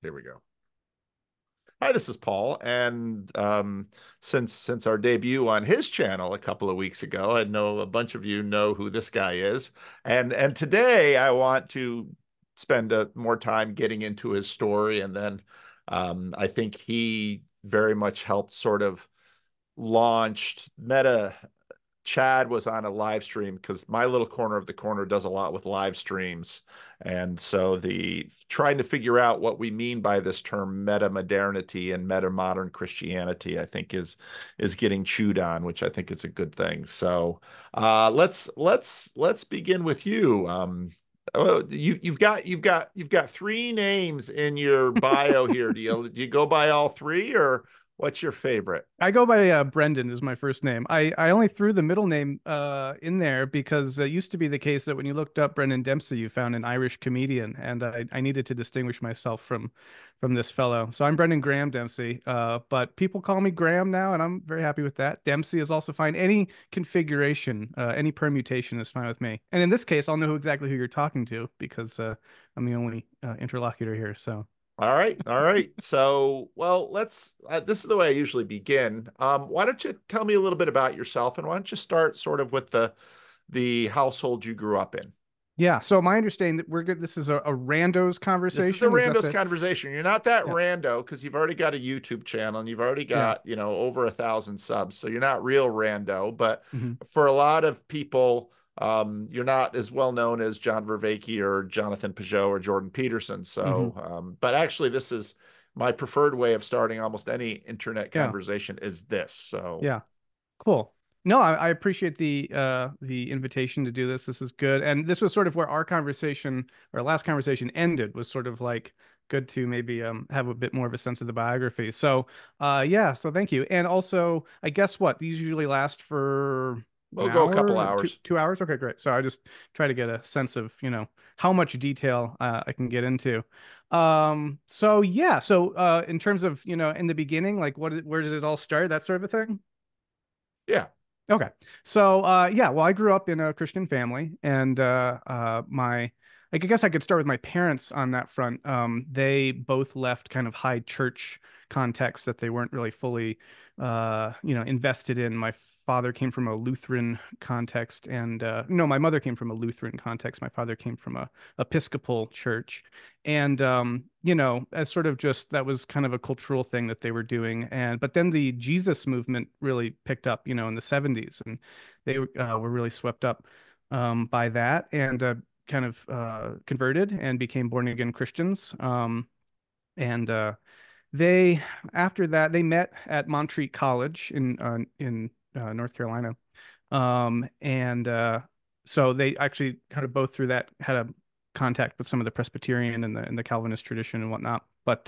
Here we go. Hi, this is Paul, and since our debut on his channel a couple of weeks ago, I know a bunch of you know who this guy is, and today I want to spend more time getting into his story, and then I think he very much helped sort of launched Meta. Chad was on a live stream because my little corner of the corner does a lot with live streams. And so the trying to figure out what we mean by this term meta modernity and meta modern Christianity, I think is getting chewed on, which I think is a good thing. So let's begin with you. You've got three names in your bio here. Do you go by all three, or what's your favorite? I go by Brenden is my first name. I only threw the middle name in there because it used to be the case that when you looked up Brendan Dempsey, you found an Irish comedian, and I needed to distinguish myself from this fellow. So I'm Brendan Graham Dempsey, but people call me Graham now, and I'm very happy with that. Dempsey is also fine. Any configuration, any permutation is fine with me. And in this case, I'll know exactly who you're talking to because I'm the only interlocutor here. So. All right, all right. So, well, let's. This is the way I usually begin. Why don't you tell me a little bit about yourself, and why don't you start sort of with the household you grew up in? Yeah, so my understanding that we're good. This is a randos This is a conversation. Is that randos the? conversation. You're not that Yeah. rando because you've already got a YouTube channel and you've already Yeah. got, over 1,000 subs. So you're not real rando. But Hmm. for a lot of people, you're not as well known as John Vervaeke or Jonathan Peugeot or Jordan Peterson. Hmm. So, but actually, this is my preferred way of starting almost any internet Yeah. conversation is this. So, Yeah. Cool. No, I appreciate the invitation to do this. This is good. And this was sort of where our last conversation ended, was sort of like good to maybe have a bit more of a sense of the biography. So yeah, so thank you. And also, I guess what? These usually last for an we'll go a couple hour, two hours. 2 hours. Okay, great. So I just try to get a sense of, how much detail I can get into. So yeah, so in terms of, in the beginning, like where does it all start? That sort of a thing. Yeah. Okay. So yeah, well, I grew up in a Christian family, and I guess I could start with my parents on that front. They both left kind of high church contexts that they weren't really fully invested in. My father came from a Lutheran context, and no, my mother came from a Lutheran context. My father came from a Episcopal church. And as sort of just that was kind of a cultural thing that they were doing. And but then the Jesus movement really picked up, in the 70s, and they were really swept up by that, and kind of converted and became born again Christians. And they After that they met at Montreat College in North Carolina. And So they actually kind of both through that had a contact with some of the Presbyterian and the Calvinist tradition and whatnot.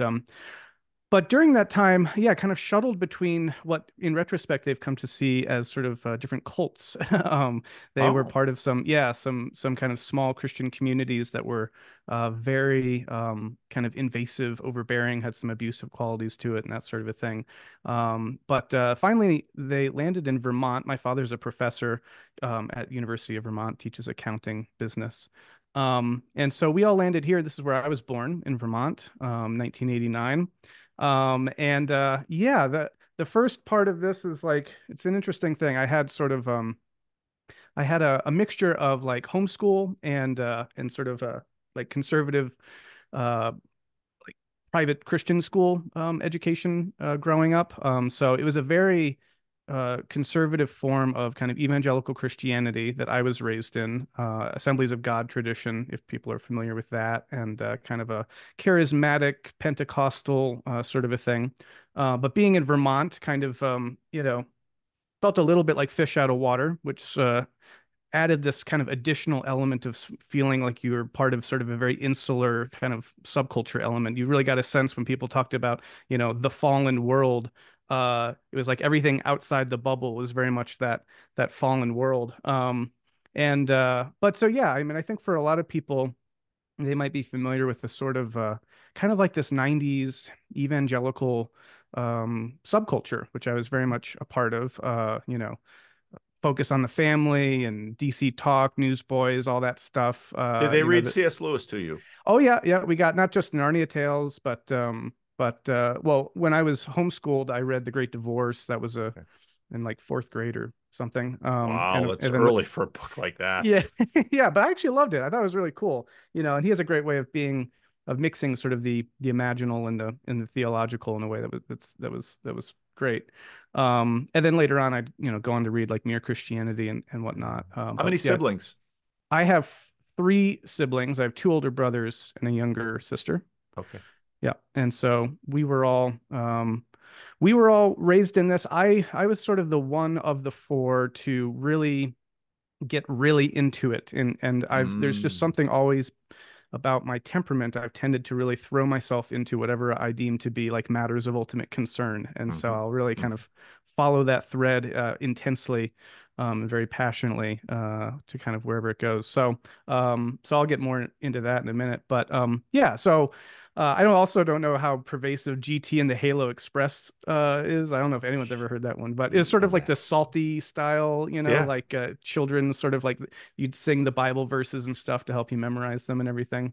But during that time, yeah, kind of shuttled between what, in retrospect, they've come to see as sort of different cults. They were Oh, part of some kind of small Christian communities that were very kind of invasive, overbearing, had some abusive qualities to it, and that sort of a thing. But finally, they landed in Vermont. My father's a professor at University of Vermont, teaches accounting, business. And so we all landed here. This is where I was born in Vermont, 1989. And Yeah, the first part of this is like it's an interesting thing. I had a mixture of like homeschool and sort of like conservative uh like private Christian school education growing up. So it was a very conservative form of kind of evangelical Christianity that I was raised in, Assemblies of God tradition, if people are familiar with that, and kind of a charismatic Pentecostal sort of a thing. But being in Vermont, kind of, felt a little bit like fish out of water, which added this kind of additional element of feeling like you were part of sort of a very insular kind of subculture element. You really got a sense when people talked about, the fallen world. It was like everything outside the bubble was very much that fallen world. And But so yeah, I mean, I think for a lot of people, they might be familiar with the sort of kind of like this 90s evangelical subculture, which I was very much a part of. Focus on the Family and DC Talk, Newsboys, all that stuff. Did they read C.S. Lewis to you? Oh yeah, yeah, we got not just Narnia Tales, but well, when I was homeschooled, I read The Great Divorce. That was a Okay. in like fourth grade or something. Wow, that's And then early for a book like that. yeah, yeah, but I actually loved it. I thought it was really cool. And he has a great way of mixing sort of the imaginal and the theological in a way that was great. And then later on, I'd go on to read like Mere Christianity and whatnot. How But many yeah, siblings? I have three siblings. I have two older brothers and a younger sister. Okay. Yeah, and so we were all raised in this. I was sort of the one of the four to really get really into it, and I've there's just Mm. something always about my temperament. I've tended to really throw myself into whatever I deem to be like matters of ultimate concern, and so Hmm. I'll really kind Hmm. of follow that thread intensely, and very passionately, to kind of wherever it goes. So I'll get more into that in a minute, but yeah. So I don't know how pervasive GT and the Halo Express is. I don't know if anyone's ever heard that one, but it's sort of like the salty style, Yeah. like children sort of like you'd sing the Bible verses and stuff to help you memorize them and everything.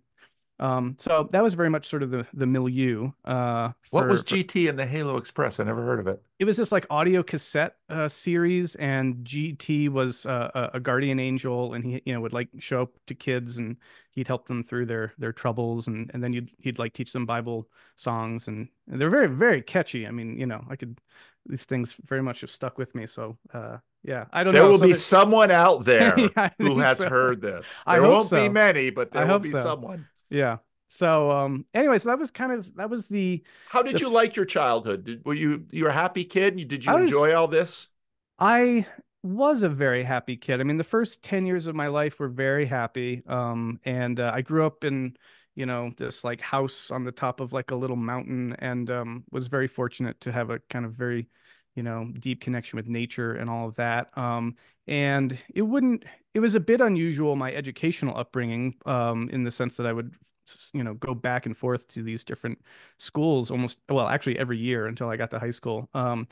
So that was very much sort of the milieu What was for GT and the Halo Express? I never heard of it. it was this like audio cassette series, and GT was a guardian angel, and he would like show up to kids, and he'd help them through their troubles, and then he'd like teach them Bible songs, and they're very very catchy. I mean, I could these things very much have stuck with me. So yeah, I don't There know. will So be that someone out yeah, there I who think has so. heard this. I There hope won't be so. many, but I there will hope be so. someone. Yeah. So anyway, so that was How the did you like your childhood? Were you a happy kid? Did you I was enjoy all this? I was a very happy kid. I mean, the first 10 years of my life were very happy. And I grew up in, this like house on the top of like a little mountain, and was very fortunate to have a kind of very, deep connection with nature and all of that. And it was a bit unusual, my educational upbringing, in the sense that I would, go back and forth to these different schools almost, well, actually every year until I got to high school.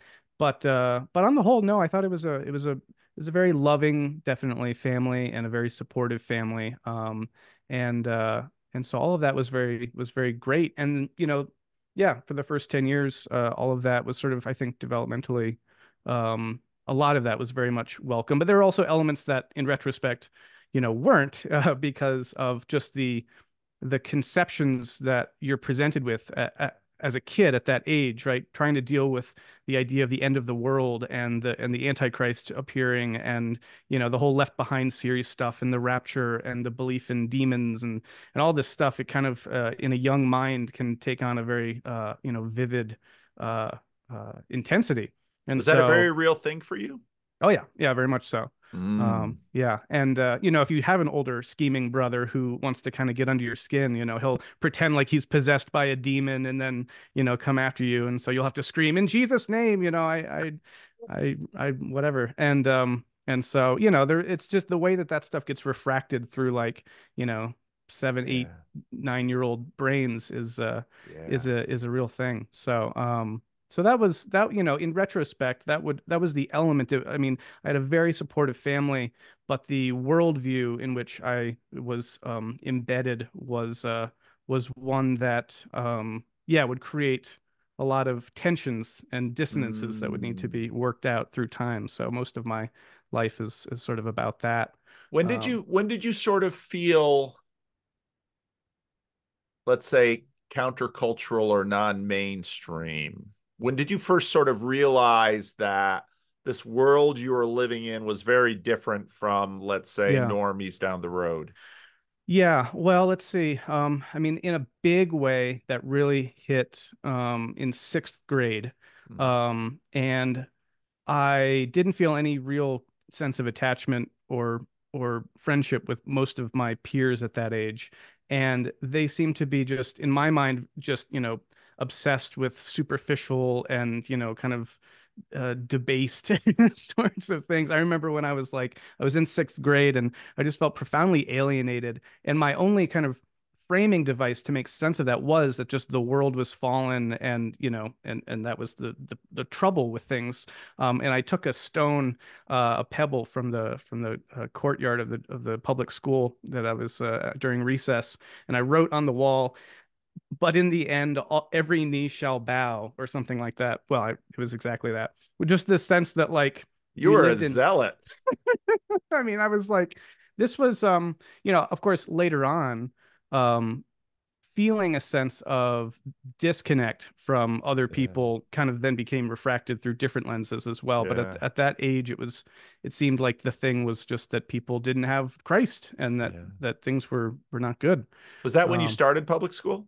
But on the whole, no, I thought it was a very loving, definitely family, and a very supportive family. And and so all of that was very great. And yeah, for the first 10 years, all of that was sort of, I think, developmentally, a lot of that was very much welcome. But there are also elements that in retrospect, weren't, because of just the conceptions that you're presented with as a kid at that age, right? Trying to deal with the idea of the end of the world and the Antichrist appearing, and the whole Left Behind series stuff, and the rapture, and the belief in demons, and all this stuff. It kind of, in a young mind, can take on a very vivid uh, intensity. And Was that a very so real thing for you? Oh yeah, yeah, very much so. Mm. Yeah, and if you have an older scheming brother who wants to kind of get under your skin, he'll pretend like he's possessed by a demon, and then come after you, and so you'll have to scream in Jesus' name, whatever, and so there, it's just the way that stuff gets refracted through like 7, 8, Yeah. 9-year-old brains Yeah. is a real thing. So that was that, in retrospect, that was the element of, I mean, I had a very supportive family, but the worldview in which I was embedded was one that yeah, would create a lot of tensions and dissonances that would need to Mm. be worked out through time. So most of my life is sort of about that. When did you sort of feel, let's say, countercultural or non-mainstream? When did you first sort of realize that this world you were living in was very different from, let's say, Yeah. normies down the road? Yeah, well, let's see. I mean, in a big way, that really hit in sixth grade. Mm. And I didn't feel any real sense of attachment or friendship with most of my peers at that age. And they seemed to be just, in my mind, just, obsessed with superficial and, kind of debased sorts of things. I remember when I was in sixth grade, and I just felt profoundly alienated. And my only kind of framing device to make sense of that was that just the world was fallen, and and that was the trouble with things. And I took a stone, a pebble from the courtyard of the public school that I was during recess, and I wrote on the wall, but in the end, every knee shall bow, or something like that. Well, it was exactly that. With just this sense that, like, You we were a lived in, zealot. I mean, I was like, this was, of course, later on, um, feeling a sense of disconnect from other Yeah. people kind of then became refracted through different lenses as well. But Yeah. at that age, it seemed like the thing was just that people didn't have Christ, and Yeah. that things were not good. Was that when you Um, started public school?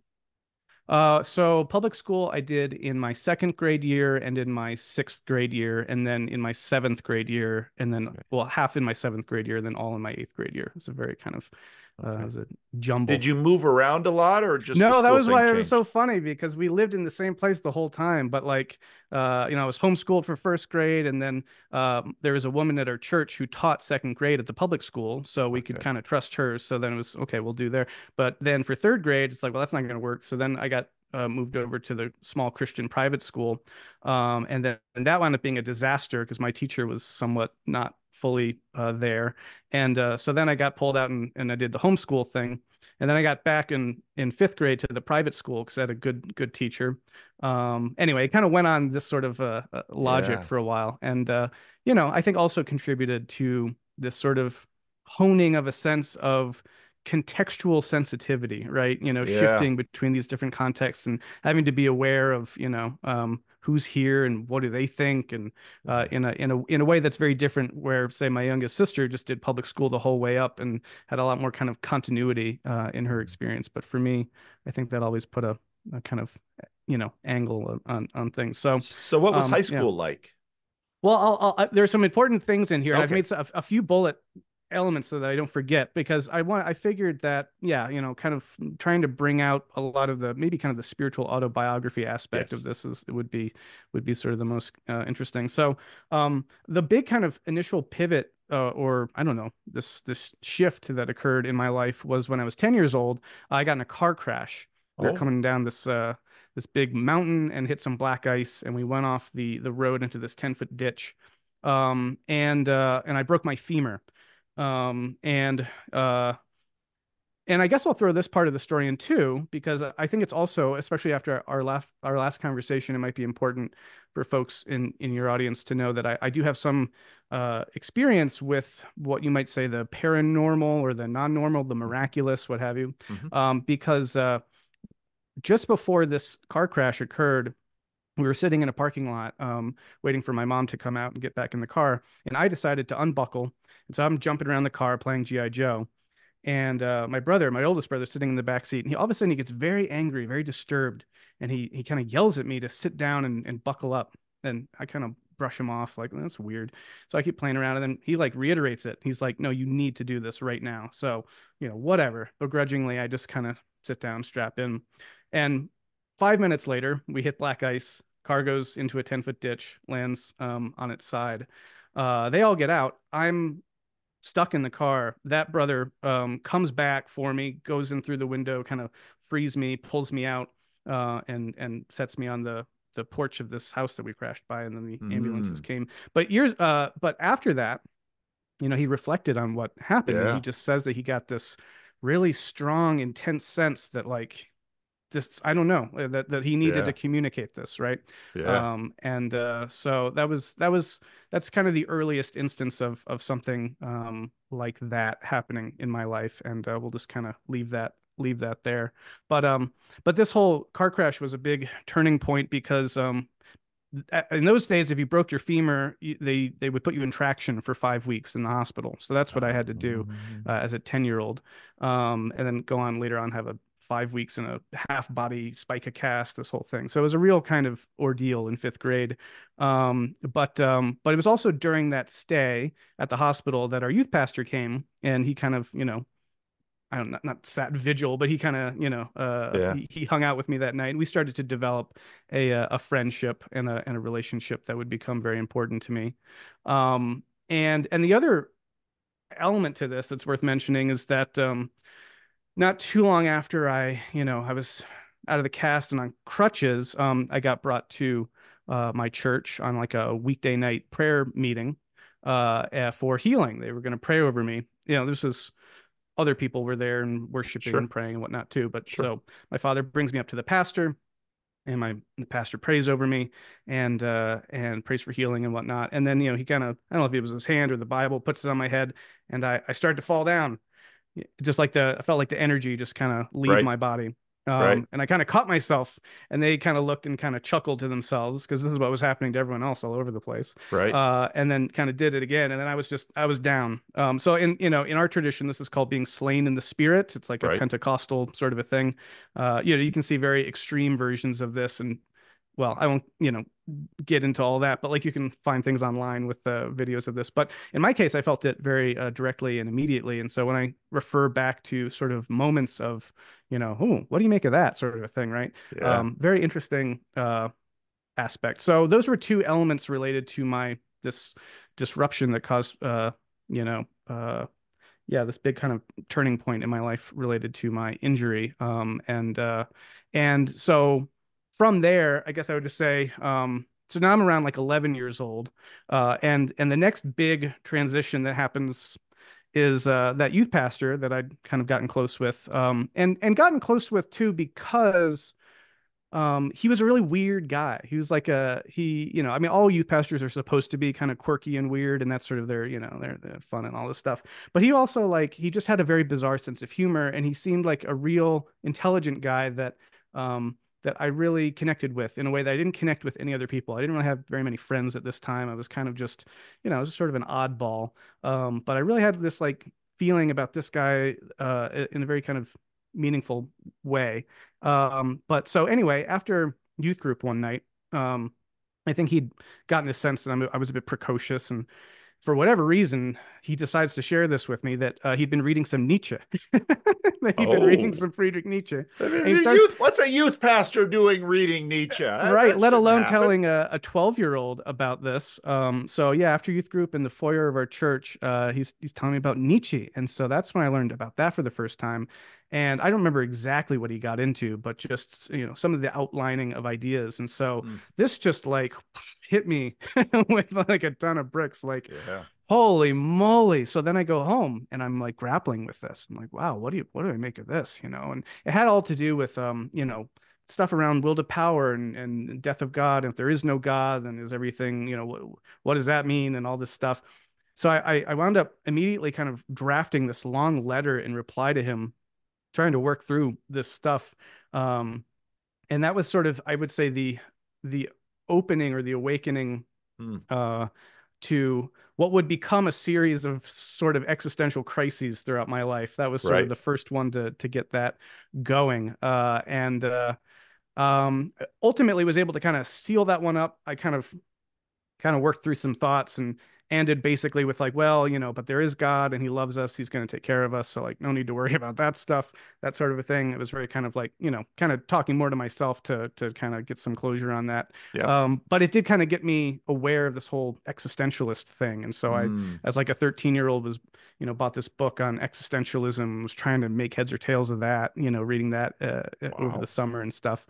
so public school I did in my second grade year and in my sixth grade year, and then in my seventh grade year, and then, Okay. well, half in my seventh grade year, and then all in my eighth grade year. It's a very kind of it Okay. was a Did jumble. you move around a lot or just the No, that school was thing why it was so changed? funny, because we lived in the same place the whole time. But like, I was homeschooled for first grade, and then there was a woman at our church who taught second grade at the public school, so we could Okay. kind of trust her. So then it was okay, we'll do there. But then for third grade, it's like, well, that's not going to work. So then I got moved over to the small Christian private school, and that wound up being a disaster because my teacher was somewhat not fully there, and so then I got pulled out, and I did the homeschool thing. And then I got back in fifth grade to the private school because I had a good teacher. Anyway, it kind of went on this sort of logic Yeah. for a while, and I think also contributed to this sort of honing of a sense of contextual sensitivity, right? Yeah. Shifting between these different contexts and having to be aware of who's here and what do they think, and Yeah. in a way that's very different. Where, say, my youngest sister just did public school the whole way up and had a lot more kind of continuity in her experience. But for me, I think that always put a kind of angle on things. So, So what was high yeah. school like? Well, there's some important things in here, and I've Okay. made a few bullet elements so that I don't forget, because I figured that, yeah, kind of trying to bring out a lot of the, maybe kind of the spiritual autobiography aspect of Yes. this would be sort of the most interesting. So the big kind of initial pivot, or I don't know, this shift that occurred in my life was when I was 10 years old. I got in a car crash. We were Oh. coming down this big mountain and hit some black ice, and we went off the road into this 10-foot ditch. And I broke my femur. Um, and uh, and I guess I'll throw this part of the story in too, because I think it's also, especially after our last conversation, it might be important for folks in your audience to know that I do have some experience with what you might say the paranormal or the non-normal, the Hmm. miraculous, what have you. Hmm. Because just before this car crash occurred, we were sitting in a parking lot, waiting for my mom to come out and get back in the car, and I decided to unbuckle. And so I'm jumping around the car playing GI Joe, and my brother, my oldest brother, sitting in the back seat. And all of a sudden he gets very angry, very disturbed, and he kind of yells at me to sit down and buckle up. And I kind of brush him off, like, that's weird. So I keep playing around, and then he like reiterates it. He's like, no, you need to do this right now. So whatever. Begrudgingly, I just kind of sit down, strap in, and 5 minutes later, we hit black ice. Car goes into a 10-foot ditch, lands on its side. They all get out. I'm stuck in the car. That brother comes back for me, goes in through the window, kind of frees me, pulls me out, and sets me on the porch of this house that we crashed by, and then the ambulances Mm. came. But after that, he reflected on what happened, and he Yeah. just says that he got this really strong, intense sense that, like, this, I don't know, that he needed to Yeah. communicate this, right. Yeah. And So that's kind of the earliest instance of something like that happening in my life, and we'll just kind of leave that there. But this whole car crash was a big turning point, because in those days, if you broke your femur, they would put you in traction for 5 weeks in the hospital. So that's what I had to do as a 10-year-old, and then go on later on, have a 5 weeks in a half body spica cast, this whole thing. So it was a real kind of ordeal in fifth grade. But it was also during that stay at the hospital that our youth pastor came, and he kind of, I don't know, not sat vigil, but he kind of, Yeah. he hung out with me that night, and we started to develop a friendship and a relationship that would become very important to me. And the other element to this that's worth mentioning is that not too long after I was out of the cast and on crutches, I got brought to my church on like a weekday night prayer meeting for healing. They were going to pray over me. This was other people were there and worshiping and Sure, praying and whatnot too. But sure, so my father brings me up to the pastor, and the pastor prays over me and prays for healing and whatnot. And then he kind of, I don't know if it was his hand or the Bible, puts it on my head, and I start to fall down, just like I felt like the energy just kind of leave right, my body. right, And I kind of caught myself, and they kind of looked and kind of chuckled to themselves because this is what was happening to everyone else all over the place. right, And then kind of did it again, and then I was down. So in our tradition, this is called being slain in the spirit. It's like a right. Pentecostal sort of a thing. You can see very extreme versions of this, and well, I won't get into all that, but like you can find things online with videos of this. But in my case, I felt it very directly and immediately. And so when I refer back to sort of moments of, oh, what do you make of that sort of a thing, right? Yeah, Very interesting aspect. So those were two elements related to my this disruption that caused, you know, yeah, this big kind of turning point in my life related to my injury. And so from there, I guess I would just say, so now I'm around like 11 years old, and the next big transition that happens is that youth pastor that I'd kind of gotten close with, and gotten close with too because he was a really weird guy. He was like I mean, all youth pastors are supposed to be kind of quirky and weird, and that's sort of their fun and all this stuff. But he also he just had a very bizarre sense of humor, and he seemed like a real intelligent guy that I really connected with in a way that I didn't connect with any other people. I didn't really have very many friends at this time. I was kind of just, I was sort of an oddball. But I really had this like feeling about this guy in a very kind of meaningful way. But so anyway, after youth group one night, I think he'd gotten the sense that I was a bit precocious, and for whatever reason, he decides to share this with me that he'd been reading some Nietzsche, that he'd been reading Oh, some Friedrich Nietzsche, and I mean, he starts what's a youth pastor doing reading Nietzsche? right, That let shouldn't alone happen. telling a 12-year-old about this. So yeah, after youth group in the foyer of our church, he's telling me about Nietzsche, and so that's when I learned about that for the first time. And I don't remember exactly what he got into, but just some of the outlining of ideas. And so Hmm. this just like hit me with like a ton of bricks. Like, Yeah. holy moly. So then I go home and I'm like grappling with this. I'm like, wow, what do I make of this? And it had all to do with stuff around will to power and death of God. And if there is no God, then is everything, what does that mean? And all this stuff. So I wound up immediately kind of drafting this long letter in reply to him, trying to work through this stuff. Um, and that was sort of, I would say, the opening or the awakening Hmm. uh, to what would become a series of sort of existential crises throughout my life. That was sort of Right. the first one to get that going. And ultimately was able to kind of seal that one up. I kind of worked through some thoughts and ended basically with like, well, but there is God and he loves us. He's going to take care of us. So like, no need to worry about that stuff, that sort of a thing. It was very kind of like, kind of talking more to myself to kind of get some closure on that. Yep. But it did kind of get me aware of this whole existentialist thing. And so Hmm. as like a 13-year-old was, bought this book on existentialism, was trying to make heads or tails of that, reading that over the Wow. summer and stuff.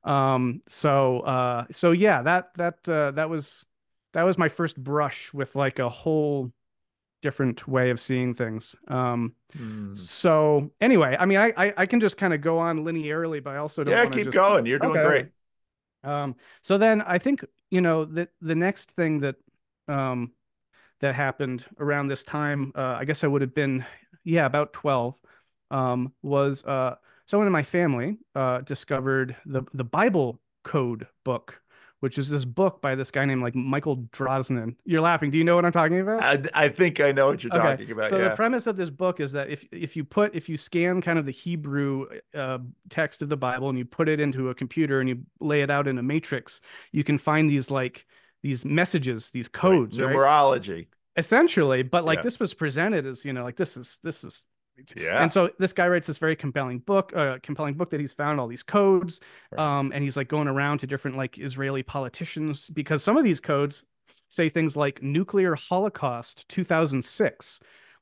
So yeah, that was my first brush with like a whole different way of seeing things. Hmm. So anyway, I mean, I can just kind of go on linearly, but I also don't Yeah, want to keep just. going. You're doing Okay, okay. great. So then I think the next thing um that happened around this time, I guess I would have been, yeah, about 12, was someone in my family discovered the Bible Code book, which is this book by this guy named like Michael Drosnin. You're laughing. Do you know what I'm talking about? I think I know what you're Okay, talking about. so the Yeah. premise of this book is that if you scan kind of the Hebrew text of the Bible and you put it into a computer and you lay it out in a matrix, you can find these messages, these Right. codes, right? Numerology. Essentially, but like Yeah. this was presented as like this is. And Yeah. so this guy writes this very compelling book that he's found all these codes, Right. and he's like going around to different like Israeli politicians because some of these codes say things like nuclear holocaust 2006,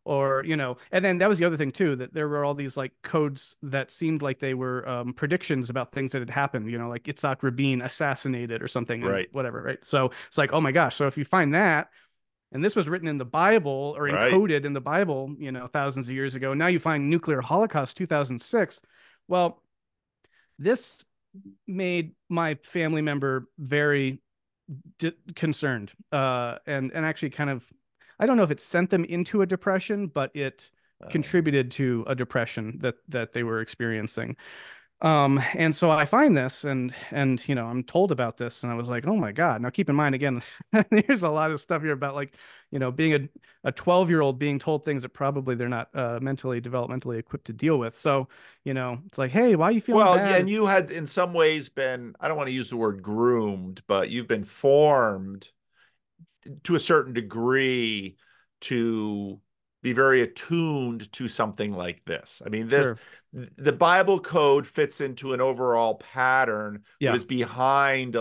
or and then that was the other thing too, that there were all these like codes that seemed like they were predictions about things that had happened, like Itzhak Rabin assassinated or something and Right. whatever, right? So it's like, oh my gosh, so if you find that, and this was written in the Bible or Right. encoded in the Bible, thousands of years ago, now you find nuclear holocaust 2006. Well, this made my family member very concerned, and actually kind of, I don't know if it sent them into a depression, but it Um, contributed to a depression that they were experiencing. And so I find this, and I'm told about this, and I was like, oh my God. Now keep in mind again, there's a lot of stuff here about like, being a 12-year-old being told things that probably they're not mentally, developmentally equipped to deal with. So, it's like, hey, why are you feeling well, yeah, and bad? you had in some ways been, I don't want to use the word groomed, but you've been formed to a certain degree to be very attuned to something like this. I mean, Sure. the Bible code fits into an overall pattern, but Yeah. is behind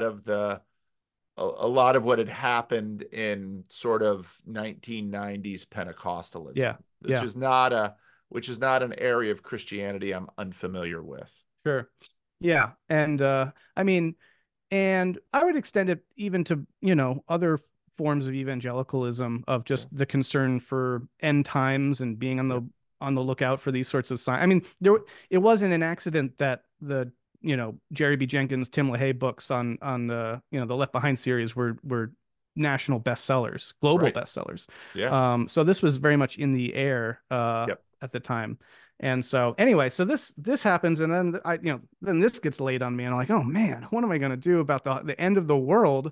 a lot of what had happened in sort of 1990s Pentecostalism, Yeah. which Yeah. is not a which is not an area of Christianity I'm unfamiliar with. Sure. Yeah. And I mean, and I would extend it even to, other forms of evangelicalism, of Yeah, just the concern for end times and being yeah, on the lookout for these sorts of signs. I mean, it wasn't an accident that the Jerry B. Jenkins, Tim LaHaye books on the the Left Behind series were national bestsellers, global right. bestsellers. Yeah, So this was very much in the air yep. at the time. And so anyway, so this happens, and then then this gets laid on me, and I'm like, oh man, what am I going to do about the end of the world?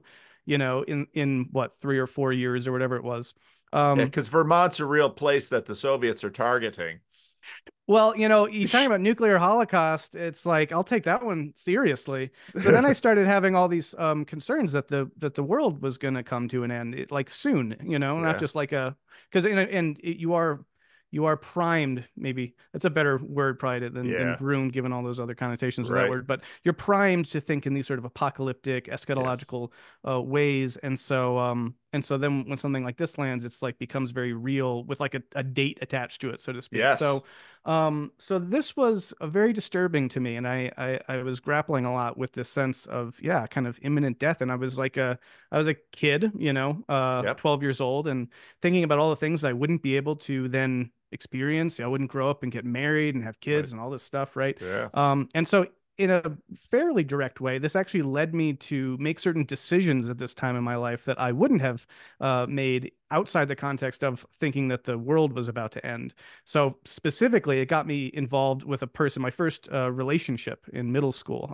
In what, 3 or 4 years or whatever it was. Yeah, Um, because Vermont's a real place that the Soviets are targeting. Well, you talking about nuclear holocaust, it's like I'll take that one seriously. So then I started having all these concerns that the world was going to come to an end, like soon, not Yeah, just like because you are primed, maybe that's a better word probably than yeah, groomed, given all those other connotations of that right. word, but you're primed to think in these sort of apocalyptic Yes, eschatological ways. And so then when something like this lands, it's like becomes very real with like a date attached to it, so to speak. yes, So this was very disturbing to me, and I was grappling a lot with this sense of, yeah, kind of imminent death. And I was a kid, yep, 12 years old, and thinking about all the things I wouldn't be able to then experience. I wouldn't grow up and get married and have right. kids and all this stuff, right? Yeah, And so in a fairly direct way, this actually led me to make certain decisions at this time in my life that I wouldn't have made outside the context of thinking that the world was about to end. So specifically, it got me involved with a person. My first relationship in middle school,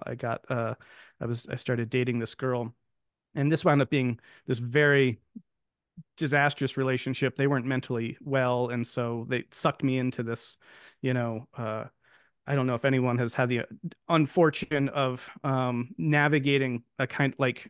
I started dating this girl, and this wound up being this very disastrous relationship. They weren't mentally well, and so they sucked me into this, you know. I don't know if anyone has had the unfortune of navigating a kind like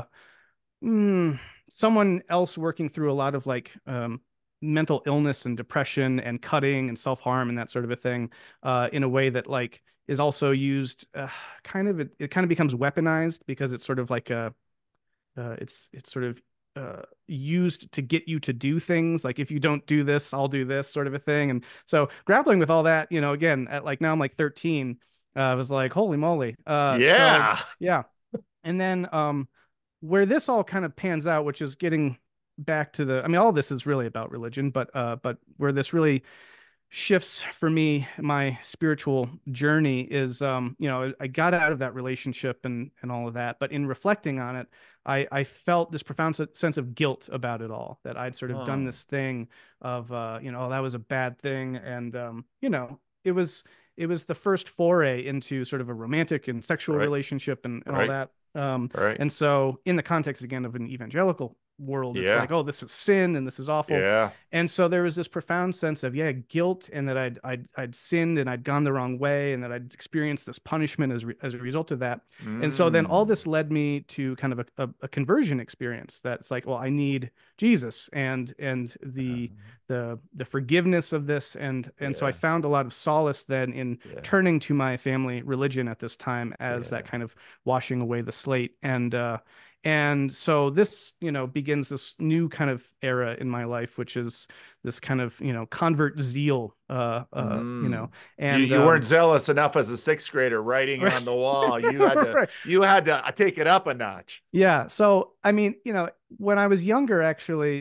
someone else working through a lot of like mental illness and depression and cutting and self-harm and that sort of a thing, in a way that like is also used, it kind of becomes weaponized, because it's sort of like it's sort of used to get you to do things like, if you don't do this, I'll do this, sort of a thing. And so grappling with all that, again, at like now I'm like 13, I was like, holy moly. So yeah, yeah. And then where this all kind of pans out, which is getting back to I mean, all this is really about religion, but where this really shifts for me, my spiritual journey, is I got out of that relationship and all of that, but in reflecting on it, I felt this profound sense of guilt about it all, that I'd sort of done oh, this thing of oh, that was a bad thing. And it was the first foray into sort of a romantic and sexual right, relationship and all right, that. right. And so in the context again of an evangelical world, it's Yeah, like, oh, this was sin and this is awful. yeah, And so there was this profound sense of, yeah, guilt, and that I'd sinned and I'd gone the wrong way, and that I'd experienced this punishment as a result of that. And so then all mm, this led me to kind of a conversion experience, that's like, well, I need Jesus and the forgiveness of this. And so I yeah, found a lot of solace then in yeah, turning to my family religion at this time, as that yeah, kind of washing away the slate. And so this, begins this new kind of era in my life, which is this kind of, convert zeal, Mm. You and you weren't zealous enough as a sixth grader writing on the wall. You had to right. you had to take it up a notch. Yeah. So, I mean, when I was younger, actually,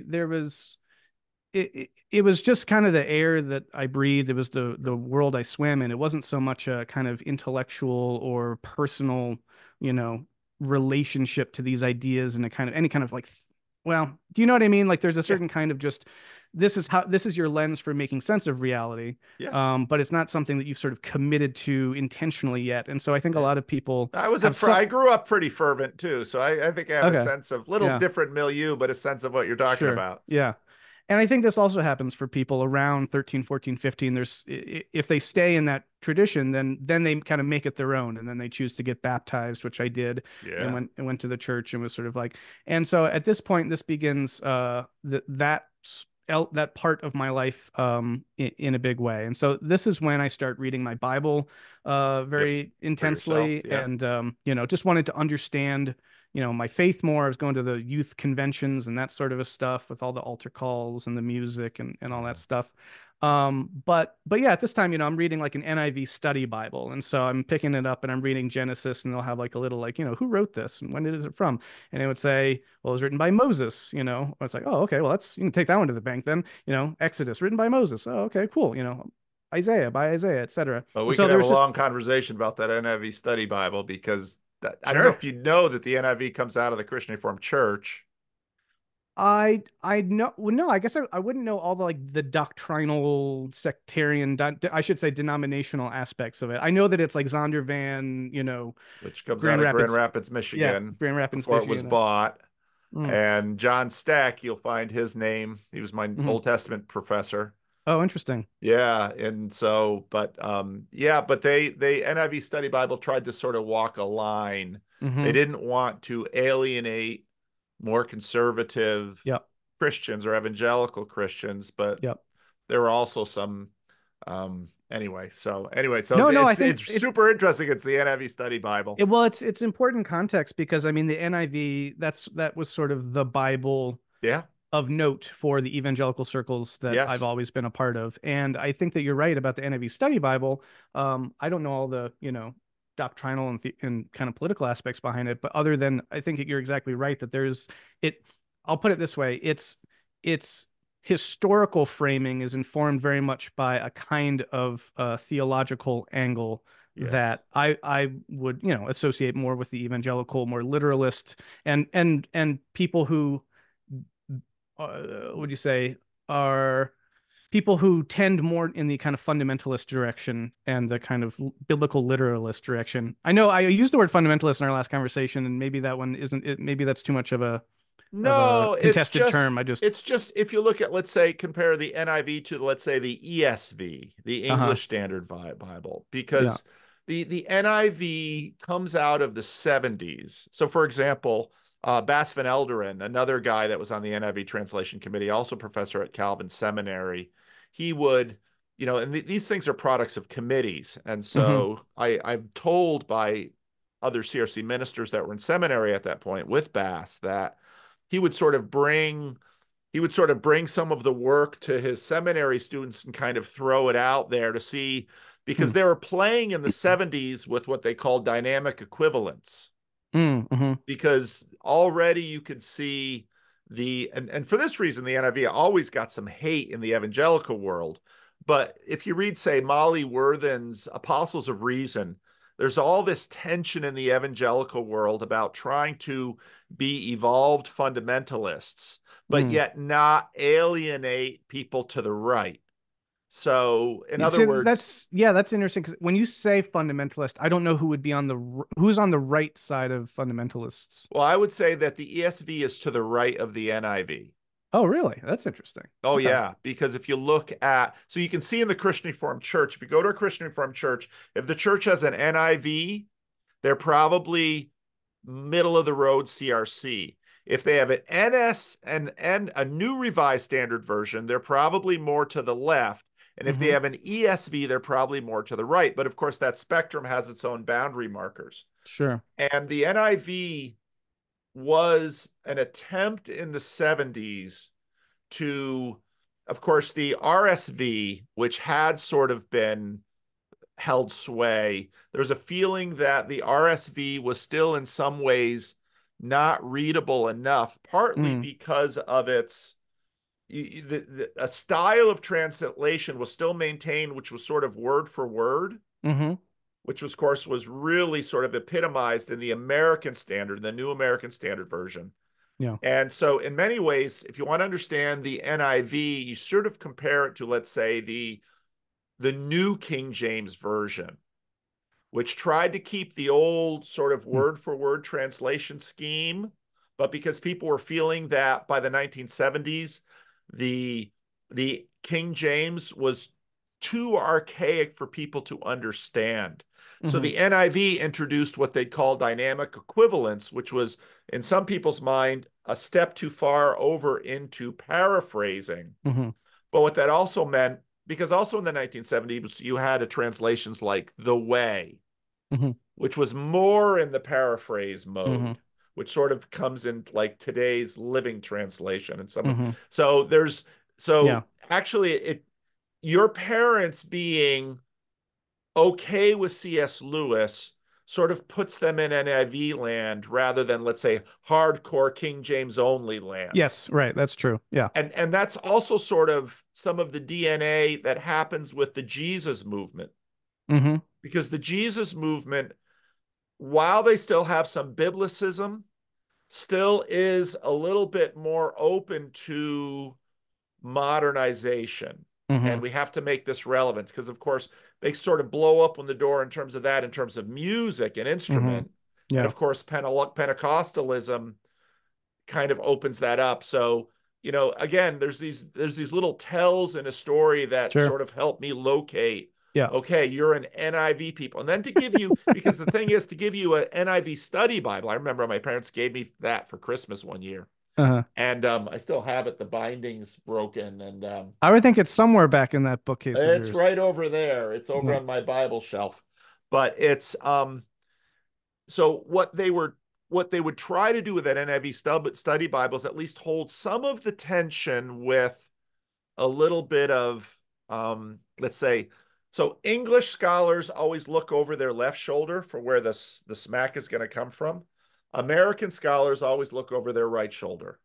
it was just kind of the air that I breathed. It was the world I swam in. It wasn't so much a kind of intellectual or personal, you know, relationship to these ideas and a kind of any kind of like, well, do you know what I mean? Like there's a Yeah, certain kind of just this is your lens for making sense of reality. yeah, But it's not something that you've sort of committed to intentionally yet. And so I think a yeah. lot of people I was have I some grew up pretty fervent too, so I think I have a okay. sense of little Yeah. different milieu, but a sense of what you're talking Sure. about. Yeah. And I think this also happens for people around 13, 14, 15. If they stay in that tradition, then they kind of make it their own and then they choose to get baptized, which I did, and Yeah. went to the church and was sort of like, and so at this point this begins that part of my life in a big way. And so this is when I start reading my Bible Yep. very For yourself. intensely Yep. and just wanted to understand my faith more. I was going to the youth conventions and that sort of a stuff with all the altar calls and the music and all that Yeah. stuff. But yeah, at this time, I'm reading like an NIV study Bible. And so I'm picking it up and I'm reading Genesis and they'll have like a little like, who wrote this and when is it from? And it would say, well, it was written by Moses, It's like, oh, okay, well, you can take that one to the bank then, Exodus written by Moses. Oh, okay, cool. Isaiah by Isaiah, etc. But And we so could have a there's just long conversation about that NIV study Bible because I don't know sure. if you know that the NIV comes out of the Christian Reformed Church, I know well, no, I guess I wouldn't know all the like the doctrinal sectarian I should say denominational aspects of it. I know that it's like Zondervan, which comes out Grand of Grand Rapids, Rapids, yeah, Michigan, Grand Rapids, before it was Michigan. bought. Mm, And John Stack, you'll find his name. He was my hmm. Old Testament professor. Oh, interesting. Yeah, and so, but yeah, but they NIV Study Bible tried to sort of walk a line. They Hmm. didn't want to alienate more conservative Yep. Christians or evangelical Christians, but Yep. there were also some so No, no, I think it's super interesting. It's the NIV Study Bible. well, it's important context because I mean the NIV that was sort of the Bible Yeah. of note for the evangelical circles that I've Yes. always been a part of. And I think that you're right about the NIV Study Bible. I don't know all the, doctrinal and kind of political aspects behind it, but other than I think that you're exactly right that it, I'll put it this way, it's historical framing is informed very much by a kind of theological angle Yes. that I would associate more with the evangelical, more literalist, and people who would you say are people who tend more in the kind of fundamentalist direction and the kind of biblical literalist direction. I know I used the word fundamentalist in our last conversation, and maybe that one isn't it. Maybe that's too much of a No, contested term. I just it's just if you look at, let's say, compare the NIV to, let's say, the ESV, the uh-huh. English Standard Bible, Yeah. because the NIV comes out of the 70s. So for example, Bas van Elderen, another guy that was on the NIV translation committee, also professor at Calvin Seminary, he would, and these things are products of committees. And Hmm. so I'm told by other CRC ministers that were in seminary at that point with Bass that he would sort of bring some of the work to his seminary students and kind of throw it out there to see, because they were playing in the 70s with what they call dynamic equivalence, Mm-hmm. because already you could see and for this reason the NIV always got some hate in the evangelical world. But if you read, say, Molly Worthen's Apostles of Reason, there's all this tension in the evangelical world about trying to be evolved fundamentalists, but Mm. yet not alienate people to the right. So, in other See, words, that's interesting because when you say fundamentalist, I don't know who would be who's on the right side of fundamentalists. well, I would say that the ESV is to the right of the NIV. Oh, really? That's interesting. Oh, Okay. yeah. Because if you look at, so you can see in the Christian Reformed Church, if you go to a Christian Reformed church, if the church has an NIV, they're probably middle of the road CRC. If they have an NS and a new Revised Standard Version, they're probably more to the left. And if they Hmm. have an ESV, they're probably more to the right. But of course, that spectrum has its own boundary markers. Sure. And the NIV was an attempt in the 70s to, of course, the RSV, which had sort of been held sway. There's a feeling that the RSV was still in some ways not readable enough, partly Mm. because of its a style of translation was still maintained, which was sort of word for word, Mm-hmm. which was, of course, was really sort of epitomized in the American Standard, the New American Standard Version. Yeah. And so, in many ways, if you want to understand the NIV, you sort of compare it to, let's say, the New King James Version, which tried to keep the old sort of Mm. word for word translation scheme. But because people were feeling that by the 1970s, the, the King James was too archaic for people to understand. So Mm-hmm. the NIV introduced what they'd call dynamic equivalence, which was, in some people's mind, a step too far over into paraphrasing. Mm-hmm. But what that also meant, because also in the 1970s, you had a translations like The Way, Mm-hmm. which was more in the paraphrase Mm-hmm. mode, which sort of comes in like today's living translation and some of Mm-hmm. so there's Yeah. so actually it your parents being okay with C.S. Lewis sort of puts them in NIV land rather than, let's say, hardcore King James only land. Yes, right. That's true. Yeah. And that's also sort of some of the DNA that happens with the Jesus movement, Mm-hmm. because the Jesus movement, while they still have some biblicism, still is a little bit more open to modernization. Mm-hmm. And we have to make this relevant because, of course, they sort of blow up on the door in terms of that, in terms of music and Mm-hmm. instrument. And Yeah. of course, Pentecostalism kind of opens that up. So, again, there's these little tells in a story that Sure. sort of help me locate, Yeah. okay, you're an NIV people. And then to give you, because the thing is to give you an NIV study Bible. I remember my parents gave me that for Christmas one year. Uh-huh. And I still have it. The binding's broken, and I would think it's somewhere back in that bookcase of it's yours. right over there. It's over Yeah. on my Bible shelf. But it's so what they would try to do with that NIV study Bible is at least hold some of the tension with a little bit of, let's say, so English scholars always look over their left shoulder for where the smack is going to come from. American scholars always look over their right shoulder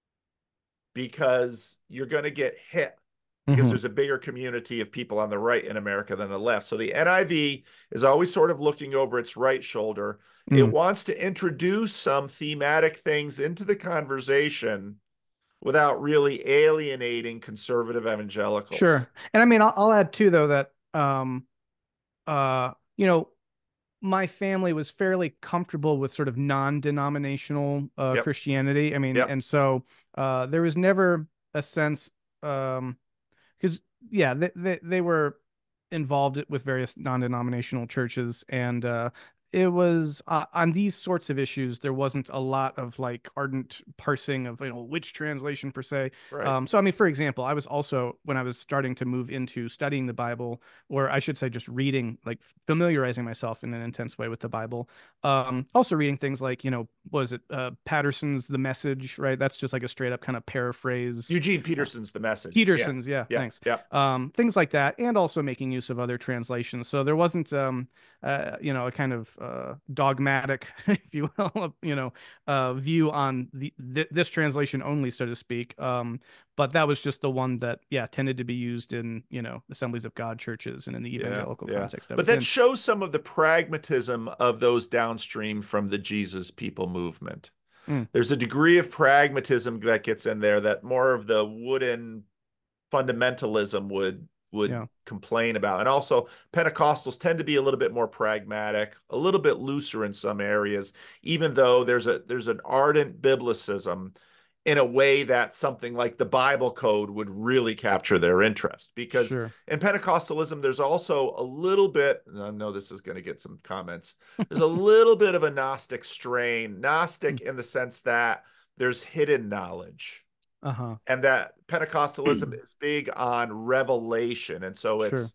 because you're going to get hit because Mm-hmm. there's a bigger community of people on the right in America than the left. So the NIV is always sort of looking over its right shoulder. It Mm. wants to introduce some thematic things into the conversation without really alienating conservative evangelicals. Sure. And I mean, I'll add too, though, that you know, my family was fairly comfortable with sort of non-denominational Yep. Christianity. I mean, Yep. and so there was never a sense because yeah, they were involved with various non-denominational churches, and it was on these sorts of issues there wasn't a lot of like ardent parsing of which translation per se. Right. So I mean, for example, I was also when I was starting to move into studying the Bible, or I should say just reading, like familiarizing myself in an intense way with the Bible, also reading things like was it Patterson's The Message, right? That's just like a straight up kind of paraphrase. Eugene uh, Peterson's The Message. Yeah. Peterson's, yeah, Yeah. thanks. Yeah. Things like that, and also making use of other translations. So there wasn't, a kind of dogmatic, if you will, view on this translation only, so to speak. But that was just the one that, yeah, tended to be used in, Assemblies of God churches and in the Yeah, evangelical yeah. context I But was that in. shows some of the pragmatism of those downstream from the Jesus people movement. Mm, There's a degree of pragmatism that gets in there that more of the wooden fundamentalism would yeah, complain about. And also Pentecostals tend to be a little bit more pragmatic, a little bit looser in some areas, even though there's an ardent biblicism in a way that something like the Bible code would really capture their interest. Because sure. in Pentecostalism, there's also a little bit, and I know this is going to get some comments, there's a little bit of a Gnostic strain, Gnostic in the sense that there's hidden knowledge Uh-huh. and that Pentecostalism is big on revelation. And so Sure.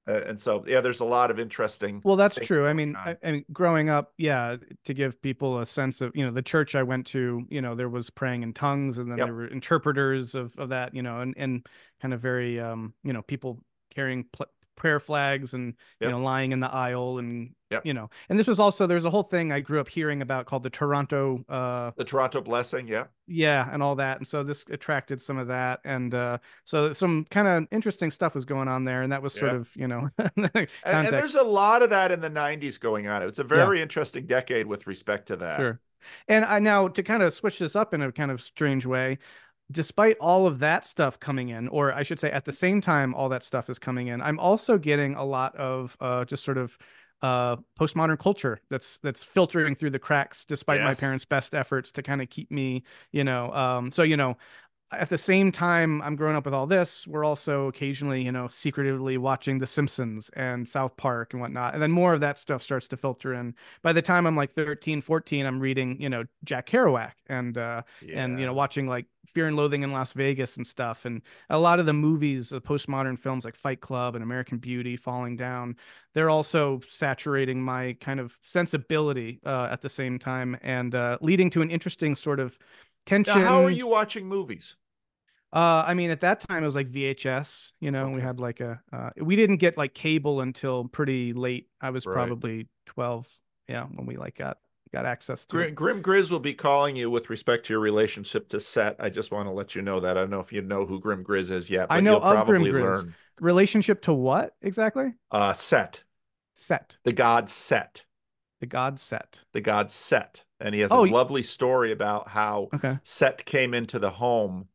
And so, yeah, there's a lot of interesting Well, that's things true. I going mean, on. I mean, growing up, yeah, to give people a sense of, the church I went to, there was praying in tongues, and then there Yep, were interpreters of that, and kind of very, people carrying prayer flags and, yep, lying in the aisle and, yep. and this was also, there's a whole thing I grew up hearing about called the Toronto, The Toronto blessing. Yeah, yeah, and all that. And so this attracted some of that. And so some kind of interesting stuff was going on there. And that was sort yeah. of, And context. there's a lot of that in the 90s going on. It's a Yeah. very interesting decade with respect to that. Sure. And I now to kind of switch this up in a kind of strange way, despite all of that stuff coming in, or I should say at the same time all that stuff is coming in, I'm also getting a lot of just sort of postmodern culture that's filtering through the cracks despite my Yes. parents' best efforts to kind of keep me, so at the same time I'm growing up with all this, we're also occasionally, secretively watching The Simpsons and South Park and whatnot. And then more of that stuff starts to filter in. By the time I'm like 13, 14, I'm reading, Jack Kerouac and Yeah. watching like Fear and Loathing in Las Vegas and stuff. And a lot of the movies, postmodern films like Fight Club and American Beauty, Falling Down, they're also saturating my kind of sensibility at the same time and leading to an interesting sort of Now, how are tension. you watching movies? I mean, at that time it was like VHS, we Okay. had like we didn't get like cable until pretty late. I was Right. probably 12, yeah, when we like got access to it. Grim Grizz will be calling you with respect to your relationship to Set. I just want to let you know that. I don't know if you know who Grim Grizz is yet, I but know you'll of Grim probably Grizz. learn. Relationship to what exactly? Set, Set. the god Set. The god Set. The god Set. And he has a Oh, lovely story about how okay. Set came into the home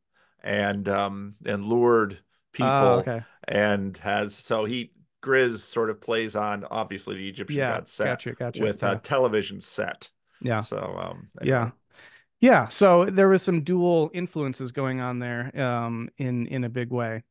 and lured people Okay. and has so he Grizz sort of plays on obviously the Egyptian Yeah, god Set gotcha, gotcha. with a Yeah. television set. Yeah. So Yeah. anyway. Yeah, so there was some dual influences going on there in a big way.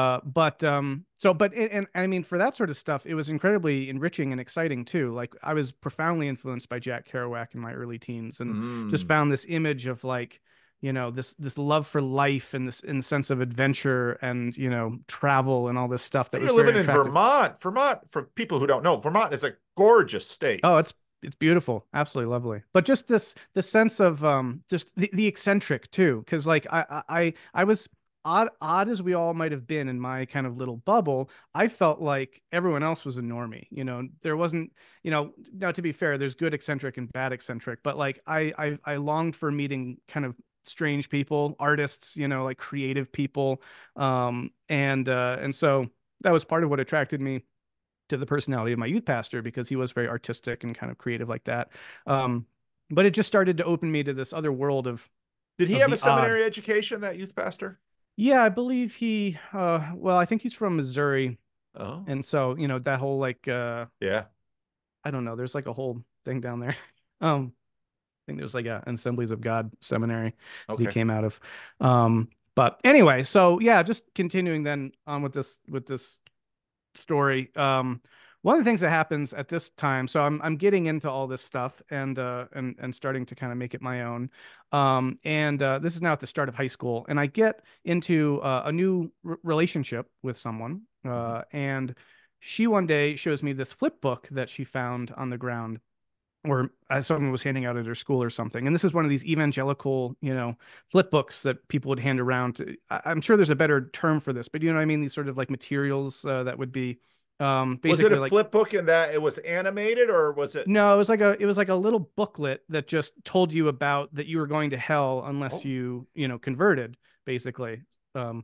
But I mean for that sort of stuff, it was incredibly enriching and exciting too. Like I was profoundly influenced by Jack Kerouac in my early teens and just Mm. found this image of like, this love for life and this in the sense of adventure and, travel and all this stuff that And was you're very living in attractive. Vermont. Vermont, for people who don't know, Vermont is a gorgeous state. Oh, it's beautiful, absolutely lovely. But just the sense of just the eccentric too, because like I was odd as we all might have been in my kind of little bubble. I felt like everyone else was a normie. There wasn't, now to be fair, there's good eccentric and bad eccentric, but like I longed for meeting kind of strange people, artists, like creative people, and so that was part of what attracted me to the personality of my youth pastor because he was very artistic and kind of creative like that. Um, but it just started to open me to this other world Did he of have a the odd. seminary education, that youth pastor? Yeah, I believe he. Well, I think he's from Missouri, Oh, and so that whole like yeah. I don't know. There's like a whole thing down there. I think there's like an Assemblies of God seminary that he Okay. came out of. But anyway, so yeah, just continuing then on with this story. One of the things that happens at this time, so I'm getting into all this stuff and starting to kind of make it my own. And this is now at the start of high school, and I get into a new relationship with someone, Mhm. and she one day shows me this flip book that she found on the ground or someone was handing out at her school or something. And this is one of these evangelical, flip books that people would hand around. I'm sure there's a better term for this, but you know what I mean? These sort of like materials that would be Was it a basically like, flip book in that it was animated or was it? no, it was like a little booklet that just told you about that you were going to hell unless Oh, you converted, basically. Um,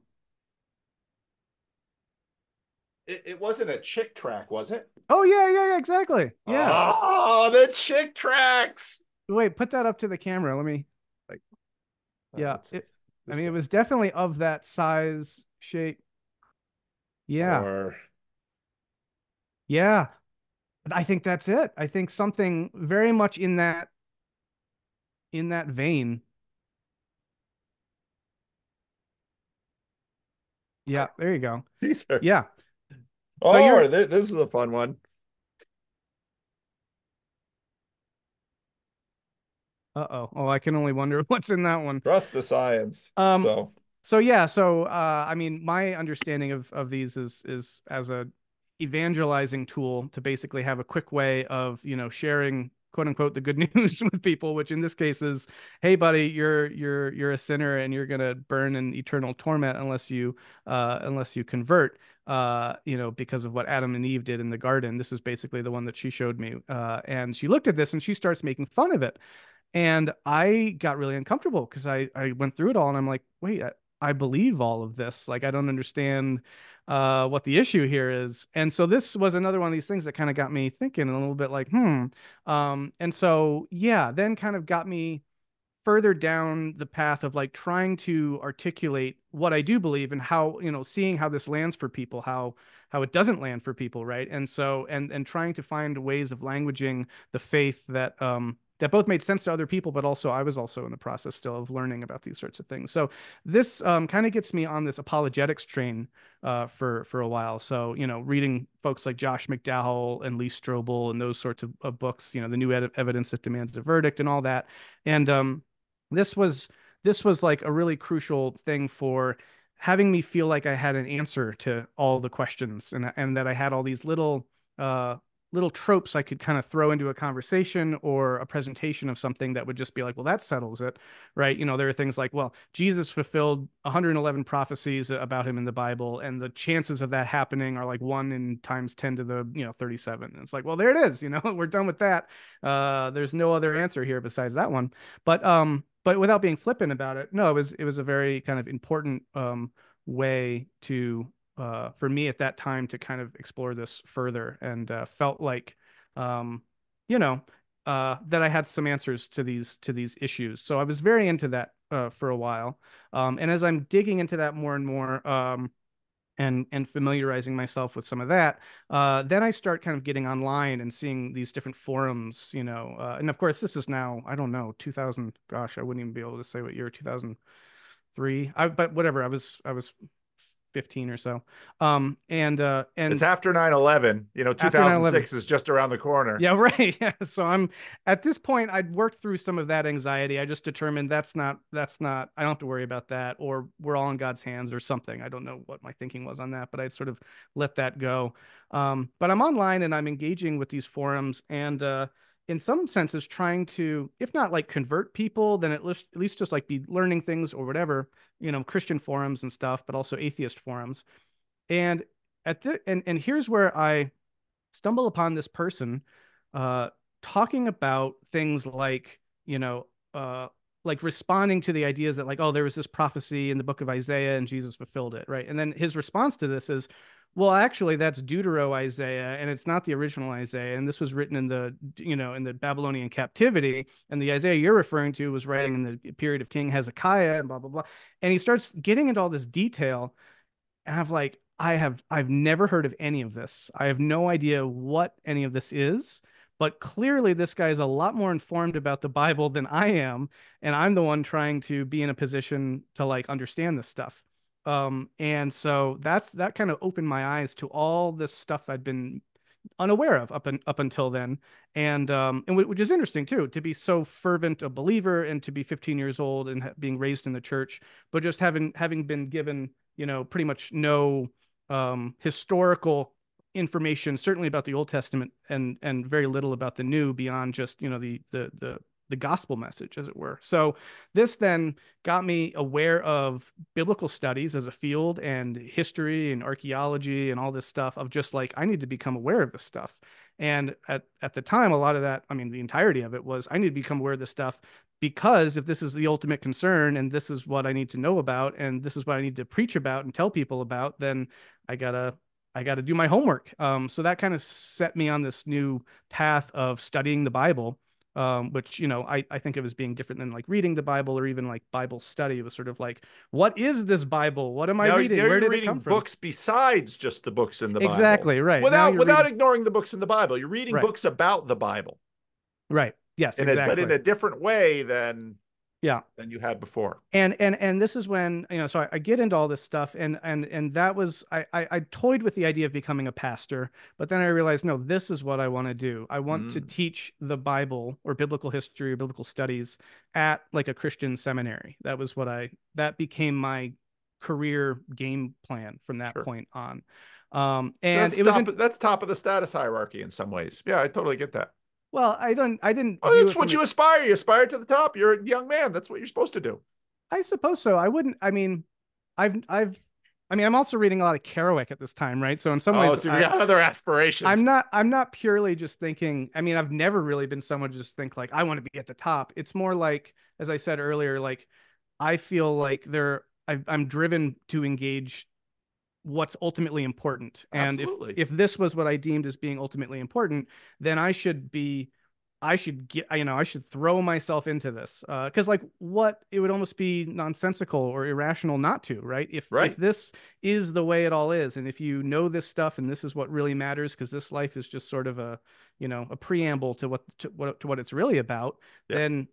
it wasn't a chick track, was it? oh yeah, yeah, yeah, exactly. Yeah. Oh, the chick tracks. Wait, put that up to the camera. Let me. Like, Yeah. let's see. I This mean, it guy. was definitely of that size, shape. Yeah. Or Yeah. I think that's it. I think something very much in that vein. Yeah, there you go. these are. Yeah. So you're Oh, this is a fun one. uh-oh. Oh, I can only wonder what's in that one. Trust the science. Um So, so yeah, so I mean my understanding of these is as a evangelizing tool to basically have a quick way of, sharing quote unquote the good news with people, which in this case is, hey buddy, you're a sinner and you're gonna burn in eternal torment unless you convert. Because of what Adam and Eve did in the garden. This is basically the one that she showed me. And she looked at this and she starts making fun of it. And I got really uncomfortable because I went through it all and I'm like, wait, I believe all of this. Like, I don't understand what the issue here is. And so this was another one of these things that kind of got me thinking a little bit like, hmm. And so, yeah, then kind of got me further down the path of like trying to articulate what I do believe and how, seeing how this lands for people, how it doesn't land for people, right? And so and trying to find ways of languaging the faith that both made sense to other people, but also I was also in the process still of learning about these sorts of things. So this kind of gets me on this apologetics train for a while. So reading folks like Josh McDowell and Lee Strobel and those sorts of books, the new evidence that demands a verdict and all that, and this was this was like a really crucial thing for having me feel like I had an answer to all the questions and that I had all these uh little tropes I could kind of throw into a conversation or a presentation of something that would just be like, well, that settles it, right? There are things like, well, Jesus fulfilled 111 prophecies about him in the Bible, and the chances of that happening are like 1 in times 10 to the 37. And it's like, well, there it is, we're done with that. There's no other answer here besides that one. But without being flippant about it, no, it was a very kind of important way to for me at that time to kind of explore this further, and felt like um, you know that I had some answers to these issues. So I was very into that for a while, and as I'm digging into that more and more. And familiarizing myself with some of that, then I start kind of getting online and seeing these different forums, and of course this is now, I don't know, 2000, gosh, I wouldn't even be able to say what year, 2003, but whatever, I was 15 or so, It's and after 9/11. after 9/11. 2006 is just around the corner. Yeah, right. Yeah. So I'm at this point, I'd worked through some of that anxiety. I just determined that's not, I don't have to worry about that, or we're all in God's hands or something. I don't know what my thinking was on that, but I'd sort of let that go. But I'm online and I'm engaging with these forums and, in some senses trying to, if not like convert people, then at least just like be learning things or whatever, Christian forums and stuff, but also atheist forums. And and here's where I stumble upon this person uh, talking about things like, you know, uh, like responding to the ideas that like, oh, there was this prophecy in the book of Isaiah and Jesus fulfilled it, right? And then his response to this is, well, actually, that's Deutero Isaiah, and it's not the original Isaiah. And this was written in the Babylonian captivity, and the Isaiah you're referring to was writing in the period of King Hezekiah, and blah blah blah. And he starts getting into all this detail, and I'm like, I've never heard of any of this. I have no idea what any of this is, but clearly this guy is a lot more informed about the Bible than I am, and I'm the one trying to be in a position to like understand this stuff. And so that kind of opened my eyes to all this stuff I'd been unaware of up until then, and which is interesting too, to be so fervent a believer and to be 15 years old and being raised in the church, but just having been given pretty much no historical information, certainly about the Old Testament, and very little about the New beyond just the gospel message, as it were. So this then got me aware of biblical studies as a field and history and archaeology and all this stuff of just like, I need to become aware of this stuff. And at the time, a lot of that, I mean, the entirety of it was, I need to become aware of this stuff because if this is the ultimate concern and this is what I need to know about and this is what I need to preach about and tell people about, then I gotta I gotta do my homework. So that kind of set me on this new path of studying the Bible, which I think of as being different than like reading the Bible or even like Bible study. It was sort of like, what is this Bible? What am I Now, reading? now Where you're did it come reading from? books besides just the books in the Bible. Exactly right. Now Without you're without reading. ignoring the books in the Bible. You're reading Right. books about the Bible Right. Yes, but in exactly. a different way than Yeah. you had before. And this is when so I get into all this stuff, and that was I toyed with the idea of becoming a pastor, but then I realized, no, this is what I want to do. I want to Mm, teach the Bible or biblical history or biblical studies at like a Christian seminary. That became my career game plan from that sure. point on. And it was in, That's top of the status hierarchy in some ways. Yeah, I totally get that. well, I didn't Oh, view that's it from what the, you aspire. You aspire to the top. You're a young man. That's what you're supposed to do. I suppose so. I wouldn't, I mean, I've, I mean, I'm also reading a lot of Kerouac at this time, right? So in some Oh, ways, so you got other aspirations. I'm not purely just thinking, I mean, I've never really been someone to just think like, I want to be at the top. It's more like, as I said earlier, like, I feel like I'm driven to engage what's ultimately important. And Absolutely. if this was what I deemed as being ultimately important, then I should get, I should throw myself into this. Because like what it would almost be nonsensical or irrational not to, right? If Right. this is the way it all is, and if you know this stuff and this is what really matters, because this life is just sort of a, a preamble to what it's really about, Yeah. then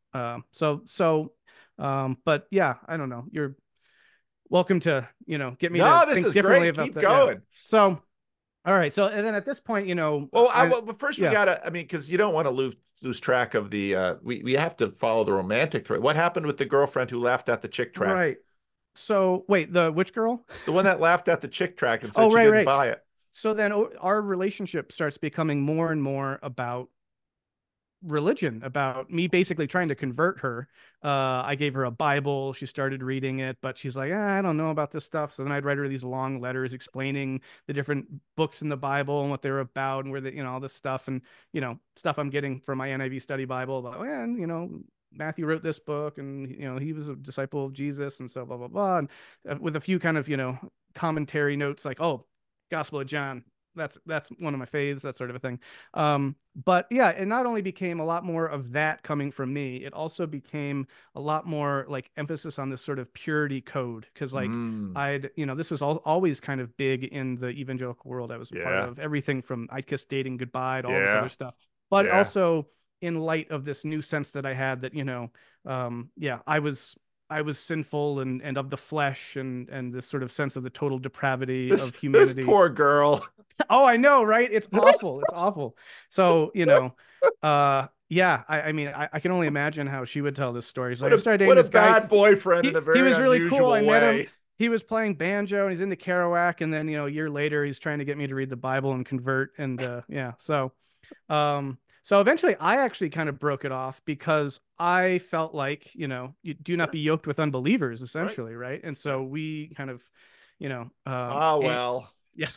but yeah, I don't know. You're welcome to, get me to No, this think is differently great. about Keep that. Yeah. going. So, all right. So, and then at this point, But first we yeah, gotta. I mean, because you don't want to lose track of the. We have to follow the romantic thread. What happened with the girlfriend who laughed at the chick track? right. So, wait, the which girl? The one that laughed at the chick track and Oh, said she right, didn't right. buy it. So then our relationship starts becoming more and more about religion, about me basically trying to convert her. I gave her a Bible. She started reading it, but she's like, I don't know about this stuff. So then I'd write her these long letters explaining the different books in the Bible and what they're about and where the, all this stuff and, stuff I'm getting from my NIV study Bible about, and, Matthew wrote this book and, he was a disciple of Jesus and so blah, blah, blah. And with a few kind of, commentary notes like, oh, Gospel of John. That's one of my faves, that sort of a thing. But yeah, it not only became a lot more of that coming from me, it also became a lot more like emphasis on this sort of purity code. Cause like Mm, this was always kind of big in the evangelical world I was a part yeah. of, everything from I Kissed Dating Goodbye to all this other Yeah. stuff. But Yeah. also in light of this new sense that I had that, yeah, I was sinful and of the flesh and this sort of sense of the total depravity This of this humanity. poor girl. Oh, I know, right? It's awful. It's awful. So, yeah, I mean, I can only imagine how she would tell this story. She's like, I started dating What a this guy. bad boyfriend in a He very was really cool. I unusual met him. way. He was playing banjo and he's into Kerouac. And then, a year later, he's trying to get me to read the Bible and convert. And yeah, so eventually I actually kind of broke it off because I felt like, you do not Sure. be yoked with unbelievers, Right. essentially, right? And Yeah. so we kind of, Ah, well. yeah.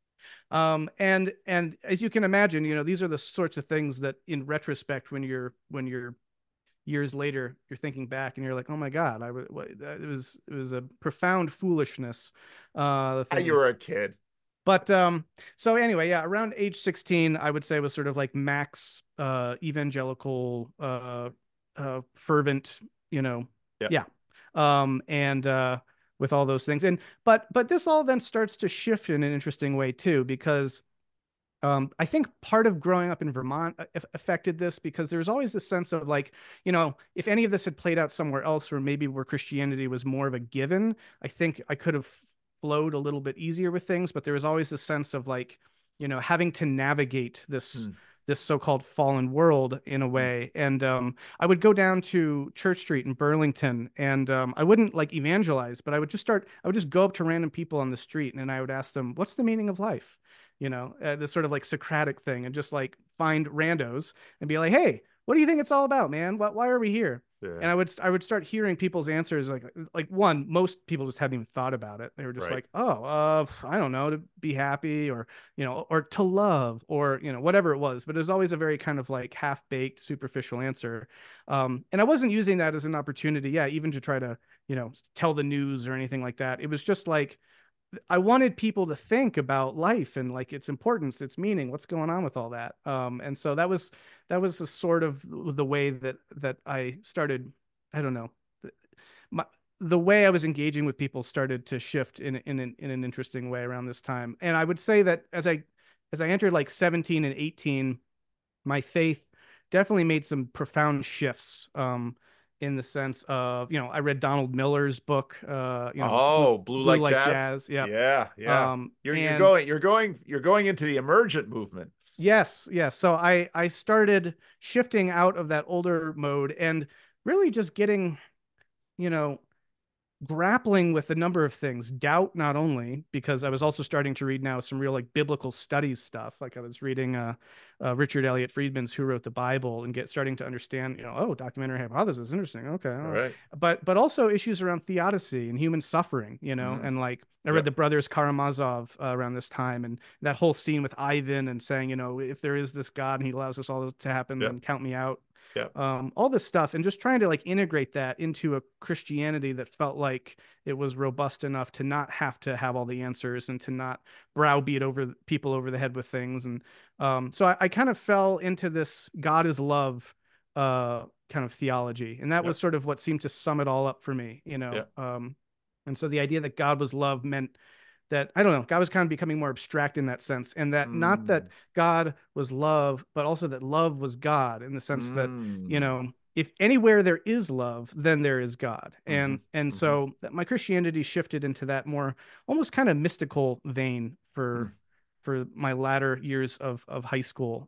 And as you can imagine, these are the sorts of things that in retrospect, when you're years later, you're thinking back and you're like, oh my God, it was a profound foolishness, the You were things. a kid. But so anyway, yeah, around age 16, I would say was sort of like max evangelical fervent, Yeah. yeah. And with all those things. And but this all then starts to shift in an interesting way too, because I think part of growing up in Vermont affected this because there was always this sense of like, if any of this had played out somewhere else or maybe where Christianity was more of a given, I think I could have flowed a little bit easier with things. But there was always this sense of like, having to navigate Hmm. this so-called fallen world in a Hmm. way. And I would go down to Church Street in Burlington, and I wouldn't like evangelize, but I would just go up to random people on the street, and I would ask them, "What's the meaning of life?" This sort of like Socratic thing, and just like find randos and be like, hey, what do you think it's all about, man? Why are we here? Yeah. And I would start hearing people's answers like one, most people just hadn't even thought about it. They were just Right. like, oh, I don't know, to be happy or or to love or whatever it was. But it was always a very kind of like half-baked, superficial answer. And I wasn't using that as an opportunity, yeah, even to try to tell the news or anything like that. It was just like I wanted people to think about life and like its importance, its meaning, what's going on with all that. And so that was a sort of the way that I started. I don't know, my, the way I was engaging with people started to shift in an interesting way around this time. And I would say that as I entered like 17 and 18, my faith definitely made some profound shifts. In the sense of, I read Donald Miller's book, Oh, blue Blue like Like jazz. Jazz. Yep. Yeah. Yeah. And You're going into the emergent movement. yes, yes. So I started shifting out of that older mode and really just getting, you know, grappling with a number of things. Doubt, not only because I was also starting to read now some real like biblical studies stuff. Like I was reading Richard Elliott Friedman's Who Wrote the Bible and get starting to understand, oh, documentary hypothesis, interesting. Okay. All Oh. right. But also issues around theodicy and human suffering, Mm. and like I read Yep. the Brothers Karamazov around this time, and that whole scene with Ivan and saying, if there is this God and he allows this all to happen, Yep. then count me out. Yep. All this stuff, and just trying to like integrate that into a Christianity that felt like it was robust enough to not have to have all the answers and to not browbeat over people over the head with things. And so I kind of fell into this God is love kind of theology, and that was Yep. sort of what seemed to sum it all up for me. Yep. And so the idea that God was love meant that I don't know, God was kind of becoming more abstract in that sense, and that not that Mm. God was love, but also that love was God in the sense that, Mm. if anywhere there is love, then there is God. Mm-hmm. And Mm-hmm. so that my Christianity shifted into that more almost kind of mystical vein Mm. for my latter years of high school.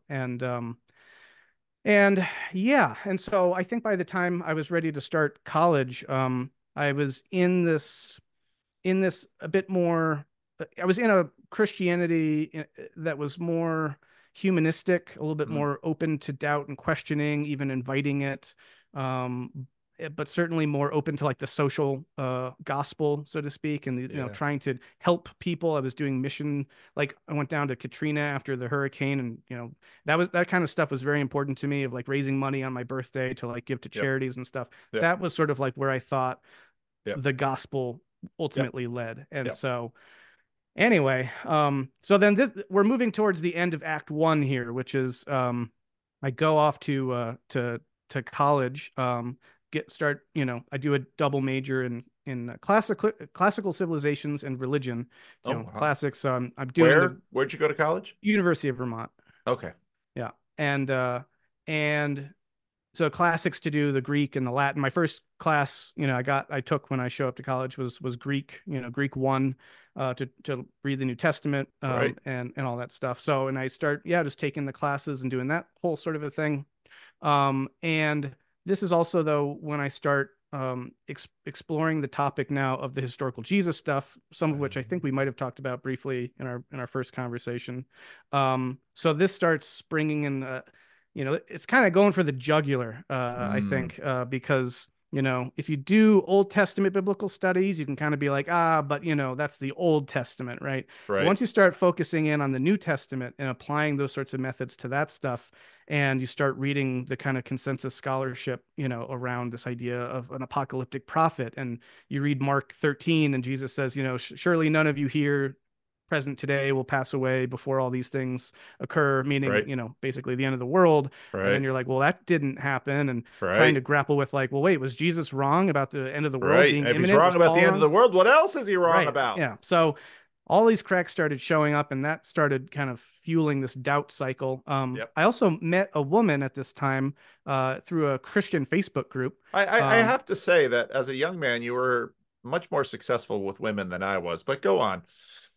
And yeah, and so I think by the time I was ready to start college, I was in this a bit more. I was in a Christianity that was more humanistic, a little bit Mm. more open to doubt and questioning, even inviting it, but certainly more open to like the social gospel, so to speak, and Yeah. trying to help people. I was doing mission, like I went down to Katrina after the hurricane, and that kind of stuff was very important to me, of like raising money on my birthday to like give to Yep. charities and stuff. Yep. That was sort of like where I thought Yep. the gospel Yep. ultimately led. And Yep. so anyway, so then we're moving towards the end of Act One here, which is I go off to college, I do a double major in classical civilizations and religion, Oh, wow. classics. So I'm doing the Where'd you go to college? University of Vermont. Okay. Yeah. And so classics to do the Greek and the Latin. My first class, I took when I show up to college was Greek, Greek one, to read the New Testament, Right. and all that stuff. So, and I start, yeah, just taking the classes and doing that whole sort of a thing. And this is also though when I start exploring the topic now of the historical Jesus stuff, some of which I think we might have talked about briefly in our first conversation. So this starts springing in. It's kind of going for the jugular, I Mm. think, because if you do Old Testament biblical studies, you can kind of be like, but that's the Old Testament, right? But Right. once you start focusing in on the New Testament and applying those sorts of methods to that stuff, and you start reading the kind of consensus scholarship, around this idea of an apocalyptic prophet, and you read Mark 13, and Jesus says, surely none of you here present today will pass away before all these things occur, meaning, Right. basically the end of the world. And then Right. you're like, well, that didn't happen. And trying Right. to grapple with like, well, wait, was Jesus wrong about the end of the world Right. being And if he's imminent? wrong Was about the Paul end of wrong? the world, what else is he wrong Right. about? Yeah. So all these cracks started showing up, and that started kind of fueling this doubt cycle. Yep. I also met a woman at this time through a Christian Facebook group. I Um, have to say that as a young man, you were much more successful with women than I was, but go on.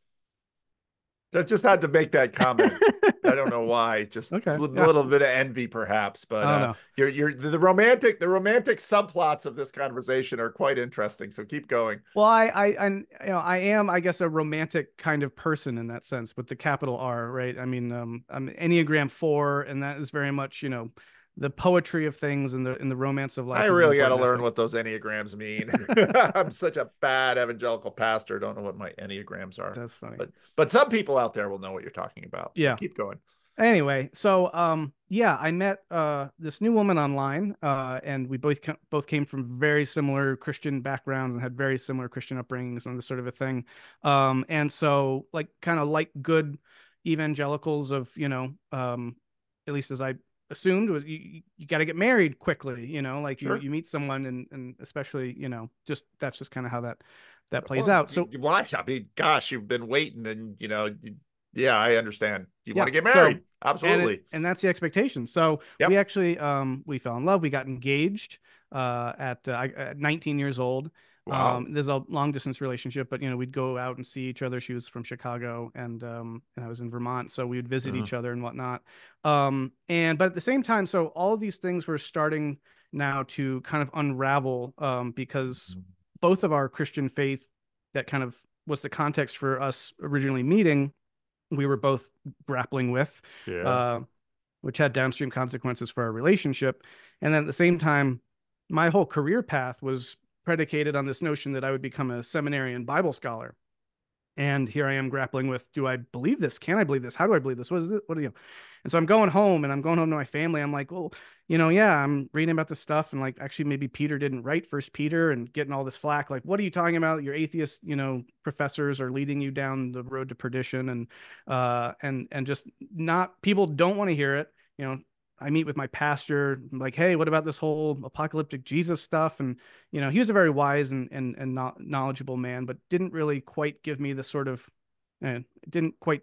I just had to make that comment. I don't know why, just a okay. Yeah. little bit of envy, perhaps. I But don't know. you're the romantic subplots of this conversation are quite interesting. So keep going. Well, I am, I guess, a romantic kind of person in that sense, with the capital R, right? I mean, I'm Enneagram 4, and that is very much, the poetry of things and the romance of I life is an really got to important learn aspect. what those enneagrams mean. I'm such a bad evangelical pastor. Don't know what my enneagrams are, That's funny. but some people out there will know what you're talking about. So Yeah. keep going. Anyway, so yeah, I met this new woman online, and we both came from very similar Christian backgrounds and had very similar Christian upbringings and this sort of a thing. And so like kind of like good evangelicals of, at least as I assumed, was you got to get married quickly, like you Sure. you meet someone, and especially, just that's just kind of how that plays Well, out. So why? I mean, gosh, you've been waiting, and yeah, I understand. You want yeah. to get So married? Absolutely. and that's the expectation. So we Yep. actually we fell in love. We got engaged at 19 years old. Wow. There's a long distance relationship, but we'd go out and see each other. She was from Chicago, and I was in Vermont, so we would visit Uh, each other and whatnot. And but at the same time, so all of these things were starting now to kind of unravel, because both of our Christian faith that kind of was the context for us originally meeting, we were both grappling with, Yeah. uh, which had downstream consequences for our relationship. And then at the same time, my whole career path was predicated on this notion that I would become a seminarian Bible scholar. And here I am grappling with, do I believe this? Can I believe this? How do I believe this? What is it? What do you? And so I'm going home and I'm going home to my family. I'm like, well, yeah, I'm reading about this stuff and like, actually, maybe Peter didn't write First Peter and getting all this flack. Like, what are you talking about? Your atheist, professors are leading you down the road to perdition, and just not people don't want to hear it. You know, I meet with my pastor, I'm like, hey, what about this whole apocalyptic Jesus stuff? And he was a very wise and knowledgeable man, but didn't really quite give me the sort of didn't quite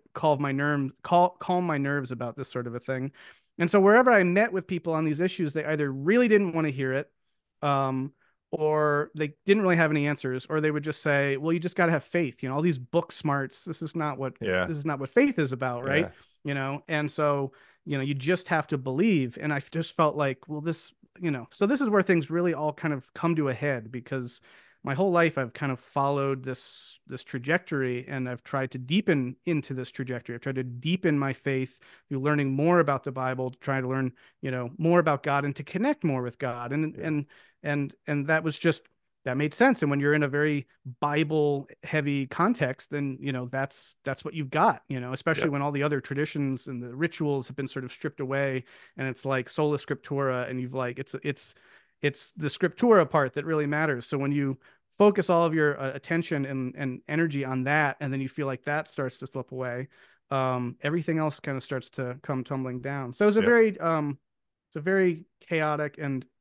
calm my nerves about this sort of a thing. And so wherever I met with people on these issues, they either really didn't want to hear it, um, or they didn't really have any answers, or they would just say, "Well, you just got to have faith." All these book smarts. Yeah. This is not what faith is about, right? Yeah. And so you just have to believe. And I just felt like, well, so this is where things really all kind of come to a head because my whole life I've kind of followed this trajectory and I've tried to deepen into this trajectory. I've tried to deepen my faith through learning more about the Bible, to try to learn, more about God and to connect more with God. And Yeah. and that was just that made sense. And when you're in a very Bible heavy context, then that's what you've got, especially Yep. when all the other traditions and the rituals have been sort of stripped away and it's like sola scriptura and you've like it's the scriptura part that really matters. So when you focus all of your attention and energy on that, and then you feel like that starts to slip away, everything else kind of starts to come tumbling down. So Yep. it's a very chaotic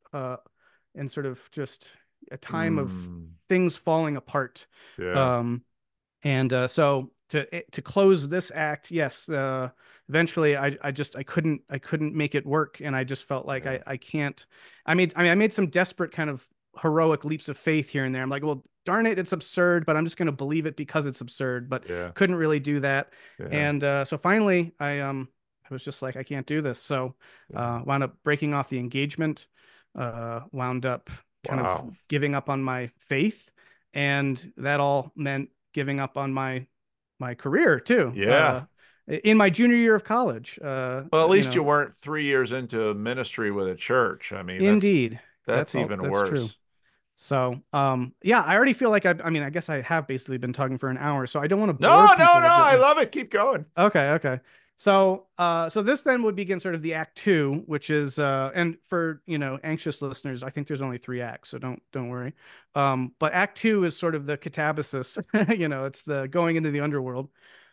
and sort of just a time of Mm. things falling apart. Yeah. Um, and so to close this act, yes, eventually I couldn't make it work, and I just felt like Yeah. I can't. I made some desperate kind of heroic leaps of faith here and there. I'm like, well, darn it, it's absurd, but I'm just going to believe it because it's absurd. But Yeah. couldn't really do that, Yeah. and so finally I was just like, I can't do this. So Yeah. wound up breaking off the engagement. Wound up kind of Wow. giving up on my faith, and that all meant giving up on my career too. Yeah. In my junior year of college, Well, at least you weren't 3 years into ministry with a church. I mean, indeed, that's even that's true. worse. So, yeah, I already feel like I guess I have basically been talking for an hour, so I don't want to bore No, no, people no. with I it. love it. Keep going. Okay, okay. So this then would begin sort of the act two, which is, and for, anxious listeners, I think there's only three acts, so don't worry. But act two is sort of the catabasis, it's the going into the underworld.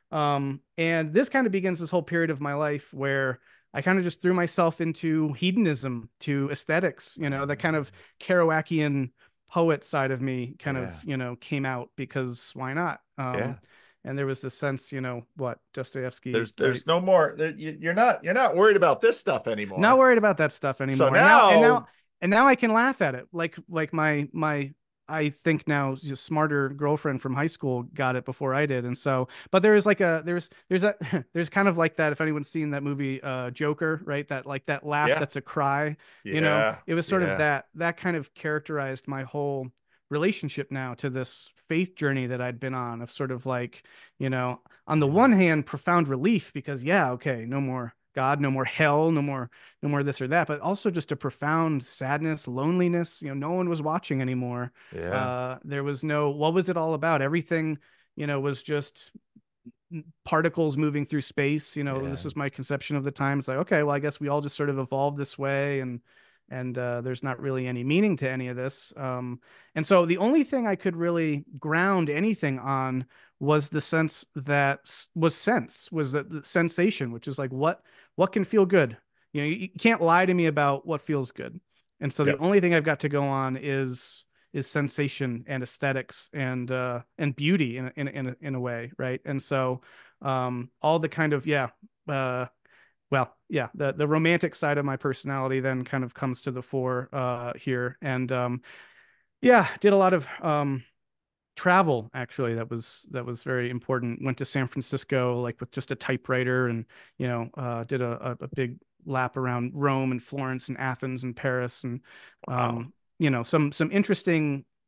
And this kind of begins this whole period of my life where I kind of just threw myself into hedonism, to aesthetics, the kind of Kerouacian poet side of me kind of, Yeah. came out because why not? Yeah. And there was this sense, what Dostoevsky, There's no more. You're not worried about this stuff not anymore. worried about that stuff So anymore. And now and now now, and now I can laugh at it. Like my I think now just smarter girlfriend from high school got it before I did. And so, but there is like there's a there's kind of like that, if anyone's seen that movie Joker, right? That like that laugh yeah, that's a cry, yeah, it was sort of yeah, that kind of characterized my whole relationship now to this faith journey that I'd been on, of sort of like, on the yeah, one hand, profound relief because yeah, okay, no more God, no more hell, no more this or that, but also just a profound sadness, loneliness. No one was watching anymore. yeah, There was no, what was it all about? Everything, was just particles moving through space. This yeah, is my conception of the time. It's like, okay, well, I guess we all just sort of evolved this way, and there's not really any meaning to any of this. And so the only thing I could really ground anything on was the sense that was the sensation, which is like what can feel good. You can't lie to me about what feels good. And so the yep, only thing I've got to go on is sensation and aesthetics and beauty in a way, right? And so all the kind of uh well, yeah, the romantic side of my personality then kind of comes to the fore here. And yeah, did a lot of travel actually. That was very important. Went to San Francisco like with just a typewriter, and did a big lap around Rome and Florence and Athens and Paris, and wow, some interesting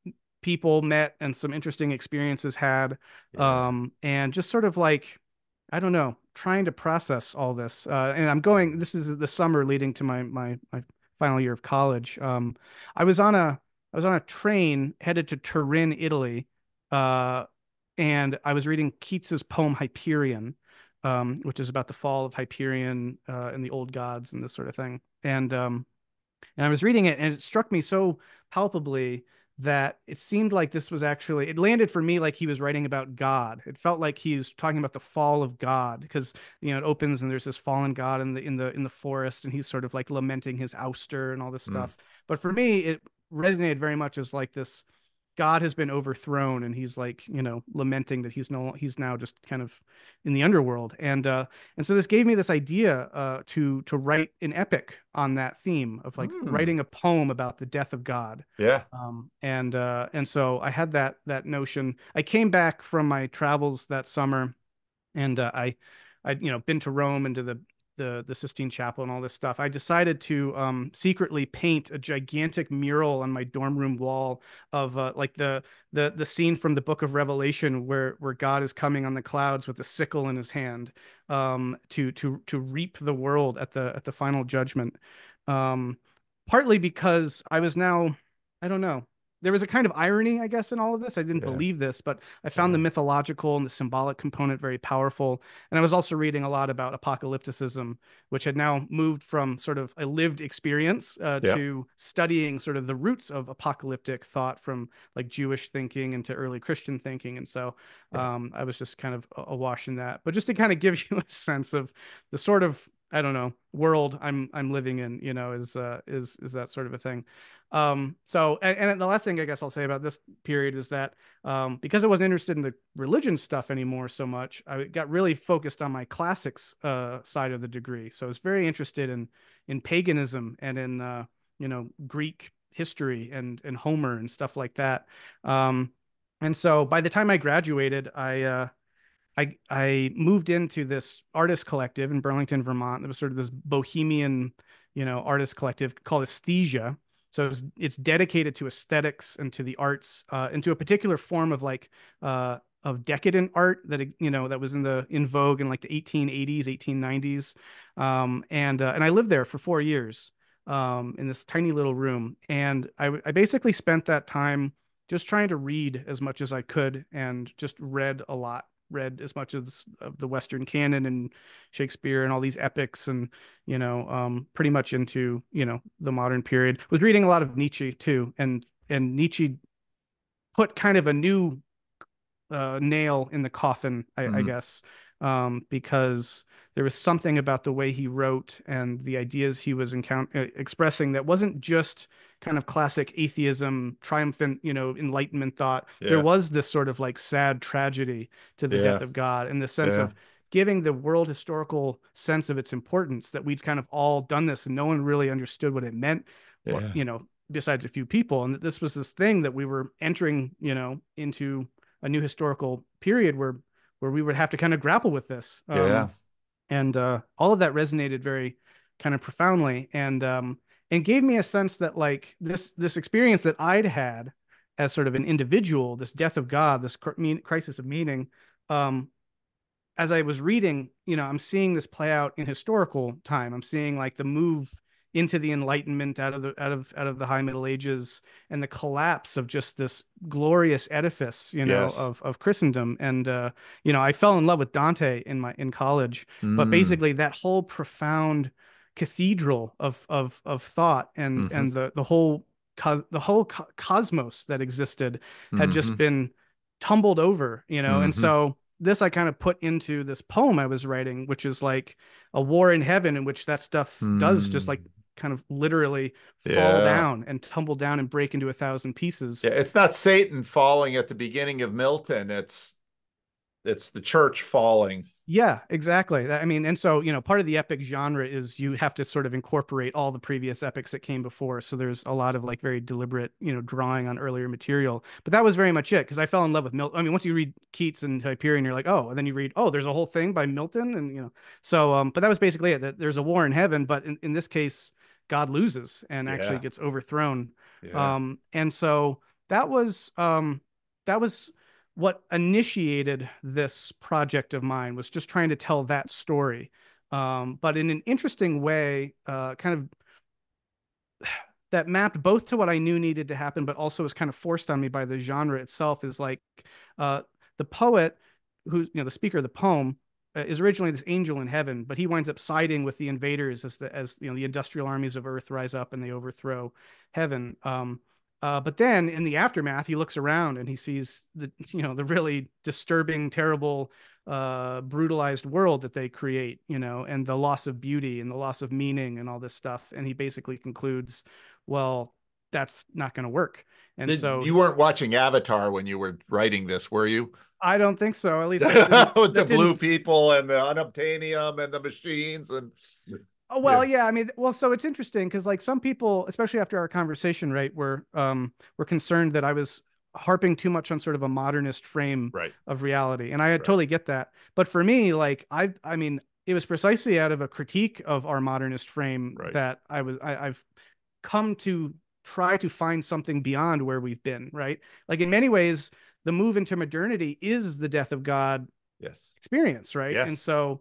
people met and some interesting experiences had, Yeah. and just sort of like, I don't know, trying to process all this. And I'm going. This is the summer leading to my final year of college. I was on a I was on a train headed to Turin, Italy, uh, and I was reading Keats's poem Hyperion, which is about the fall of Hyperion and the old gods and this sort of thing. And I was reading it, and it struck me so palpably that it seemed like this was actually, it landed for me like he was writing about God. It felt like he was talking about the fall of God because, it opens and there's this fallen God in the forest, and he's sort of like lamenting his ouster and all this Mm. stuff. But for me, it resonated very much as like this God has been overthrown, and he's like, lamenting that he's now just kind of in the underworld. And so this gave me this idea to write an epic on that theme of like Mm. writing a poem about the death of God. Yeah. And so I had that notion. I came back from my travels that summer, and I'd been to Rome and to the Sistine Chapel and all this stuff. I decided to secretly paint a gigantic mural on my dorm room wall of like the scene from the Book of Revelation where God is coming on the clouds with a sickle in his hand, to reap the world at the final judgment. Um, Partly because I was now, I don't know. There was a kind of irony, I guess, in all of this. I didn't Yeah. believe this, but I found the Yeah. mythological and the symbolic component very powerful. And I was also reading a lot about apocalypticism, which had now moved from sort of a lived experience Yeah. to studying sort of the roots of apocalyptic thought from like Jewish thinking into early Christian thinking. And so Yeah. I was just kind of awash in that. But just to kind of give you a sense of the sort of, I don't know, world I'm living in, is that sort of a thing. And the last thing I guess I'll say about this period is that because I wasn't interested in the religion stuff anymore so much, I got really focused on my classics side of the degree. So I was very interested in paganism and in Greek history and Homer and stuff like that. Um, and so by the time I graduated, I moved into this artist collective in Burlington, Vermont. It was sort of this bohemian, artist collective called Aesthesia. So it's dedicated to aesthetics and to the arts, into a particular form of like of decadent art that was in vogue in like the 1880s, 1890s. And I lived there for 4 years, in this tiny little room, and I basically spent that time just trying to read as much as I could and just read as much of the Western canon and Shakespeare and all these epics, and pretty much into the modern period. Was reading a lot of Nietzsche too, and Nietzsche put kind of a new nail in the coffin, I Mm. guess, because there was something about the way he wrote and the ideas he was expressing that wasn't just kind of classic atheism, triumphant, enlightenment thought. There Yeah. was this sort of like sad tragedy to the death Yeah. of God, in the sense Yeah. of giving the world historical sense of its importance, that we'd kind of all done this and no one really understood what it meant, what, Yeah. besides a few people. And that this was this thing that we were entering, into a new historical period where we would have to kind of grapple with this. Yeah. And all of that resonated very kind of profoundly, and gave me a sense that like this experience that I'd had as sort of an individual, this death of God, this crisis of meaning, um, as I was reading, I'm seeing this play out in historical time. I'm seeing like the move into the Enlightenment out of the High Middle Ages, and the collapse of just this glorious edifice, Yes. of Christendom. And I fell in love with Dante in college, but Mm. basically that whole profound cathedral of thought, and Mm-hmm. and the whole cosmos that existed had just Mm-hmm. been tumbled over, and Mm-hmm. so this I kind of put into this poem I was writing, which is like a war in heaven, in which that stuff does just like Mm. kind of literally fall Yeah. down and tumble down and break into 1,000 Yeah. pieces. It's not Satan falling at the beginning of Milton. It's the church falling. Yeah, exactly. I mean, and so, part of the epic genre is you have to sort of incorporate all the previous epics that came before. So there's a lot of like very deliberate, drawing on earlier material. But that was very much it, because I fell in love with Milton. I mean, once you read Keats and Hyperion, you're like, oh, and then you read, oh, there's a whole thing by Milton. And, so, but that was basically it, that there's a war in heaven. But in this case, God loses and actually Yeah. gets overthrown. Yeah. And so that was um that was what initiated this project of mine, was just trying to tell that story. But in an interesting way, kind of that mapped both to what I knew needed to happen, but also was kind of forced on me by the genre itself. Is like uh, the poet, who's, the speaker of the poem, is originally this angel in heaven, but he winds up siding with the invaders as the industrial armies of Earth rise up and they overthrow heaven. But then in the aftermath, he looks around and he sees the really disturbing, terrible, brutalized world that they create, and the loss of beauty and the loss of meaning and all this stuff. And he basically concludes, well, that's not going to work. And so You weren't watching Avatar when you were writing this, were you? I don't think so. At least that didn't With the that didn't blue people and the unobtainium and the machines and Oh, yeah, well, yeah. I mean, well, so it's interesting because like some people, especially after our conversation, right, were concerned that I was harping too much on sort of a modernist frame right, of reality, and I right, totally get that. But for me, like I mean, it was precisely out of a critique of our modernist frame right. that I've come to try to find something beyond where we've been, right? Like in many ways, the move into modernity is the death of God Yes, experience, right? And yes, so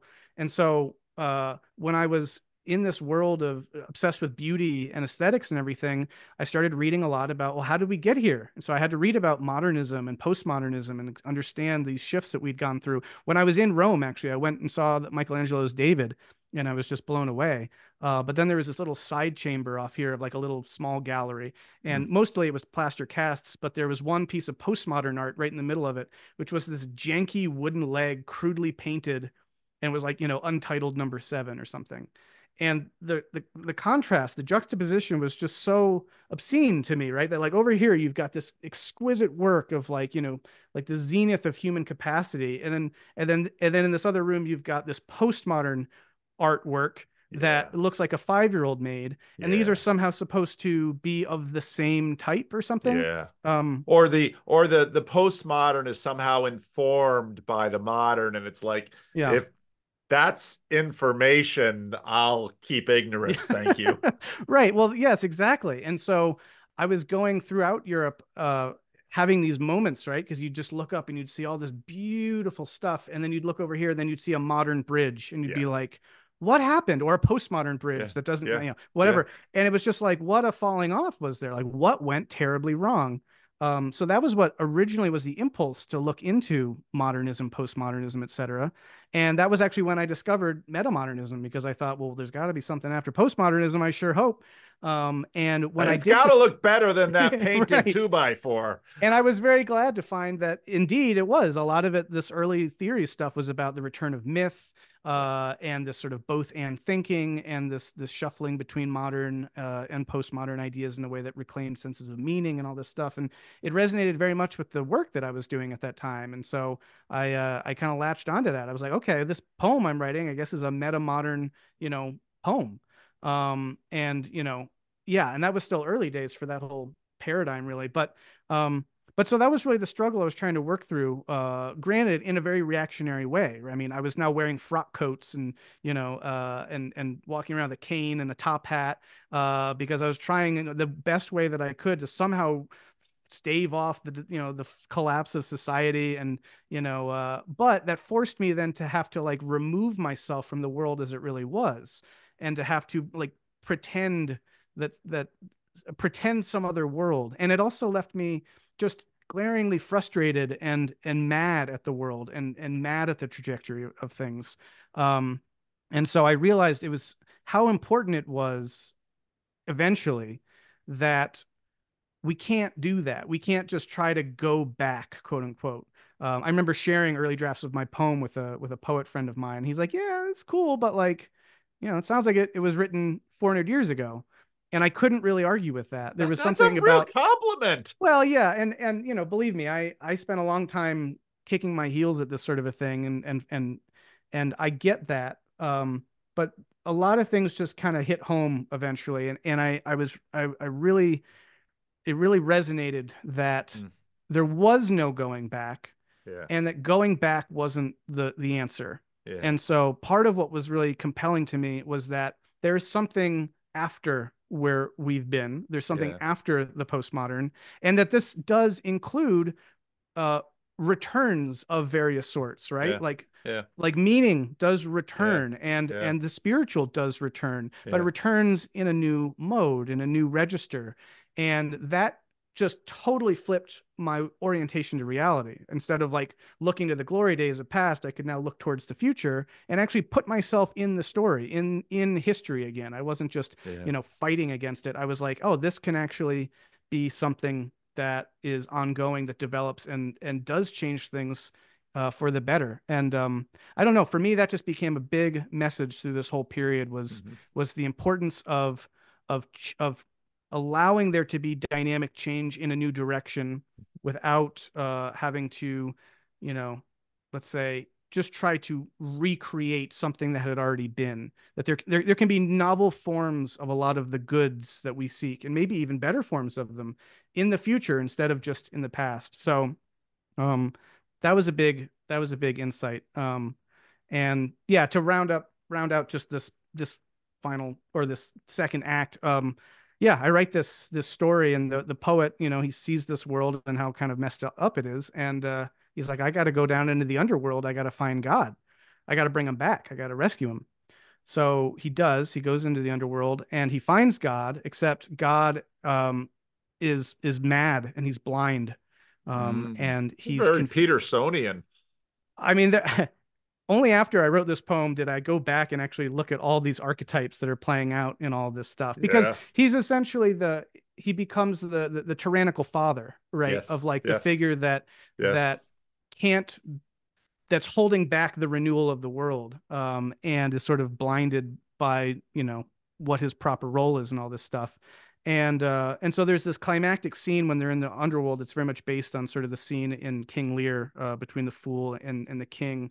when I was in this world of obsessed with beauty and aesthetics and everything, I started reading a lot about, well, how did we get here? And so I had to read about modernism and postmodernism and understand these shifts that we'd gone through. When I was in Rome, actually, I went and saw Michelangelo's David, and I was just blown away. But then there was this little side chamber off here of like a little small gallery, mm, and mostly it was plaster casts, but there was one piece of postmodern art right in the middle of it, which was this janky wooden leg, crudely painted, and was like, untitled number 7 or something. And the contrast, the juxtaposition was just so obscene to me, right? That like over here you've got this exquisite work of like, like the zenith of human capacity, and then in this other room you've got this postmodern artwork yeah, that looks like a 5-year-old made, and these are yeah, somehow supposed to be of the same type or something. yeah. Um, Or the postmodern is somehow informed by the modern, and it's like yeah. if that's information, I'll keep Yeah. ignorance. Thank you. Right. Well, yes, exactly. And so I was going throughout Europe, having these moments, right? Because you'd just look up and you'd see all this beautiful stuff. And then you'd look over here, and then you'd see a modern bridge and you'd Yeah, be like, what happened? Or a postmodern yeah, bridge that doesn't, yeah, yeah. whatever. And it was just like, what a falling off was there? Like, what went terribly wrong? So that was what originally was the impulse to look into modernism, postmodernism, et cetera. And that was actually when I discovered metamodernism, because I thought, well, there's got to be something after postmodernism, I sure hope. And when And I it's did got to this, look better than that painted right. two by four. And I was very glad to find that indeed it was. A lot of it, this early theory stuff, was about the return of myth, Yeah, and this sort of both and thinking, and this shuffling between modern and postmodern ideas in a way that reclaimed senses of meaning and all this stuff. And it resonated very much with the work that I was doing at that time. And so I kind of latched onto that. I was like, okay, this poem I'm writing, I guess, is a meta modern, poem. And yeah, and that was still early days for that whole paradigm, really. But so that was really the struggle I was trying to work through. Granted, in a very reactionary way. I mean, I was now wearing frock coats and and walking around with a cane and a top hat, because I was trying the best way that I could to somehow stave off the collapse of society. And but that forced me then to have to like remove myself from the world as it really was, and to have to like pretend that pretend some other world. And it also left me just glaringly frustrated and mad at the world, and mad at the trajectory of things. Um, and so I realized it was how important it was eventually that we can't do that. We can't just try to go back, quote unquote. I remember sharing early drafts of my poem with a poet friend of mine. He's like, "Yeah, it's cool, but like, it sounds like it was written 400 years ago." And I couldn't really argue with that. There was that's a something real about, compliment. well, yeah, and believe me, I spent a long time kicking my heels at this sort of a thing, and I get that. But a lot of things just kind of hit home eventually, and I really, it really resonated that Mm, there was no going back, yeah, and that going back wasn't the answer. yeah, And so part of what was really compelling to me was that there's something after where we've been. There's something Yeah. after the postmodern, and that this does include uh returns of various sorts, right? Yeah. Yeah. Like meaning does Yeah. return, and Yeah. the spiritual does return, but it Yeah. returns in a new mode, in a new register. And that just totally flipped my orientation to reality. Instead of like looking to the glory days of past, I could now look towards the future and actually put myself in the story, in history again. I wasn't just, Yeah. fighting against it. I was like, oh, this can actually be something that is ongoing, that develops and does change things for the better. And I don't know. For me, that just became a big message through this whole period, Mhm. was the importance of allowing there to be dynamic change in a new direction without having to, you know, let's say, just try to recreate something that had already been. That there can be novel forms of a lot of the goods that we seek, and maybe even better forms of them in the future instead of just in the past. So um, that was a big insight. And yeah, to round out just this final, or this second act. Yeah, I write this story, and the poet, he sees this world and how kind of messed up it is, and he's like, I got to go down into the underworld. I got to find God. I got to bring him back. I got to rescue him. So he does. He goes into the underworld and he finds God, except God is mad and he's blind, Mm. and he's Very confused. Petersonian. I mean, only after I wrote this poem did I go back and actually look at all these archetypes that are playing out in all this stuff, because Yeah. he's essentially he becomes the tyrannical father, right? Of Yes. like the Yes. figure that Yes. can't that's holding back the renewal of the world, and is sort of blinded by what his proper role is and all this stuff. And so there's this climactic scene when they're in the underworld. It's very much based on sort of the scene in King Lear, between the fool and the king,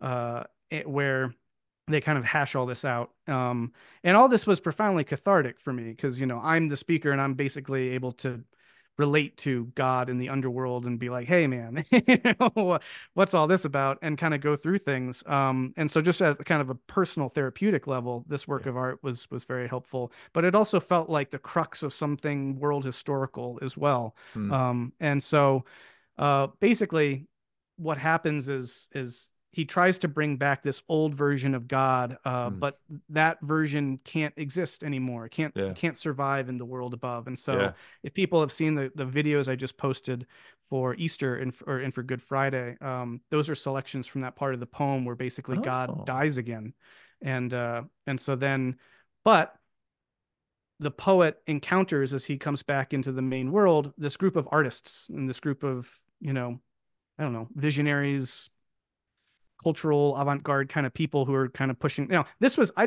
where they kind of hash all this out. And all this was profoundly cathartic for me, because I'm the speaker and I'm basically able to relate to God in the underworld and be like, hey man, what's all this about? And kind of go through things. And so just at kind of a personal therapeutic level, this work Yeah. of art was very helpful. But it also felt like the crux of something world historical as well. Mm. And so basically what happens is he tries to bring back this old version of God, Mm. but that version can't exist anymore. Yeah. It can't survive in the world above. And so, Yeah. if people have seen the videos I just posted for Easter and for Good Friday, those are selections from that part of the poem where basically God Oh. dies again, and so then, but the poet encounters, as he comes back into the main world, this group of artists and this group of I don't know, visionaries, cultural avant-garde kind of people who are kind of pushing. This was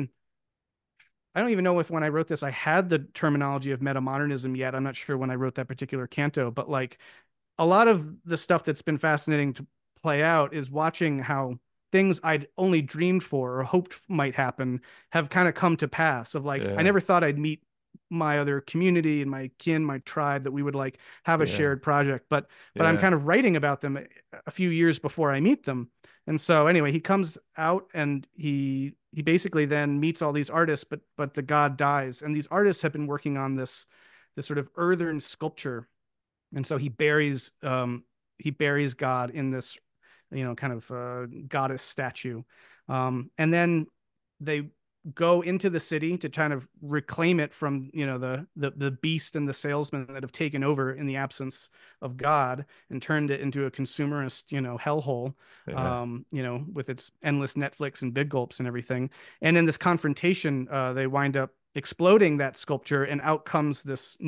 I don't even know if when I wrote this I had the terminology of metamodernism yet. I'm not sure when I wrote that particular canto, but like a lot of the stuff that's been fascinating to play out is watching how things I'd only dreamed for or hoped might happen have kind of come to pass. Of like, I Yeah. never thought I'd meet my other community and my kin, my tribe, that we would like have a Yeah. shared project, but I'm Yeah. kind of writing about them a few years before I meet them. And so anyway, he comes out and he basically then meets all these artists, but the god dies, and these artists have been working on this sort of earthen sculpture, and so he buries God in this kind of goddess statue, and then they go into the city to kind of reclaim it from the beast and the salesman that have taken over in the absence of God, and turned it into a consumerist hellhole, Yeah. with its endless Netflix and big gulps and everything. And in this confrontation, they wind up exploding that sculpture, and out comes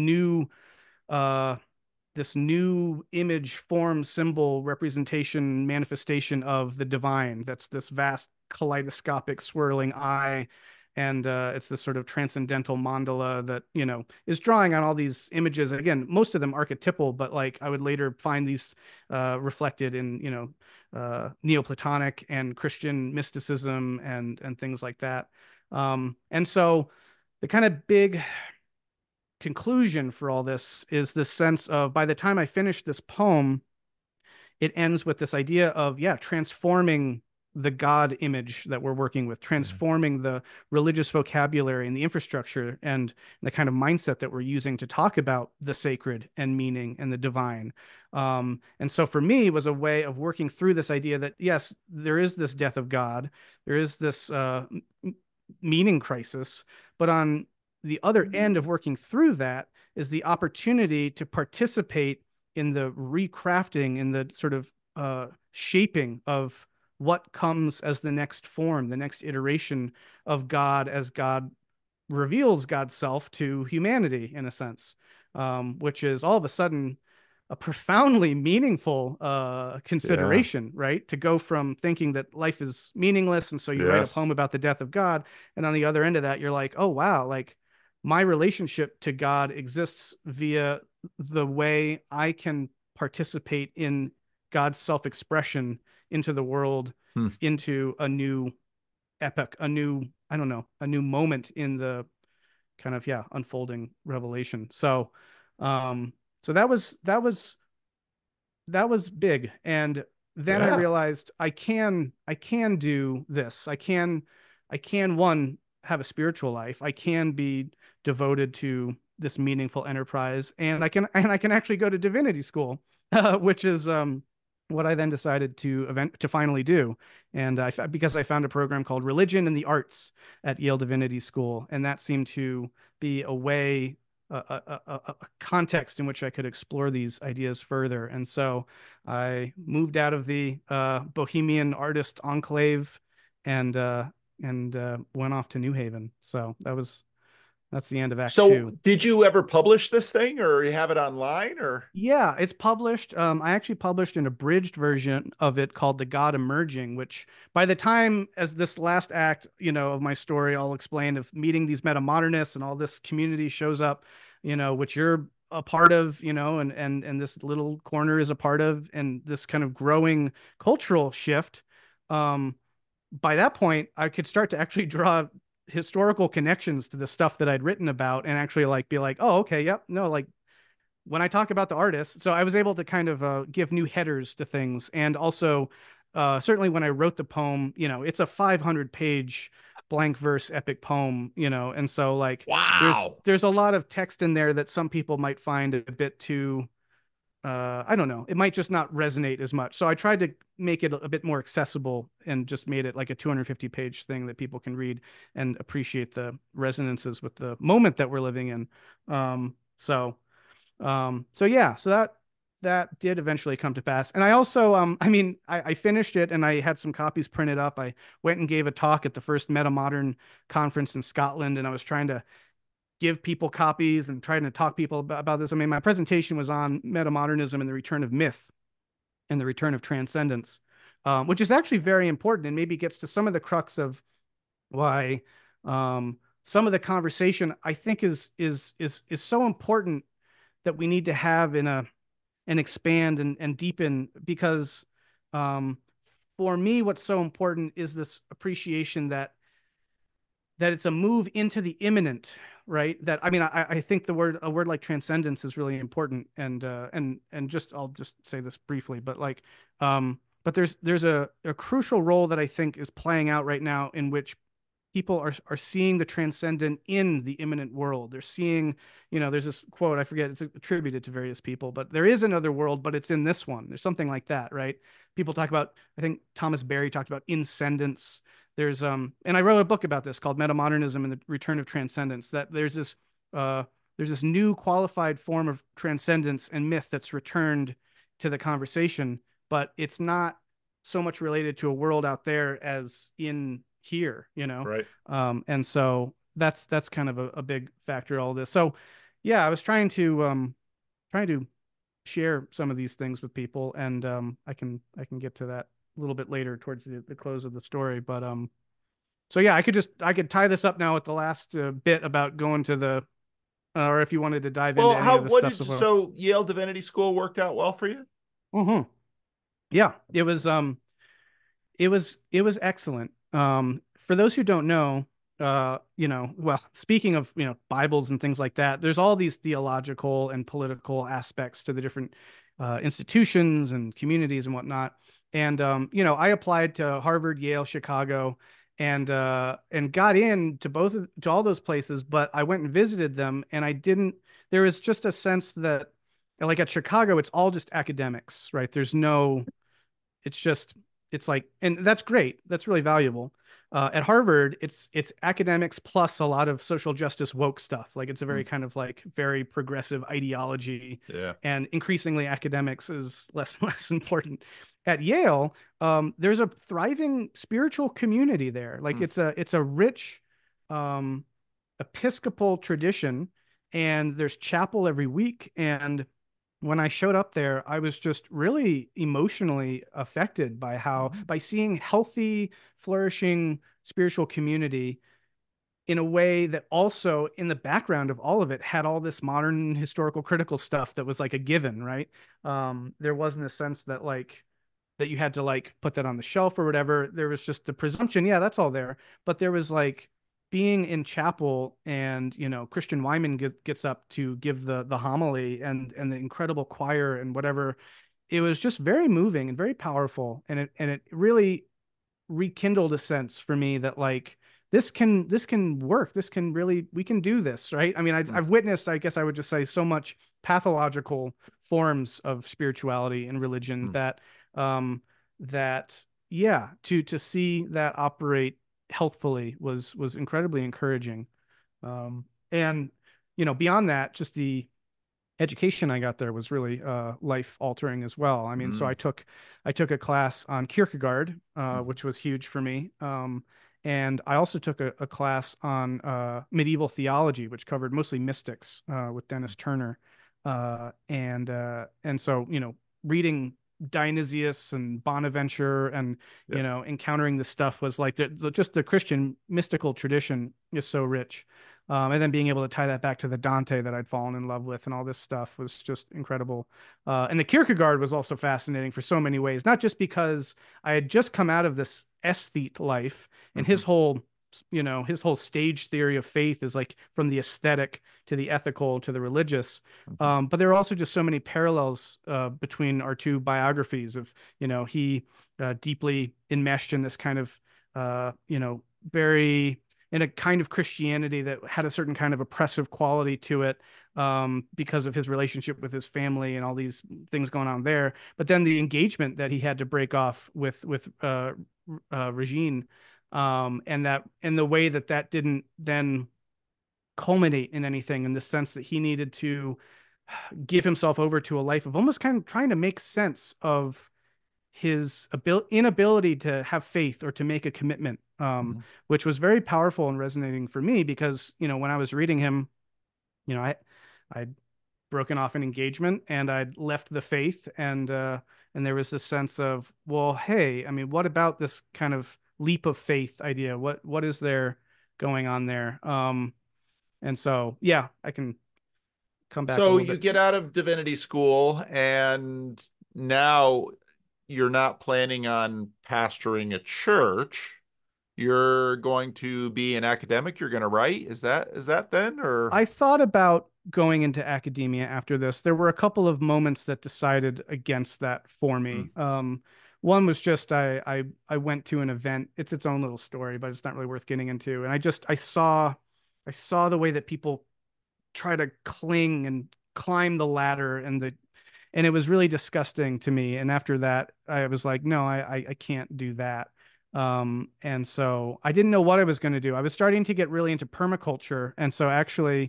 uh, this new image, form, symbol, representation, manifestation of the divine. That's this vast kaleidoscopic swirling eye. And it's this sort of transcendental mandala that, is drawing on all these images. Again, most of them archetypal, but like I would later find these reflected in, Neoplatonic and Christian mysticism and things like that. And so the kind of big conclusion for all this is this sense of, by the time I finish this poem, it ends with this idea of, yeah, transforming the God image that we're working with, Yeah. transforming the religious vocabulary and the infrastructure and the kind of mindset that we're using to talk about the sacred and meaning and the divine. And so for me, it was a way of working through this idea that, yes, there is this death of God, there is this meaning crisis, but on the other end of working through that is the opportunity to participate in the recrafting, in the sort of shaping of what comes as the next form, the next iteration of God as God reveals God's self to humanity in a sense, which is all of a sudden a profoundly meaningful Yeah. consideration, right? To go from thinking that life is meaningless, and so you write a Yes. poem about the death of God, and on the other end of that, you're like, oh wow, like my relationship to God exists via the way I can participate in God's self-expression into the world, Hmm. into a new epoch, a new, I don't know, a new moment in the kind of, yeah, unfolding revelation. So um so that was big. And then I Yeah. realized I can do this. I can one have a spiritual life. I can be devoted to this meaningful enterprise, and I can actually go to divinity school, which is what I then decided to finally do. And because I found a program called Religion and the Arts at Yale Divinity School, and that seemed to be a way, a context in which I could explore these ideas further. And so I moved out of the Bohemian artist enclave and went off to New Haven. So that's the end of Act So, Two. did you ever publish this thing, or you have it online, or? Yeah, it's published. I actually published an abridged version of it called The God Emerging, which by the time as this last act, of my story, I'll explain of meeting these meta modernists and all this community shows up, which you're a part of, and this little corner is a part of, and this kind of growing cultural shift. Um, by that point, I could start to actually draw historical connections to the stuff that I'd written about and actually like be like, oh, okay, yep, no, like when I talk about the artist, so I was able to kind of give new headers to things, and also certainly when I wrote the poem, it's a 500-page blank verse epic poem, and so like there's Wow. there's a lot of text in there that some people might find a bit too. I don't know. It might just not resonate as much. So I tried to make it a bit more accessible and just made it like a 250-page thing that people can read and appreciate the resonances with the moment that we're living in. So yeah, so that did eventually come to pass. And I also, I mean, I finished it and I had some copies printed up. I went and gave a talk at the first Meta Modern conference in Scotland, and I was trying to give people copies and trying to talk people about this. I mean, my presentation was on meta modernism and the return of myth and the return of transcendence, which is actually very important and maybe gets to some of the crux of why some of the conversation I think is so important that we need to have in a and expand and deepen because um, for me, what's so important is this appreciation that it's a move into the imminent, right? That I mean, I think a word like transcendence is really important, and just I'll just say this briefly, but there's a crucial role that I think is playing out right now in which people are seeing the transcendent in the imminent world. They're seeing, there's this quote, I forget, it's attributed to various people, but there is another world, but it's in this one. There's something like that, right? People talk about, I think Thomas Berry talked about incendence. And I wrote a book about this called Metamodernism and the Return of Transcendence, that uh, there's this new qualified form of transcendence and myth that's returned to the conversation, but it's not so much related to a world out there as in here. Right. And so that's kind of a big factor all this. So yeah, I was trying to share some of these things with people, and I can get to that a little bit later towards the close of the story. But so yeah, I could tie this up now with the last bit about going to the or if you wanted to dive into Well, any of the what stuff did so you, far. so Yale Divinity School worked out well for you? Mm-hmm. Yeah, it was excellent. For those who don't know, well, speaking of, Bibles and things like that, there's all these theological and political aspects to the different institutions and communities and whatnot. And I applied to Harvard, Yale, Chicago, and got in to to all those places, but I went and visited them, and I didn't. There was just a sense that, like at Chicago, it's all just academics, right? There's no it's just it's like, and that's great. That's really valuable. At Harvard, it's academics plus a lot of social justice woke stuff. Like it's a very Mm. kind of like very progressive ideology, Yeah. and increasingly academics is less and less important. At Yale, there's a thriving spiritual community there. Like Mm. it's a rich um, Episcopal tradition, and there's chapel every week. And when I showed up there, I was just really emotionally affected by Mhm. by seeing healthy, flourishing spiritual community in a way that also in the background of all of it had all this modern historical critical stuff that was like a given, right? There wasn't a sense that like that you had to like put that on the shelf or whatever. There was just the presumption, yeah, that's all there. But there was like being in chapel, and Christian Wyman gets up to give the homily, and the incredible choir and whatever. It was just very moving and very powerful, and it really rekindled a sense for me that like this can work. This can really, we can do this, right? I mean, Mm. I've witnessed, I guess I would just say, so much pathological forms of spirituality and religion Mm. um that yeah, to see that operate healthfully was incredibly encouraging. And beyond that, just the education I got there was really life altering as well. I mean, so Mm. I took a class on Kierkegaard, Mhm. which was huge for me. And I also took a class on medieval theology, which covered mostly mystics with Dennis Turner. And so reading Dionysius and Bonaventure, and Yeah. encountering this stuff was like just the Christian mystical tradition is so rich. And then being able to tie that back to the Dante that I'd fallen in love with and all this stuff was just incredible. And the Kierkegaard was also fascinating for so many ways, not just because I had just come out of this aesthete life, and Mhm. his whole stage theory of faith is like from the aesthetic to the ethical to the religious. Mhm. But there are also just so many parallels between our two biographies of, he deeply enmeshed in this kind of, very in a kind of Christianity that had a certain kind of oppressive quality to it, because of his relationship with his family and all these things going on there. But then the engagement that he had to break off with Regine, and the way that that didn't then culminate in anything, in the sense that he needed to give himself over to a life of almost kind of trying to make sense of his inability to have faith or to make a commitment, Mhm. which was very powerful and resonating for me because, when I was reading him, I'd broken off an engagement and I'd left the faith, and there was this sense of, well, hey, I mean, what about this kind of leap of faith idea? What is there going on there? And so, yeah, I can come back a So little you bit. get out of divinity school, and now you're not planning on pastoring a church. You're going to be an academic. You're going to write. Is that then or? I thought about going into academia after this. There were a couple of moments that decided against that for Mm. me. One was just I went to an event. It's its own little story, but it's not really worth getting into. And I saw the way that people try to cling and climb the ladder, and it was really disgusting to me. And after that, I was like, no, I can't do that. And so I didn't know what I was going to do. I was starting to get really into permaculture, and so actually,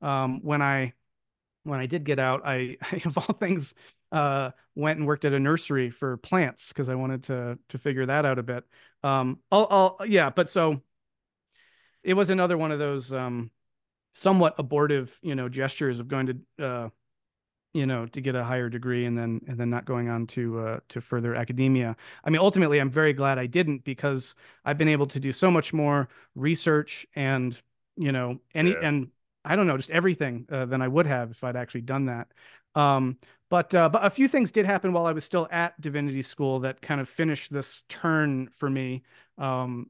when I did get out, of all things, went and worked at a nursery for plants because I wanted to figure that out a bit. Yeah, but so it was another one of those somewhat abortive, gestures of going to get a higher degree, and then not going on to further academia. I mean, ultimately, I'm very glad I didn't, because I've been able to do so much more research and Yeah. and I don't know, just everything than I would have if I'd actually done that. Um, but a few things did happen while I was still at divinity school that kind of finished this turn for me. Um,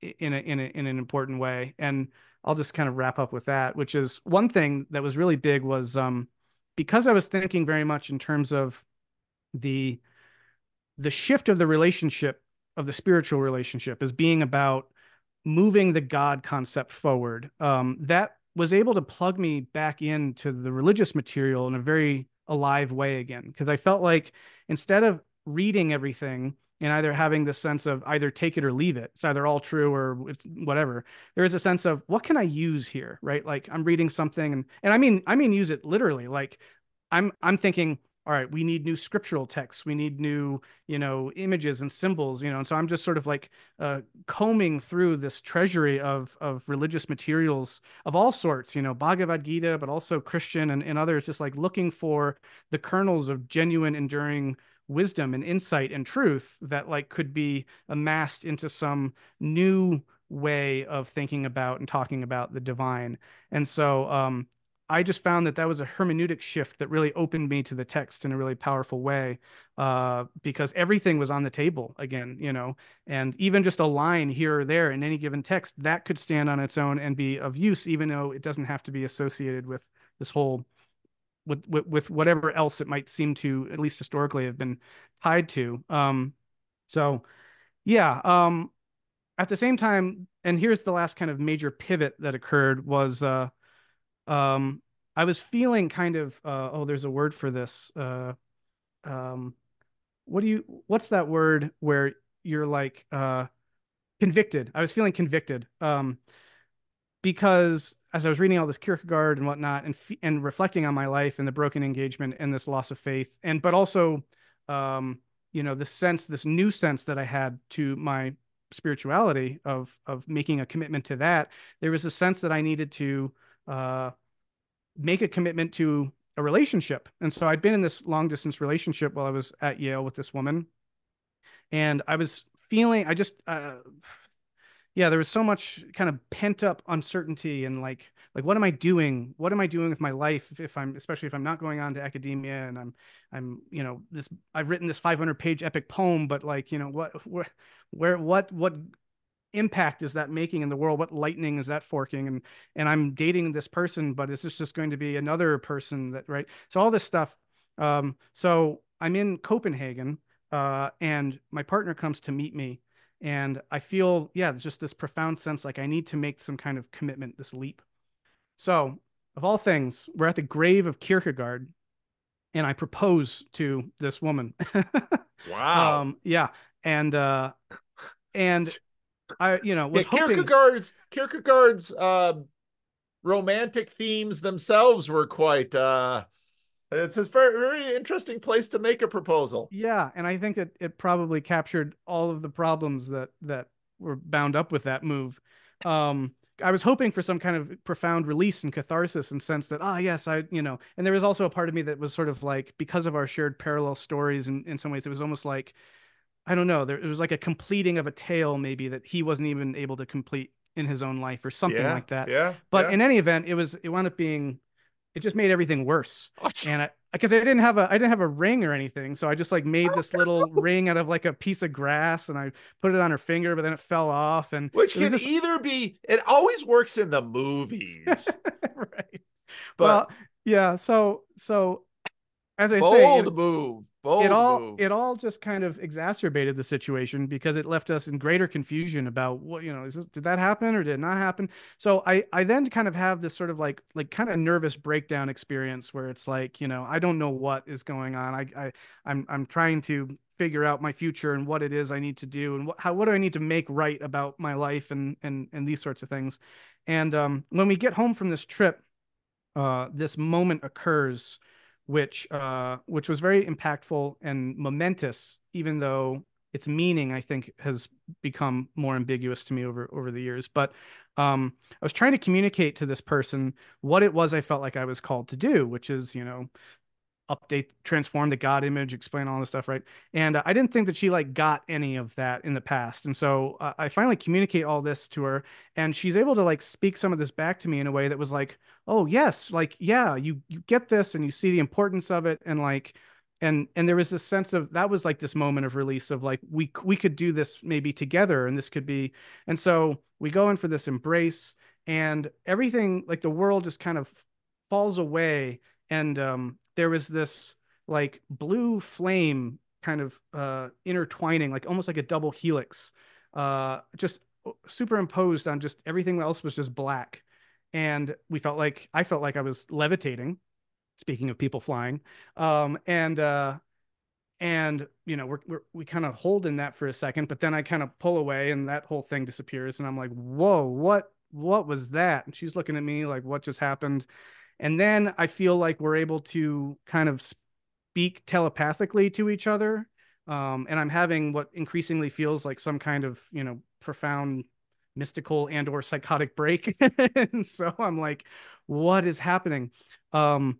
in an important way. And I'll just kind of wrap up with that, which is one thing that was really big was because I was thinking very much in terms of the the shift of the relationship of the spiritual relationship as being about moving the God concept forward. That was able to plug me back into the religious material in a very alive way again, because I felt like instead of reading everything and either having this sense of either take it or leave it, it's either all true or it's whatever. There is a sense of what can I use here, right? Like I'm reading something, and I mean use it literally. Like I'm thinking, all right, we need new scriptural texts, we need new, images and symbols, and so I'm just sort of like combing through this treasury of religious materials of all sorts, Bhagavad Gita, but also Christian and others, just like looking for the kernels of genuine, enduring wisdom and insight and truth that like could be amassed into some new way of thinking about and talking about the divine. And so I just found that that was a hermeneutic shift that really opened me to the text in a really powerful way, because everything was on the table again, and even just a line here or there in any given text that could stand on its own and be of use, even though it doesn't have to be associated with this whole with whatever else it might seem to, at least historically, have been tied to. So yeah. At the same time, and here's the last kind of major pivot that occurred was um, I was feeling kind of oh, there's a word for this. Um, what's that word where you're like convicted? I was feeling convicted. Because as I was reading all this Kierkegaard and whatnot, and reflecting on my life and the broken engagement and this loss of faith, and but also, this new sense that I had to my spirituality of making a commitment to that, there was a sense that I needed to uh, make a commitment to a relationship. And so I'd been in this long distance relationship while I was at Yale with this woman, and I was feeling, I just, yeah, there was so much kind of pent up uncertainty and like what am I doing? What am I doing with my life if I'm, especially if I'm not going on to academia and I'm this, I've written this 500-page epic poem, but like what impact is that making in the world? What lightning is that forking? And I'm dating this person, but is this just going to be another person that, right? So all this stuff. So I'm in Copenhagen, and my partner comes to meet me, and I feel, yeah, just this profound sense like I need to make some kind of commitment, this leap. So of all things, we're at the grave of Kierkegaard, and I propose to this woman. Wow. Yeah, and and I, Yeah, was hoping. Kierkegaard's romantic themes themselves were quite it's a very, very interesting place to make a proposal. Yeah, and I think that it probably captured all of the problems that were bound up with that move. I was hoping for some kind of profound release and catharsis and sense that, yes, and there was also a part of me that was sort of like, because of our shared parallel stories, in some ways, it was almost like, I don't know, it was like a completing of a tale maybe that he wasn't even able to complete in his own life or something Yeah, like that. yeah, But yeah. in any event, it wound up being, it just made everything worse. And because I didn't have a ring or anything, so I just like made this little ring out of like a piece of grass, and I put it on her finger, but then it fell off, and Which it was can this. either be, it always works in the movies, Right. but Well, yeah. So as I say, bold move, it bold all move. it all just kind of exacerbated the situation because it left us in greater confusion about what, did that happen or did it not happen. So I then kind of have this sort of like kind of nervous breakdown experience where it's like, I don't know what is going on. I'm trying to figure out my future and what it is I need to do, and what do I need to make right about my life, and these sorts of things. And when we get home from this trip, this moment occurs, which was very impactful and momentous, even though its meaning, I think, has become more ambiguous to me over the years. But I was trying to communicate to this person what it was I felt like I was called to do, which is, update, transform the God image, explain all this stuff, right? And I didn't think that she like got any of that in the past, and so I finally communicate all this to her, and she's able to like speak some of this back to me in a way that was like, oh yes, like yeah, you get this, and you see the importance of it, and there was this sense of that was like this moment of release of like we could do this maybe together and this could be, and so we go in for this embrace and everything like the world just kind of falls away, and there was this like blue flame kind of intertwining like almost like a double helix, just superimposed on just everything else was just black, and we felt like I felt like I was levitating, speaking of people flying, and you know we kind of hold in that for a second, but then I kind of pull away and that whole thing disappears and I'm like, whoa, what was that? And she's looking at me like, what just happened? And then I feel like we're able to kind of speak telepathically to each other, and I'm having what increasingly feels like some kind of profound mystical and or psychotic break. And so I'm like, what is happening? um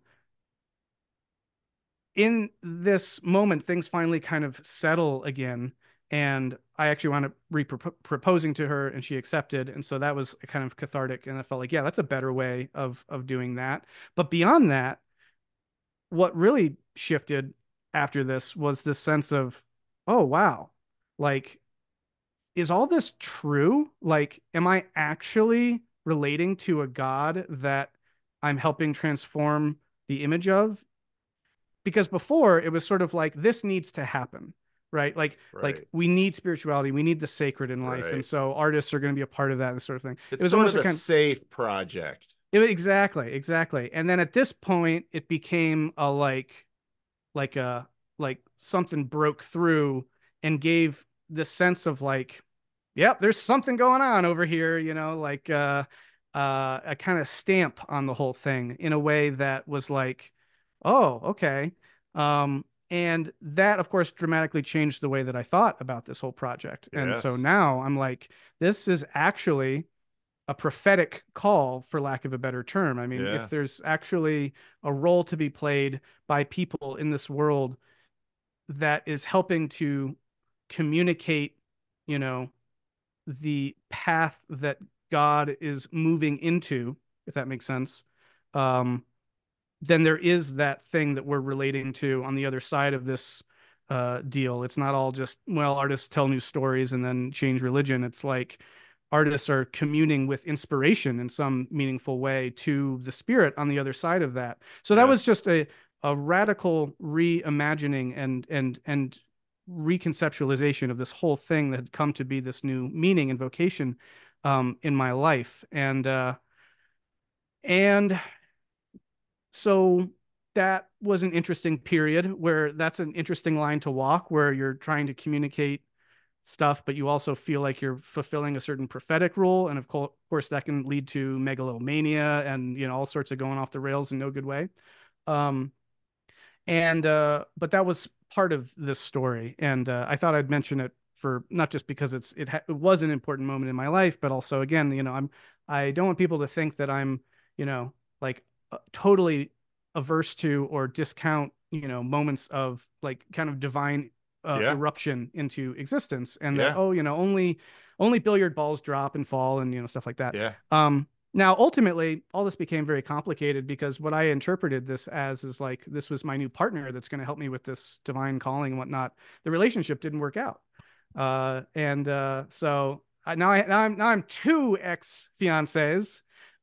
in this moment, things finally kind of settle again. And I actually wound up proposing to her and she accepted. And so that was kind of cathartic. And I felt like, yeah, that's a better way of doing that. But beyond that, what really shifted after this was this sense of, oh, wow, like, is all this true? Like, am I actually relating to a God that I'm helping transform the image of? Because before it was sort of like this needs to happen, right? Like Right. we need spirituality, we need the sacred in life, and Right. so artists are going to be a part of that and sort of thing. It It's was sort almost of a a kind safe project. exactly, and then at this point it became a like a like something broke through and gave this sense of like, yep, there's something going on over here, like a kind of stamp on the whole thing in a way that was like, oh, okay. And that, of course, dramatically changed the way that I thought about this whole project. And so Yes. now I'm like, this is actually a prophetic call, for lack of a better term. I mean, if Yeah. there's actually a role to be played by people in this world that is helping to communicate, you know, the path that God is moving into, if that makes sense, um, then there is that thing that we're relating to on the other side of this deal. It's not all just, well, artists tell new stories and then change religion. It's like artists are communing with inspiration in some meaningful way to the spirit on the other side of that. So that was Yes. just a radical reimagining and reconceptualization of this whole thing that had come to be this new meaning and vocation in my life. And so that was an interesting period where that's an interesting line to walk where you're trying to communicate stuff, but you also feel like you're fulfilling a certain prophetic role. And of course, that can lead to megalomania and, all sorts of going off the rails in no good way. Um, and but that was part of this story, and I thought I'd mention it for not just because it was an important moment in my life, but also again, I don't want people to think that I'm like totally averse to or discount moments of like kind of divine Yeah. eruption into existence, and that, Yeah. oh, only billiard balls drop and fall and stuff like that. Yeah. Now, ultimately, all this became very complicated because what I interpreted this as is like this was my new partner that's going to help me with this divine calling and whatnot. The relationship didn't work out, and so now I'm two ex fiancés,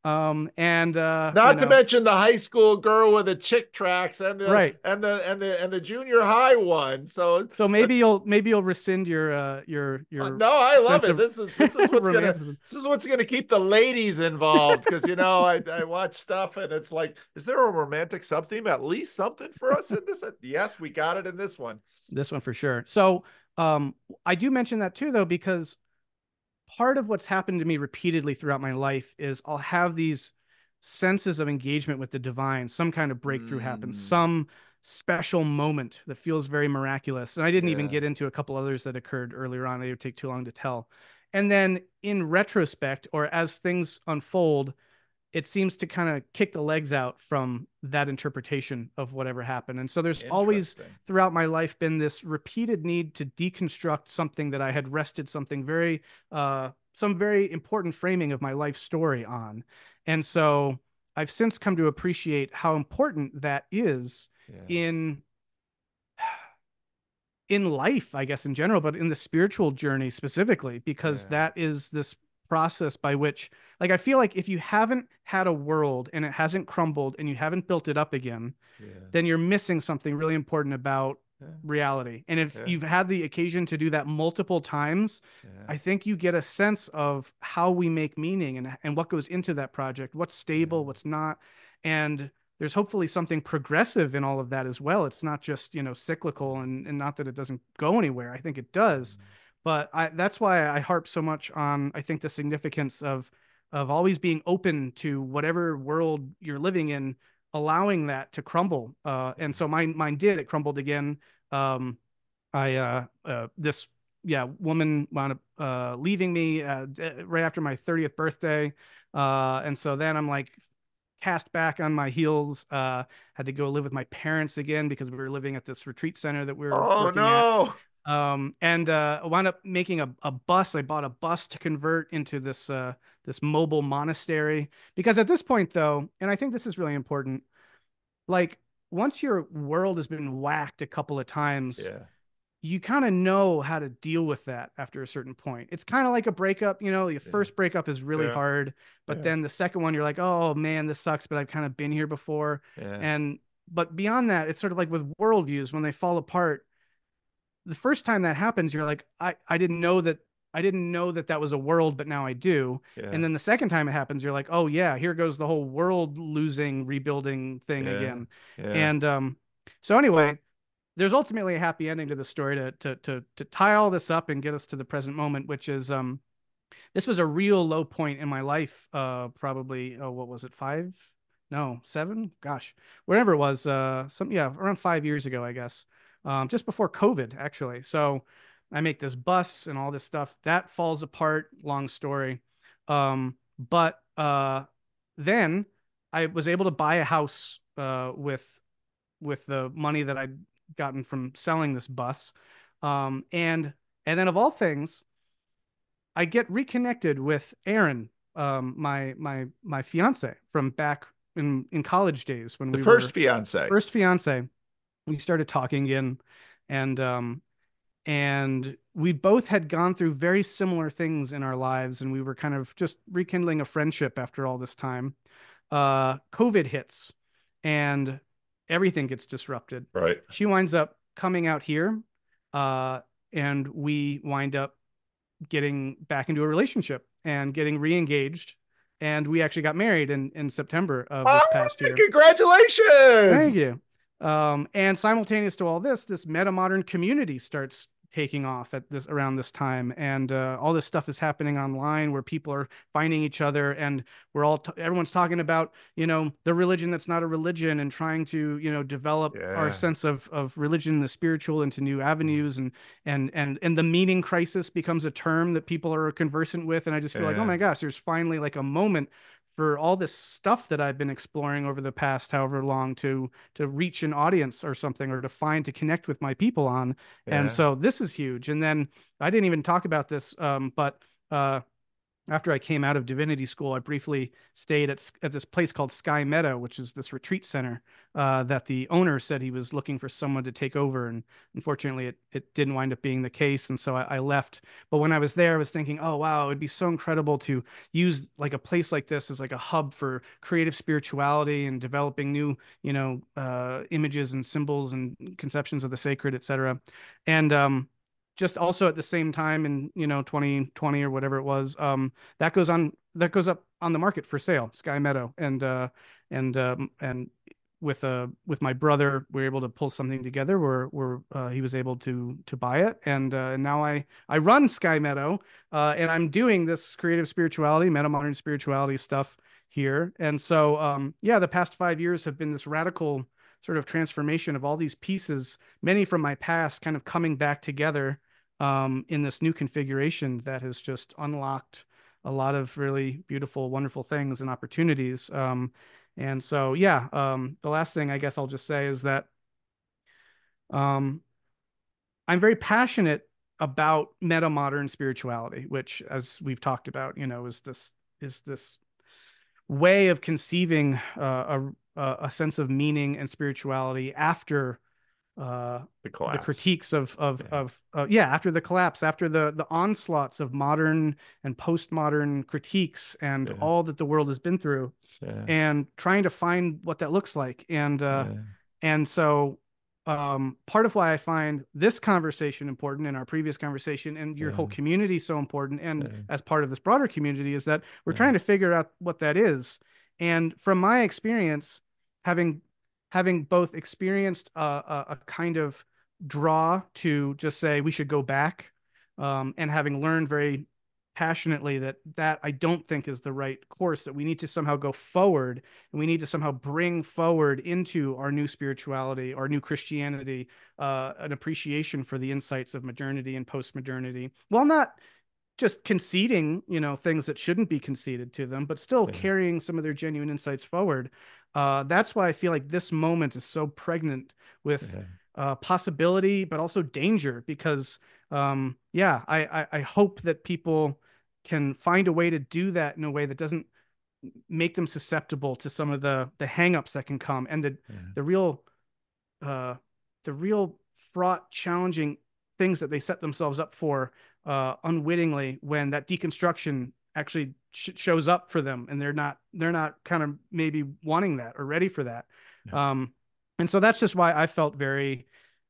and Not to mention the high school girl with the chick tracks and the right. and the and the and the junior high one. So So that maybe you'll rescind your no, I love sense it. of This is what's gonna romanticism. this is what's gonna keep the ladies involved because I watch stuff and it's like, is there a romantic sub theme? At least something for us in this? Yes, we got it in this one. This one for sure. So I do mention that too, though, because part of what's happened to me repeatedly throughout my life is I'll have these senses of engagement with the divine, some kind of breakthrough happens, Mm, some special moment that feels very miraculous. And I didn't even yeah, get into a couple others that occurred earlier on. They would take too long to tell. And then in retrospect, or as things unfold, it seems to kind of kick the legs out from that interpretation of whatever happened. And so there's always interesting. throughout my life been this repeated need to deconstruct something that I had rested something very some very important framing of my life story on. And so I've since come to appreciate how important that is Yeah, in in life, I guess in general, but in the spiritual journey specifically, because Yeah. that is this process by which, like, I feel like if you haven't had a world and it hasn't crumbled and you haven't built it up again, Yeah. then you're missing something really important about Yeah. reality. And if Yeah. you've had the occasion to do that multiple times, Yeah. I think you get a sense of how we make meaning and what goes into that project, what's stable, Yeah. what's not. And there's hopefully something progressive in all of that as well. It's not just, cyclical and not that it doesn't go anywhere. I think it does. Mm. But that's why I harp so much on, I think, the significance of always being open to whatever world you're living in, allowing that to crumble. And so mine did. It crumbled again. Um, I this yeah woman wound up leaving me right after my 30th birthday, and so then I'm like cast back on my heels. Had to go live with my parents again because we were living at this retreat center that we were Oh working at. no. And I wound up making a bus. I bought a bus to convert into this mobile monastery because at this point though, and I think this is really important, like once your world has been whacked a couple of times, Yeah. you kind of know how to deal with that after a certain point. It's kind of like a breakup, the Yeah. first breakup is really Yeah. hard, but Yeah. then the second one you're like, "Oh man, this sucks, but I've kind of been here before." Yeah. And but beyond that, it's sort of like with worldviews when they fall apart. The first time that happens, you're like, I didn't know that that was a world, but now I do. And Yeah. then the second time it happens, you're like, "Oh yeah, here goes the whole world losing, rebuilding thing Yeah. again." Yeah. And so anyway, there's ultimately a happy ending to the story to tie all this up and get us to the present moment, which is this was a real low point in my life. Probably what was it, 5? No, 7? Gosh, whatever it was. Around 5 years ago, I guess. Just before COVID, actually. So I make this bus and all this stuff that falls apart. Long story. But then I was able to buy a house with the money that I'd gotten from selling this bus. And then of all things, I get reconnected with Erin, my fiance from back in college days when The we first were fiance. first fiance. We started talking again, and and we both had gone through very similar things in our lives, and we were kind of just rekindling a friendship after all this time. COVID hits and everything gets disrupted. Right. She winds up coming out here, uh, and we wind up getting back into a relationship and getting re-engaged. And we actually got married in September of Oh, this past year. Thank congratulations. you. And simultaneous to all this meta modern community starts taking off at this around this time, and all this stuff is happening online where people are finding each other, and everyone's talking about the religion that's not a religion, and trying to develop our Yeah. sense of religion, the spiritual, into new avenues, and the meaning crisis becomes a term that people are conversant with, and I just feel like, oh Yeah. my gosh, there's finally like a moment for all this stuff that I've been exploring over the past however long to reach an audience or something, or to connect with my people on. And Yeah. so this is huge. And then I didn't even talk about this, but uh, after I came out of divinity school, I briefly stayed at this place called Sky Meadow, which is this retreat center that the owner said he was looking for someone to take over. And unfortunately, it didn't wind up being the case. And so I left. But when I was there, I was thinking, oh, wow, it'd be so incredible to use like a place like this as like a hub for creative spirituality and developing new, images and symbols and conceptions of the sacred, et cetera. And just also at the same time in 2020 or whatever it was, that goes up on the market for sale, Sky Meadow. And with my brother, we were able to pull something together where he was able to buy it, and now I run Sky Meadow, and I'm doing this creative spirituality, meta modern spirituality stuff here. And so yeah, the past 5 years have been this radical sort of transformation of all these pieces, many from my past, kind of coming back together in this new configuration that has just unlocked a lot of really beautiful, wonderful things and opportunities. And so, yeah, the last thing I guess I'll just say is that um, I'm very passionate about meta modern spirituality, which, as we've talked about, is this way of conceiving a sense of meaning and spirituality after uh, The the collapse. critiques Yeah. yeah, after the collapse, after the onslaughts of modern and postmodern critiques and Yeah. all that the world has been through, Yeah. and trying to find what that looks like. Yeah. And so part of why I find this conversation important and our previous conversation and your whole Yeah. community so important, and Yeah. as part of this broader community, is that we're Yeah. trying to figure out what that is. And from my experience, having both experienced a kind of draw to just say we should go back, and having learned very passionately that I don't think is the right course, that we need to somehow go forward, and we need to somehow bring forward into our new spirituality, our new Christianity, an appreciation for the insights of modernity and post-modernity, while not just conceding, things that shouldn't be conceded to them, but still Yeah. carrying some of their genuine insights forward. That's why I feel like this moment is so pregnant with Yeah. possibility, but also danger. Because, yeah, I hope that people can find a way to do that in a way that doesn't make them susceptible to some of the hangups that can come, and Yeah. the real uh, the real fraught, challenging things that they set themselves up for unwittingly, when that deconstruction actually shows up for them, and they're not kind of maybe wanting that or ready for that. Yeah. Um, and so that's just why I felt very,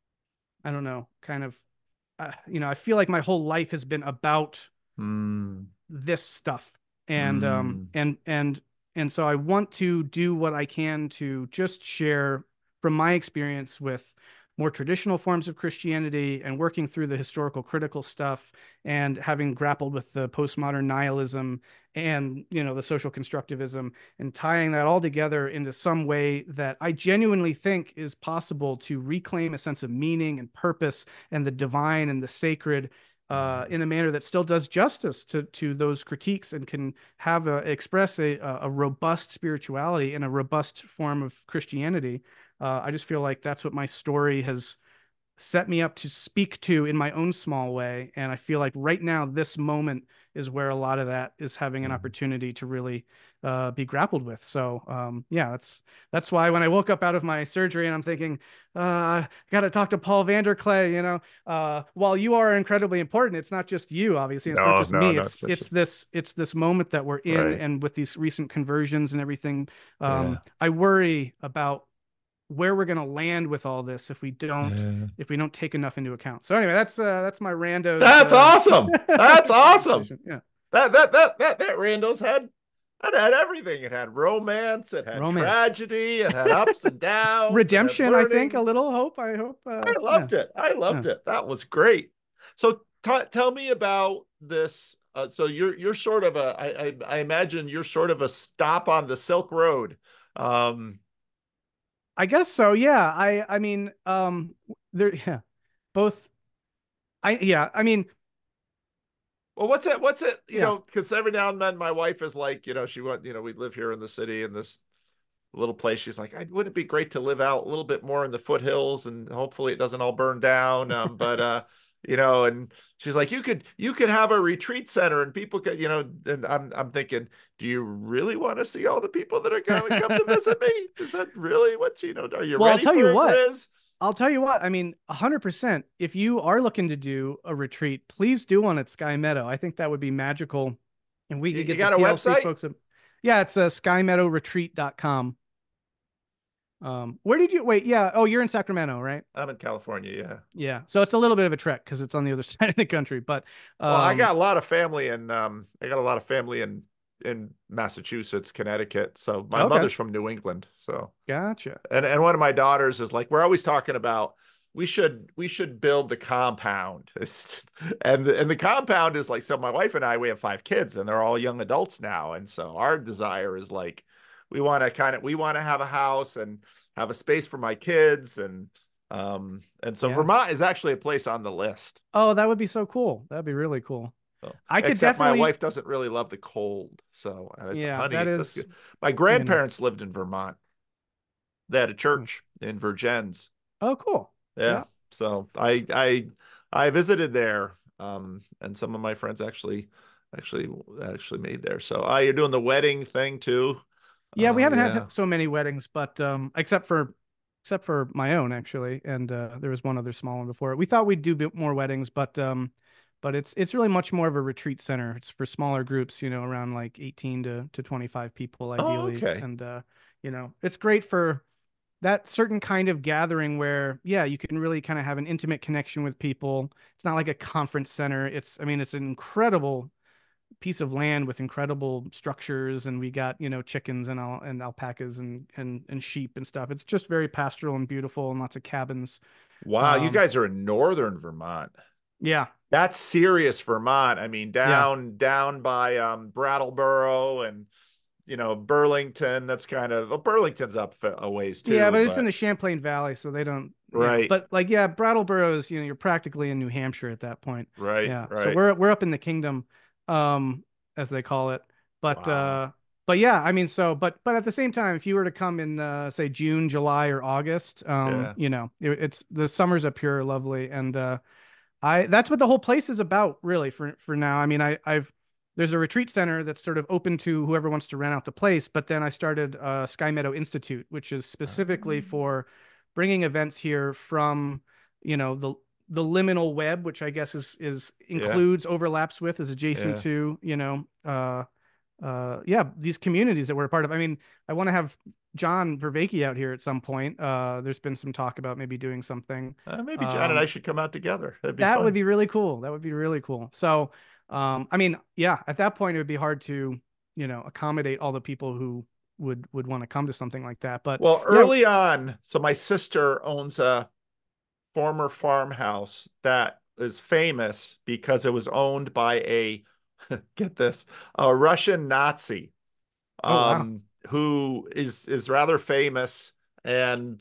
I don't know, kind of, I feel like my whole life has been about Mm. this stuff. and um Mm. and and and so I want to do what I can to just share from my experience with more traditional forms of Christianity, and working through the historical critical stuff, and having grappled with the postmodern nihilism and the social constructivism, and tying that all together into some way that I genuinely think is possible to reclaim a sense of meaning and purpose and the divine and the sacred, Mm. in a manner that still does justice to those critiques, and can express a robust spirituality and a robust form of Christianity. I just feel like that's what my story has set me up to speak to in my own small way. And I feel like right now, this moment is where a lot of that is having an Yeah. opportunity to really be grappled with. So yeah, that's why when I woke up out of my surgery and I'm thinking, I got to talk to Paul Vanderklay, while you are incredibly important, it's not just you, obviously. It's not No, just no, me. no. It's this moment that we're in, Right. and with these recent conversions and everything, Yeah. I worry about where we're going to land with all this Yeah. if we don't take enough into account. So anyway, that's my randos That's awesome. That's awesome. conversation. Yeah, That Randos had everything. It had romance, it had romance, tragedy, it had ups and downs, it had redemption. I think a learning. little hope. I hope. I Yeah, loved it. I yeah. loved it. That was great. So tell me about this. So you're sort of I imagine you're sort of a stop on the Silk Road. Um, I guess so. Yeah. I mean, there. Yeah. Both. I yeah. I mean, well, what's it? yeah. Because every now and then my wife is like, she went, we live here in the city in this little place. She's like, wouldn't it be great to live out a little bit more in the foothills and hopefully it doesn't all burn down. But and she's like, you could have a retreat center and people could, and I'm thinking, do you really want to see all the people that are going to come to visit me? Is that really what are you Well, I'll ready tell you for a what. grizz? I mean, 100%. If you are looking to do a retreat, please do one at Sky Meadow. I think that would be magical. And we could You get the got a TLC website? folks. Yeah, it's skymeadowretreat.com. Where did you wait? Yeah. Oh, you're in Sacramento, right? I'm in California, yeah. Yeah. So it's a little bit of a trek because it's on the other side of the country. But Well, I um, got a lot of family in Massachusetts, Connecticut. So my okay. mother's from New England. So Gotcha. and one of my daughters is like, we're always talking about we should build the compound. And the compound is like, so my wife and I, we have 5 kids and they're all young adults now. And so our desire is like we want to have a house and have a space for my kids and so Yeah. Vermont is actually a place on the list. Oh, that would be so cool. That'd be really cool. So, I could except my definitely, wife doesn't really love the cold. So, and I said, yeah, that honey, that's is, good. My you know. grandparents lived in Vermont. They had a church in Vergennes. Oh, cool. Yeah. Yeah. So I visited there. And some of my friends actually actually made there. So you're doing the wedding thing too. Yeah, we haven't Yeah. had so many weddings, but except for except for my own actually, and there was one other small one before. We thought we'd do a bit more weddings, but it's really much more of a retreat center. It's for smaller groups, around like 18 to 25 people Oh, ideally, okay. and it's great for that certain kind of gathering where, yeah, you can really kind of have an intimate connection with people. It's not like a conference center. I mean, it's an incredible piece of land with incredible structures, and we got, chickens and alpacas and sheep and stuff. It's just very pastoral and beautiful, and lots of cabins. Wow, you Um, guys are in northern Vermont. yeah, That's serious Vermont. I mean, yeah. down by Brattleboro and Burlington. That's kind of well, Burlington's up a ways Yeah, too, but it's in but the Champlain Valley, so they don't, right, but like, yeah, Brattleboro is, you're practically in New Hampshire at that point. right, Yeah. So right. we're up in the kingdom, um, as they call it. But Wow. uh, but yeah, I mean, but at the same time, if you were to come in say June, July, or August, Yeah. it's the summers up here are lovely, and I that's what the whole place is about, really, for now. I mean, I've there's a retreat center that's sort of open to whoever wants to rent out the place, but then I started Sky Meadow Institute, which is specifically Um, for bringing events here from, the liminal web, which I guess is yeah, includes, overlaps with, is adjacent yeah. to, yeah, these communities that we're a part of. I mean, I want to have John Vervaeke out here at some point. There's been some talk about maybe doing something. Maybe John and I Um, should come out together. That'd be that would fun. be really cool. That would be really cool. So, I mean, yeah, at that point it would be hard to, accommodate all the people who would want to come to something like that. But Well, yeah, early on, so my sister owns a former farmhouse that is famous because it was owned by a, get this, a Russian Nazi, oh wow. who is rather famous, and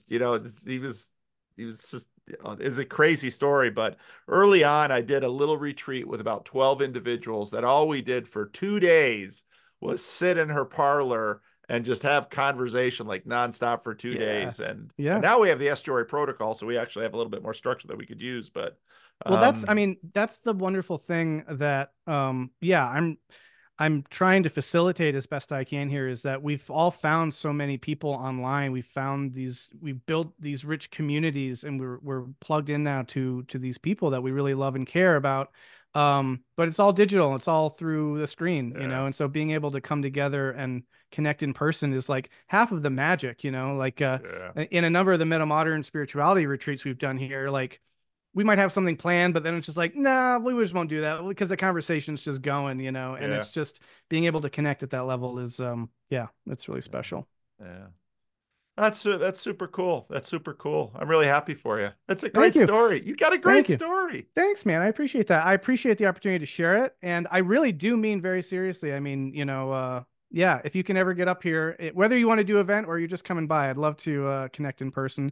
he was just is a crazy story. But early on, I did a little retreat with about 12 individuals that all we did for 2 days was sit in her parlor and just have conversation like nonstop for two Yeah. days. And Yeah. now we have the estuary protocol, so we actually have a little bit more structure that we could use. But Well, I um, mean, that's the wonderful thing that, yeah, I'm trying to facilitate as best I can here, is that we've all found so many people online. We've built these rich communities, and we're plugged in now to these people that we really love and care about. But it's all digital. It's all through the screen, yeah, and so being able to come together and connect in person is like half of the magic, like yeah, in a number of the meta modern spirituality retreats we've done here, like we might have something planned, but then it's just like, nah, we just won't do that because the conversation's just going, and yeah, it's just being able to connect at that level is, yeah, it's really yeah, special. yeah. That's super cool. That's super cool. I'm really happy for you. That's a Thank great you. story. You got a Thank great you. story. Thanks, man. I appreciate that. I appreciate the opportunity to share it. And I really do mean very seriously. I mean, yeah, if you can ever get up here, whether you want to do an event or you're just coming by, I'd love to connect in person.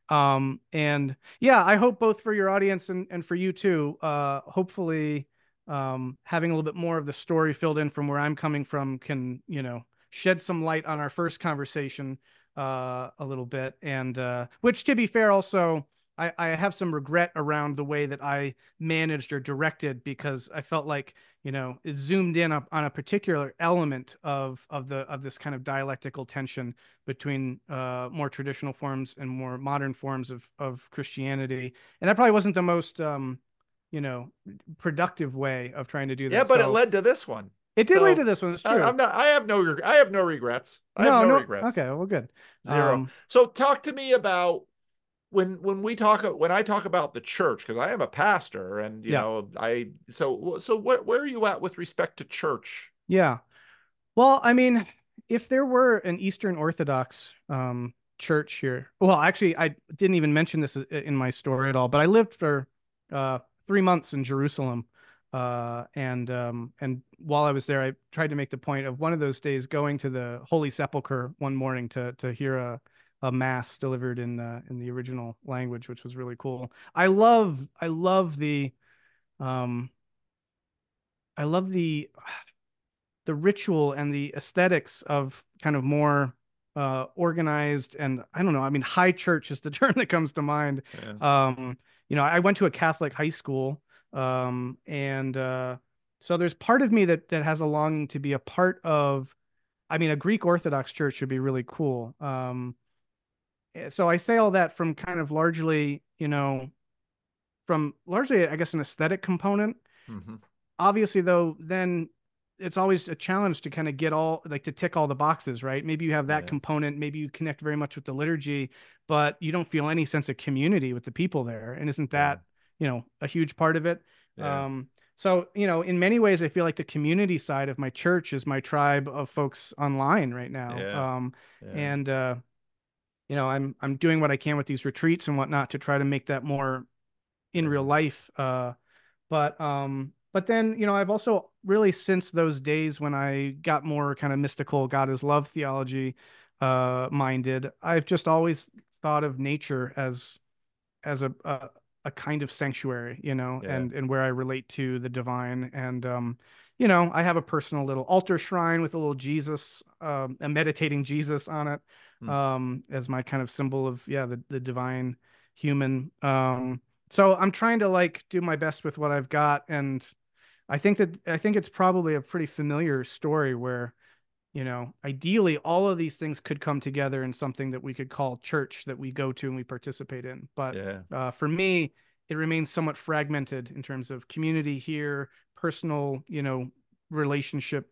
And yeah, I hope both for your audience and for you too, hopefully having a little bit more of the story filled in from where I'm coming from can, shed some light on our first conversation a little bit. And which, to be fair, also, I have some regret around the way that I managed or directed, because I felt like, it zoomed in on a particular element of this kind of dialectical tension between more traditional forms and more modern forms of Christianity, and that probably wasn't the most you know productive way of trying to do Yeah, that. but it So led to this one. it did lead to So this one. It's true. I'm not. I have no regrets. I have No, no no. regrets. Okay, well, good. Zero. Um, So talk to me about when I talk about the church, because I am a pastor, and yeah, I so where are you at with respect to church? yeah. Well, I mean, if there were an Eastern Orthodox church here, well, actually, I didn't even mention this in my story at all, but I lived for 3 months in Jerusalem, and while I was there, I tried to make the point of one of those days going to the Holy Sepulchre one morning to hear a mass delivered in the original language, which was really cool. I love um I love the ritual and the aesthetics of kind of more organized, and I don't know, I mean, high church is the term that comes to mind. Yeah. um I went to a Catholic high school, and so there's part of me that has a longing to be a part of, I mean, a Greek Orthodox church would be really cool. So I say all that from kind of largely, from largely, I guess, an aesthetic component. Hmm. Obviously, though, then it's always a challenge to kind of get all like to tick all the boxes, right? Maybe you have that Yeah. component, maybe you connect very much with the liturgy, but you don't feel any sense of community with the people there. And isn't Yeah. that, a huge part of it? Yeah. So, in many ways, I feel like the community side of my church is my tribe of folks online right now. Yeah. Yeah. And I'm doing what I can with these retreats and whatnot to try to make that more in real Yeah. life. But then, I've also really since those days when I got more kind of mystical, God is love theology minded, I've just always thought of nature as a kind of sanctuary, Yeah. and where I relate to the divine. And I have a personal little altar shrine with a little Jesus, a meditating Jesus on it, Hmm. as my kind of symbol of, yeah, the divine human. So I'm trying to like do my best with what I've got, and I think it's probably a pretty familiar story where, ideally all of these things could come together in something that we could call church that we go to and we participate in. But Yeah. for me, it remains somewhat fragmented in terms of community here, personal, relationship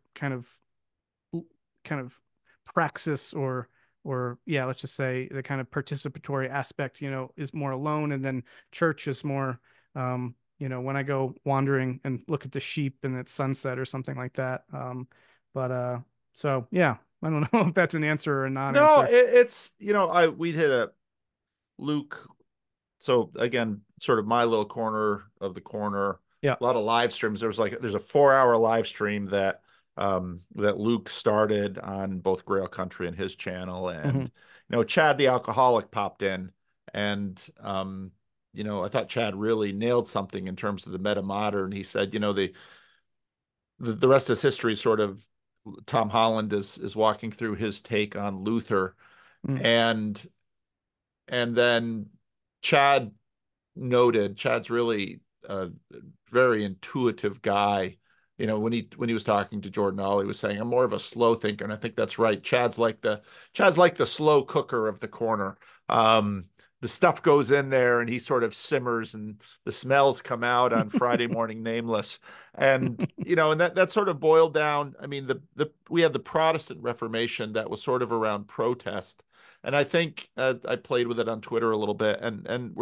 kind of praxis, or yeah, let's just say the kind of participatory aspect, is more alone, and then church is more, when I go wandering and look at the sheep and it's sunset or something like that. But so yeah, I don't know if that's an answer or a No, non-answer. it's I we hit a Luke. So again, sort of my little corner of the corner. Yeah. A lot of live streams. There's a 4 hour live stream that Luke started on both Grail Country and his channel, and Hmm. Chad the alcoholic popped in, and I thought Chad really nailed something in terms of the meta modern. He said, the rest is history. Sort of Tom Holland is walking through his take on Luther, Mm. and then Chad Chad's really a very intuitive guy. When he was talking to Jordan Ollie, he was saying, I'm more of a slow thinker, and I think that's right. Chad's like the slow cooker of the corner. Um, the stuff goes in there and he sort of simmers and the smells come out on Friday morning nameless. And that sort of boiled down. I mean, the we had the Protestant Reformation that was sort of around protest. And I think I played with it on Twitter a little bit, and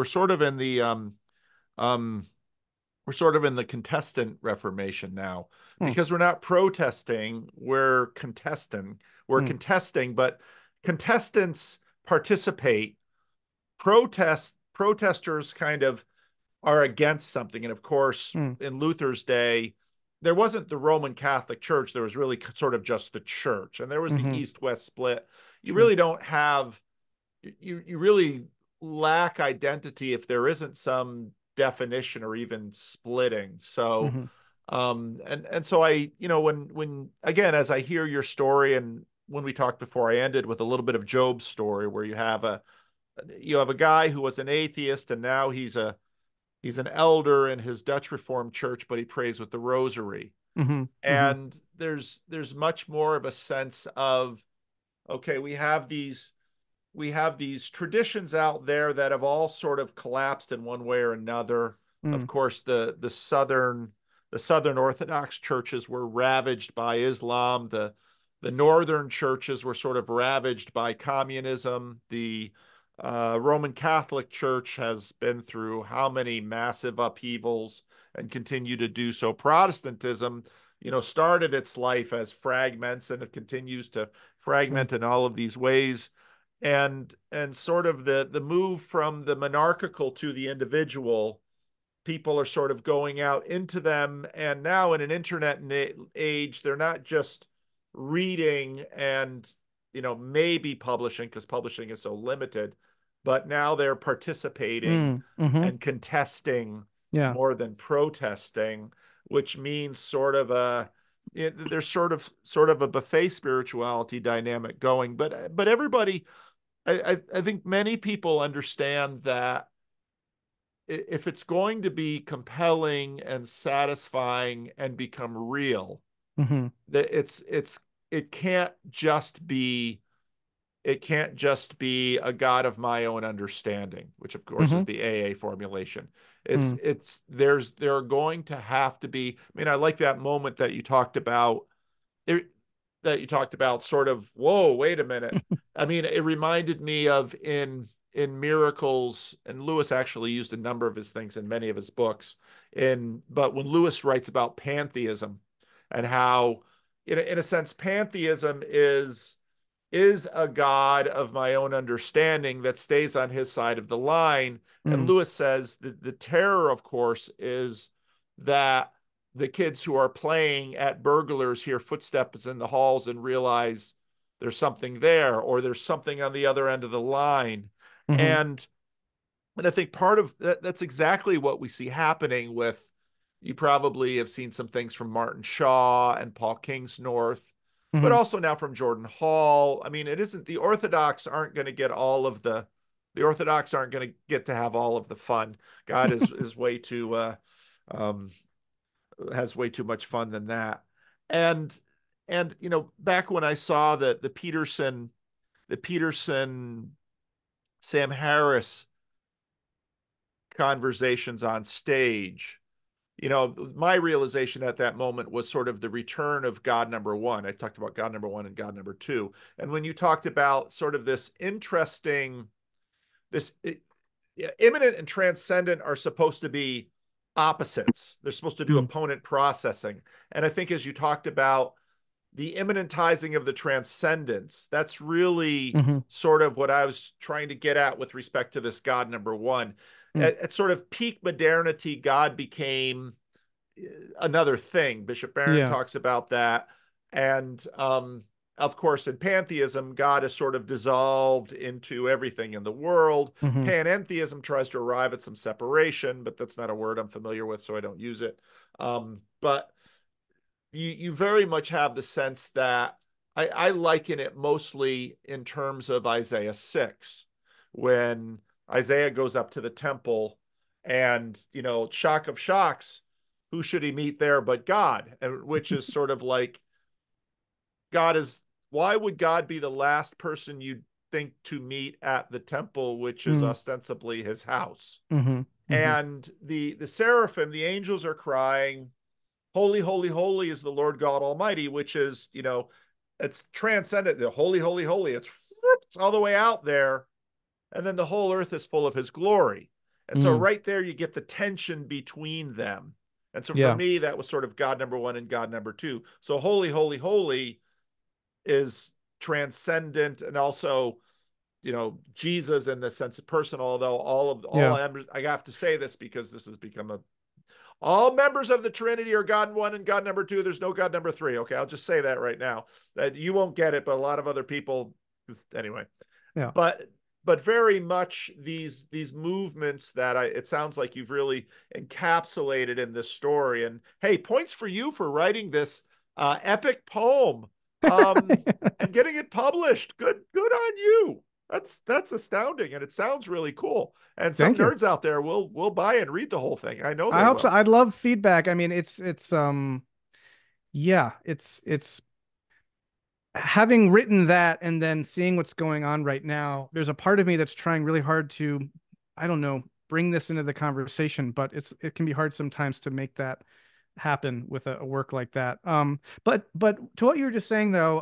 um, we're sort of in the contestant reformation now, Mm. because we're not protesting, we're contesting. We're Mm. contesting, but contestants participate. Protesters kind of are against something. And of course, Mm. in Luther's day, there wasn't the Roman Catholic Church. There was really sort of just the church, and there was the Hmm. East-West split. You Sure. really don't have you really lack identity if there isn't some definition or even splitting. So Hmm. and so when again, as I hear your story, and when we talked before, I ended with a little bit of Job's story, where you have a guy who was an atheist, and now he's an elder in his Dutch Reformed church, but he prays with the rosary. Hmm. Hmm. And there's much more of a sense of, okay, we have these traditions out there that have all sort of collapsed in one way or another. Of Mm. course, the southern Orthodox churches were ravaged by Islam. The northern churches were sort of ravaged by communism. The Roman Catholic Church has been through how many massive upheavals and continue to do so. Protestantism, started its life as fragments, and it continues to Sure. fragment in all of these ways. And sort of the move from the monarchical to the individual, people are sort of going out into them. And now in an internet age, they're not just reading and maybe publishing, because publishing is so limited, but now they're participating Mm. Hmm. and contesting Yeah. more than protesting, which means there's sort of a buffet spirituality dynamic going. But everybody, I think many people understand that if it's going to be compelling and satisfying and become real, Hmm. that it can't just be it can't just be a God of my own understanding, which of course is Mm-hmm. the AA formulation. Mm. There are going to have to be, I mean, I like that moment that you talked about there, that you talked about sort of, whoa, wait a minute. I mean, it reminded me of in Miracles, and Lewis actually used a number of his things in many of his books. But when Lewis writes about pantheism and how, in a sense, pantheism is a God of my own understanding that stays on his side of the line. And Mm. Lewis says that the terror, of course, is that the kids who are playing at burglars hear footsteps in the halls and realize there's something there, or there's something on the other end of the line. Mm-hmm. And and I think part of that's exactly what we see happening with, you probably have seen some things from Martin Shaw and Paul Kingsnorth, but Mm-hmm. also now from Jordan Hall. I mean, it isn't, the Orthodox aren't going to get all of the Orthodox aren't going to get to have all of the fun. God is way too um, has way too much fun than that. And back when I saw the Peterson Sam Harris conversations on stage, my realization at that moment was sort of the return of God number one. I talked about God number one and God number two. And when you talked about sort of this interesting, this yeah, immanent and transcendent are supposed to be opposites. They're supposed to do Mm. opponent processing. And I think as you talked about the immanentizing of the transcendence, that's really Mm-hmm. sort of what I was trying to get at with respect to this God number one. Mm. At sort of peak modernity, God became another thing. Bishop Barron Yeah. talks about that. And of course, in pantheism, God is sort of dissolved into everything in the world. Mm-hmm. Panentheism tries to arrive at some separation, but that's not a word I'm familiar with, so I don't use it. But you very much have the sense that I liken it mostly in terms of Isaiah 6, when Isaiah goes up to the temple and, shock of shocks, who should he meet there but God? And which is sort of like, God is, why would God be the last person you'd think to meet at the temple, which is Mm. ostensibly his house? Mm-hmm. Mm-hmm. And the seraphim, the angels are crying, holy, holy, holy is the Lord God Almighty, which is, it's transcendent. The holy, holy, holy. It's all the way out there. And then the whole earth is full of his glory. And so Mm. right there, you get the tension between them. And so for Yeah. me, that was sort of God number one and God number two. So holy, holy, holy is transcendent, and also, Jesus in the sense of personal, although all Yeah. I have to say this because this has become a, all members of the Trinity are God one and God number two. There's no God number three. Okay, I'll just say that right now. That you won't get it, but a lot of other people, anyway. Yeah. But very much these movements that it sounds like you've really encapsulated in this story. And hey, points for you for writing this epic poem, um, and getting it published. Good on you. That's astounding, and it sounds really cool. And some Thank you. nerds out there will buy and read the whole thing. I know I they hope so. will. I'd love feedback. I mean, it's yeah, it's having written that and then seeing what's going on right now. There's a part of me that's trying really hard to, I don't know, bring this into the conversation, but it can be hard sometimes to make that happen with a work like that. But to what you were just saying though,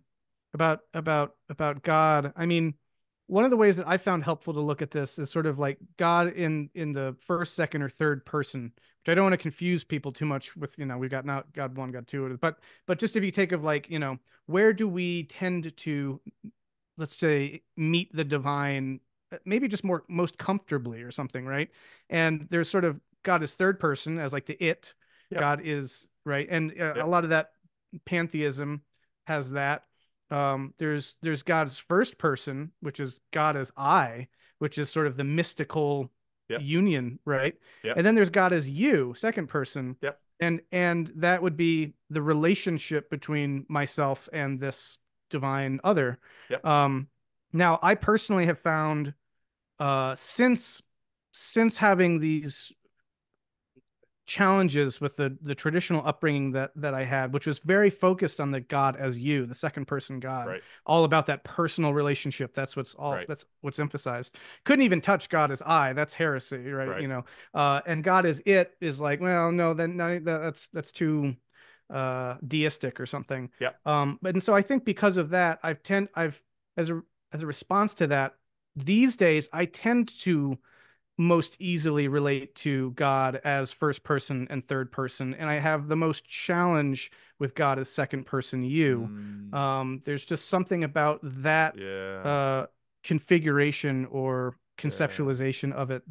about God, I mean, one of the ways that I found helpful to look at this is sort of like God in the first, second, or third person, which I don't want to confuse people too much with. We've got now God one, God two, but just if you take of like, where do we tend to, let's say, meet the divine, maybe just most comfortably or something, right? And there's sort of God is third person as like the it, Yep. God is right, and a Yep. lot of that pantheism has that. There's God's first person, which is God as I, which is sort of the mystical Yep. union, right? Yep. And then there's God as you, second person, Yep. and that would be the relationship between myself and this divine other. Yep. Um, Now, I personally have found since having these challenges with the traditional upbringing that I had, which was very focused on the God as you, the second person God, Right. all about that personal relationship. Right. That's what's emphasized. Couldn't even touch God as I. That's heresy, right? Right. And God as it is like, well, no, then no, that's too deistic or something. Yep. But and so I think because of that, I've as a response to that, these days I tend to most easily relate to God as first person and third person, and I have the most challenge with God as second person you. Mm, There's just something about that yeah. uh, configuration or Yeah. conceptualization of it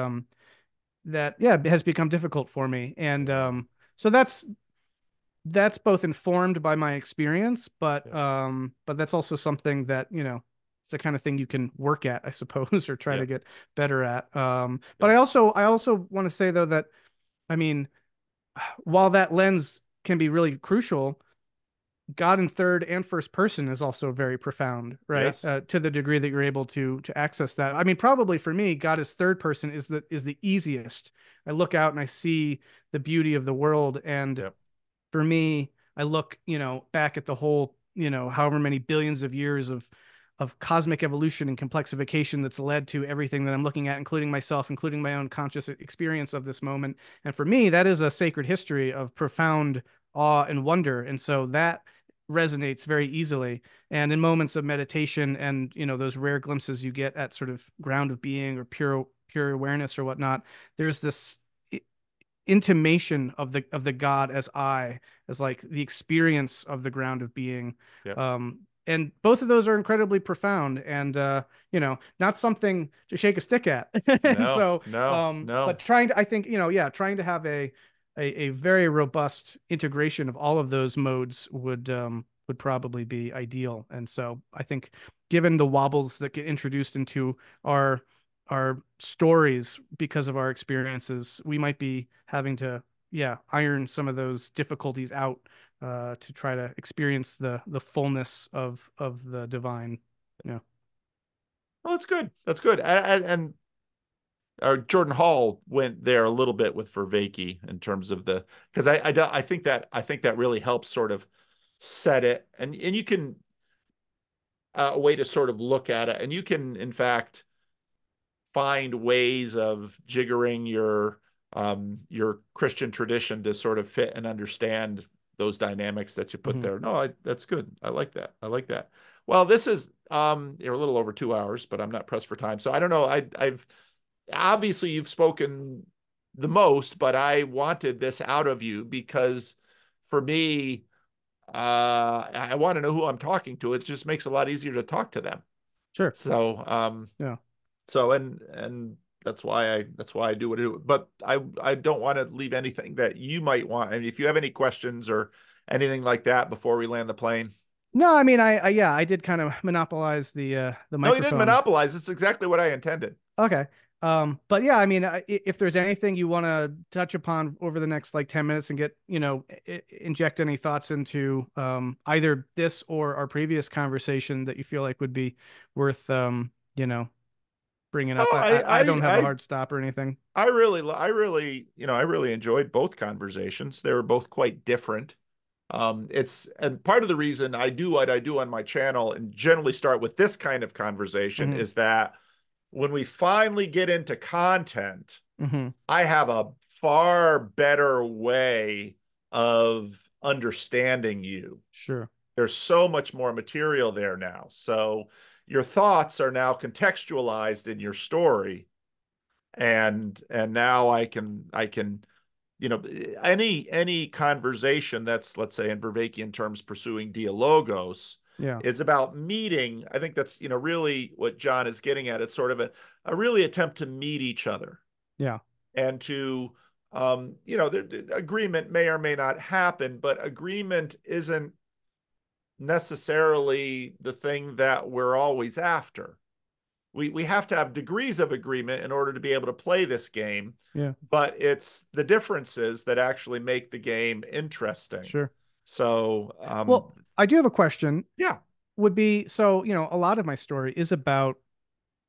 that yeah has become difficult for me, and Yeah. so that's both informed by my experience, Yep. but that's also something that, it's the kind of thing you can work at, I suppose, or try to Yep. get better at. But Yep. I also want to say though that, I mean, while that lens can be really crucial, God in third and first person is also very profound, right? Yes. To the degree that you're able to access that. I mean, probably for me, God as third person is the easiest. I look out and I see the beauty of the world, and Yep. for me, I look, back at the whole, however many billions of years of cosmic evolution and complexification that's led to everything that I'm looking at, including myself, including my own conscious experience of this moment. And for me, that is a sacred history of profound awe and wonder. And so that resonates very easily. And in moments of meditation and, those rare glimpses you get at sort of ground of being or pure awareness or whatnot, there's this intimation of the God as I, as like the experience of the ground of being. Yep. And both of those are incredibly profound and not something to shake a stick at. And No. so No. but No. trying to I think, yeah, trying to have a very robust integration of all of those modes would probably be ideal. And so I think given the wobbles that get introduced into our our stories because of our experiences, we might be having to, yeah, iron some of those difficulties out to try to experience the fullness of the divine. Yeah, Well, that's good. That's good. And Jordan Hall went there a little bit with Vervaeke in terms of the because I think that really helps sort of set it and you can a way to sort of look at it and you can in fact find ways of jiggering your Christian tradition to sort of fit and understand those dynamics that you put hmm there. No, that's good. I like that. I like that. Well, this is you're a little over 2 hours, but I'm not pressed for time. So I don't know. I've obviously you've spoken the most, but I wanted this out of you because for me, I want to know who I'm talking to. It just makes it a lot easier to talk to them. sure, So, yeah. so and that's why I do what I do. But I don't want to leave anything that you might want. And if you have any questions or anything like that before we land the plane. No, I mean, I yeah, I did kind of monopolize the No, you didn't microphone. monopolize. It's exactly what I intended. Okay. But yeah, I mean, if there's anything you want to touch upon over the next like 10 minutes and get, inject any thoughts into either this or our previous conversation that you feel like would be worth, bringing up. Oh, I don't have a hard stop or anything. I really enjoyed both conversations. They were both quite different. It's and part of the reason I do what I do on my channel and generally start with this kind of conversation hmm is that when we finally get into content, hmm I have a far better way of understanding you. Sure. There's so much more material there now. So your thoughts are now contextualized in your story. And now I can any conversation that's let's say in Vervaekian terms pursuing dialogos Yeah. is about meeting. I think that's really what John is getting at. It's sort of a really attempt to meet each other Yeah. and to agreement may or may not happen, but agreement isn't necessarily the thing that we're always after. We have to have degrees of agreement in order to be able to play this game, Yeah. but it's the differences that actually make the game interesting. Sure. So, Well, I do have a question. yeah, Would be so, a lot of my story is about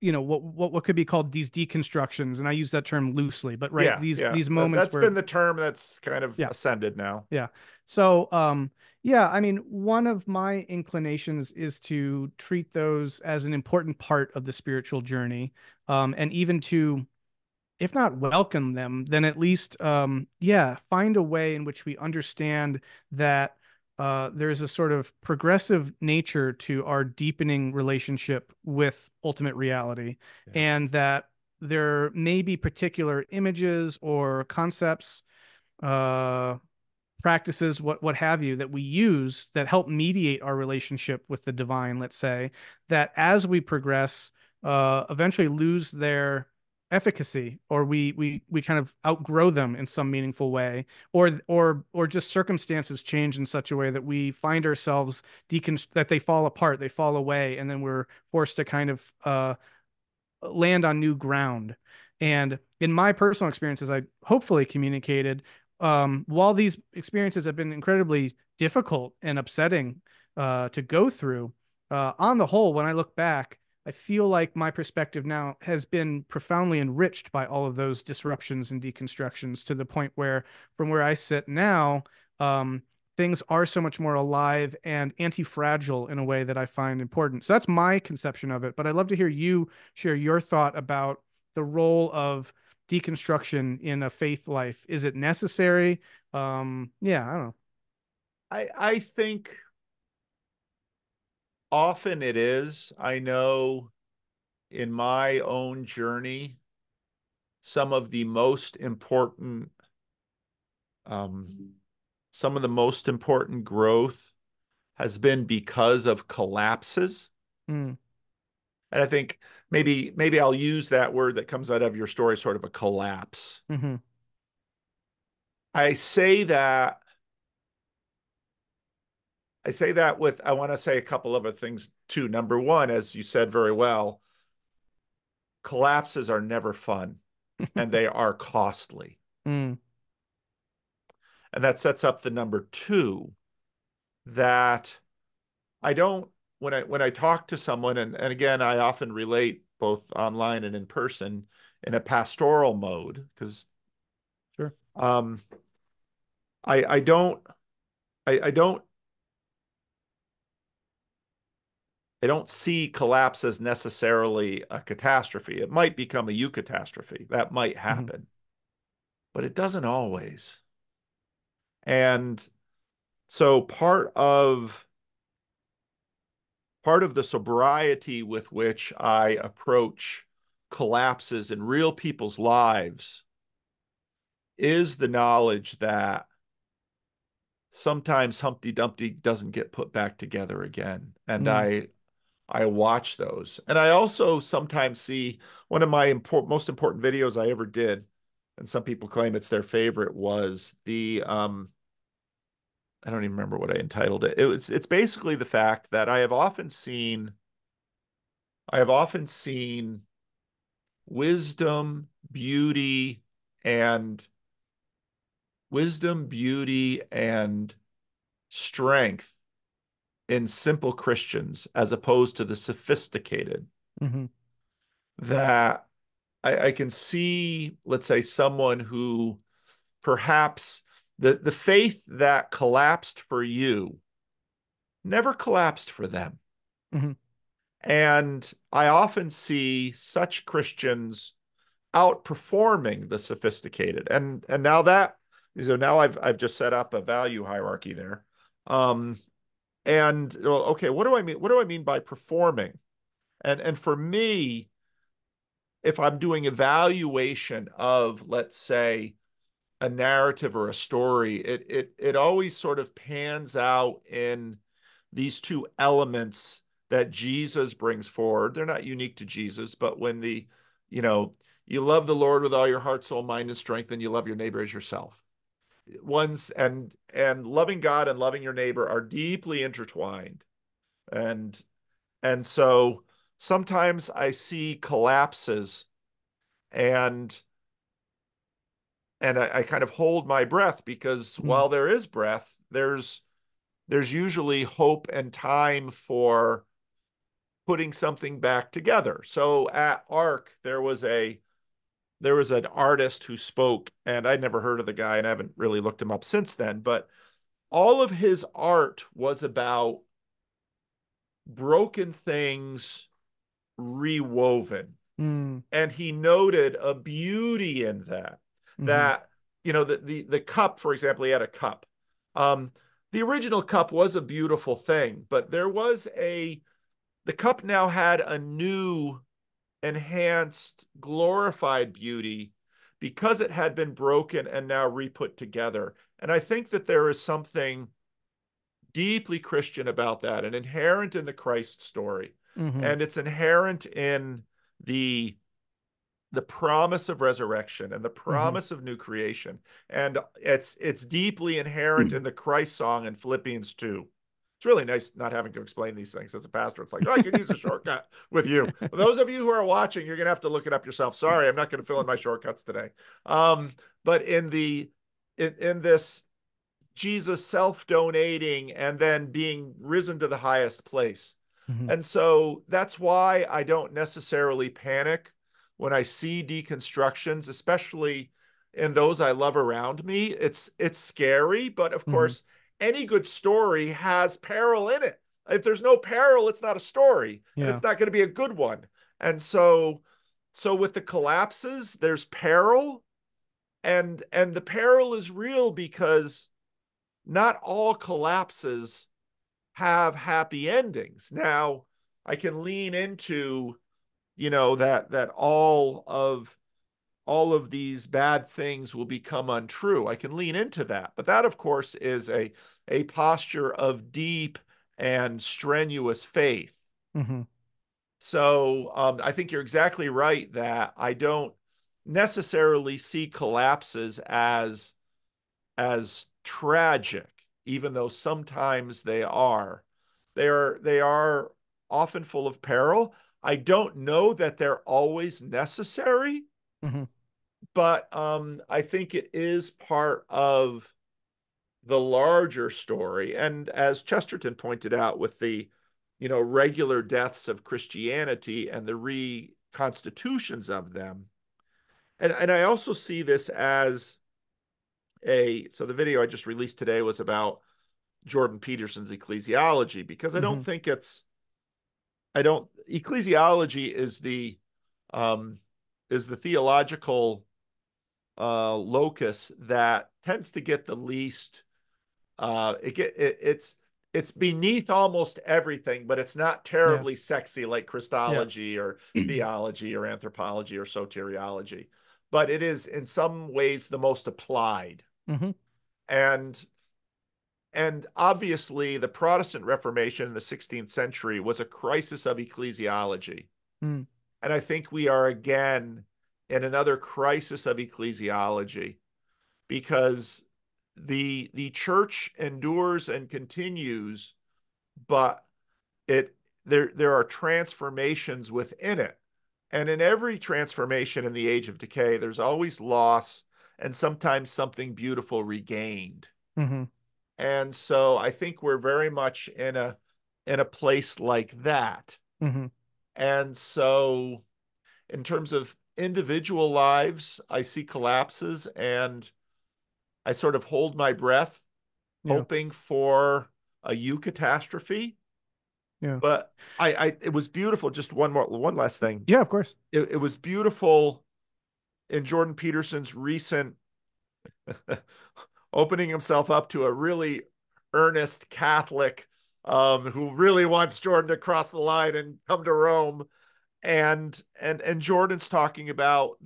what could be called these deconstructions, and I use that term loosely, but right, Yeah, these yeah. these moments That's where, been the term that's kind of yeah, ascended now. yeah. So, yeah, I mean, one of my inclinations is to treat those as an important part of the spiritual journey, and even to, if not welcome them, then at least, yeah, find a way in which we understand that there's a sort of progressive nature to our deepening relationship with ultimate reality, Yeah. and that there may be particular images or concepts, uh, practices, what have you, that we use that help mediate our relationship with the divine, let's say, that as we progress, eventually lose their efficacy, or we kind of outgrow them in some meaningful way, or just circumstances change in such a way that we find ourselves that they fall apart, they fall away, and then we're forced to kind of land on new ground. And in my personal experiences, I hopefully communicated, while these experiences have been incredibly difficult and upsetting to go through, on the whole, when I look back, I feel like my perspective now has been profoundly enriched by all of those disruptions and deconstructions, to the point where, from where I sit now, um, things are so much more alive and anti-fragile in a way that I find important. So that's my conception of it. But I'd love to hear you share your thought about the role of deconstruction in a faith life. Is it necessary? Yeah, I don't know. I think often it is. I know in my own journey, some of the most important, um, some of the most important growth has been because of collapses. Mm, And I think maybe I'll use that word that comes out of your story, sort of a collapse. mm-hmm, I say that I say that with I want to say a couple of other things too. Number one, as you said very well, collapses are never fun and they are costly. mm, And that sets up the number two, that I don't when I talk to someone, and again I often relate both online and in person in a pastoral mode, because sure. um I don't I don't I don't see collapse as necessarily a catastrophe. It might become a eucatastrophe. That might Mm-hmm, happen, but it doesn't always. And so part of the sobriety with which I approach collapses in real people's lives is the knowledge that sometimes Humpty Dumpty doesn't get put back together again. And mm, I watch those. And I also sometimes see one of my most important videos I ever did, and some people claim it's their favorite, was the I don't even remember what I entitled it. It's basically the fact that I have often seen wisdom, beauty, and wisdom, beauty, and strength in simple Christians as opposed to the sophisticated. mm-hmm, That I can see, let's say, someone who perhaps the faith that collapsed for you never collapsed for them. mm-hmm, And I often see such Christians outperforming the sophisticated. And now that, so now I've just set up a value hierarchy there. Um, and well, okay, what do I mean? What do I mean by performing? And for me, if I'm doing evaluation of, let's say, a narrative or a story, it always sort of pans out in these two elements that Jesus brings forward. They're not unique to Jesus, but when you know, you love the Lord with all your heart, soul, mind, and strength, and you love your neighbor as yourself. One's and loving God and loving your neighbor are deeply intertwined. And so sometimes I see collapses, and I kind of hold my breath, because mm, while there is breath, there's usually hope and time for putting something back together. So at Ark, there was an artist who spoke, and I'd never heard of the guy, and I haven't really looked him up since then, but all of his art was about broken things rewoven. Mm, And he noted a beauty in that. mm-hmm, That, the cup, for example, he had a cup. Um, the original cup was a beautiful thing, but the cup now had a new, enhanced, glorified beauty because it had been broken and now re-put together. And I think that there is something deeply Christian about that and inherent in the Christ story. mm-hmm, And it's inherent in the the promise of resurrection and the mm-hmm. promise of new creation. And it's deeply inherent in the Christ song in Philippians 2. It's really nice not having to explain these things as a pastor. It's like, oh, I can use a shortcut with you. For those of you who are watching, you're going to have to look it up yourself. Sorry, I'm not going to fill in my shortcuts today. But in this Jesus self-donating and then being risen to the highest place. Mm-hmm. And so that's why I don't necessarily panic when I see deconstructions, especially in those I love around me. It's scary, but of Mm-hmm. course, any good story has peril in it. If there's no peril, it's not a story, and Yeah. it's not going to be a good one. And so with the collapses, there's peril, and the peril is real because not all collapses have happy endings. Now, I can lean into, that all of these bad things will become untrue. I can lean into that. But that, of course, is a posture of deep and strenuous faith. Mm-hmm. So I think you're exactly right that I don't necessarily see collapses as tragic, even though sometimes they are. They are often full of peril. I don't know that they're always necessary, Mm-hmm. but I think it is part of the larger story. And as Chesterton pointed out, with the regular deaths of Christianity and the reconstitutions of them, and I also see this as so the video I just released today was about Jordan Peterson's ecclesiology, because Mm-hmm. I don't ecclesiology is the theological locus that tends to get the least it's beneath almost everything, but it's not Yeah. terribly sexy like Yeah. Christology or theology or anthropology or soteriology, but it is in some ways the most applied. Mm-hmm. and And obviously, the Protestant Reformation in the 16th century was a crisis of ecclesiology. Mm. And I think we are again in another crisis of ecclesiology, because the church endures and continues, but it there are transformations within it. And in every transformation in the age of decay, there's always loss and sometimes something beautiful regained. Mm-hmm. And so I think we're very much in a place like that. Mm-hmm. And so in terms of individual lives, I see collapses, and I sort of hold my breath, Yeah. hoping for a eucatastrophe. Yeah. But it was beautiful. Just one last thing. Yeah, of course. It was beautiful in Jordan Peterson's recent opening himself up to a really earnest Catholic, who really wants Jordan to cross the line and come to Rome. And Jordan's talking about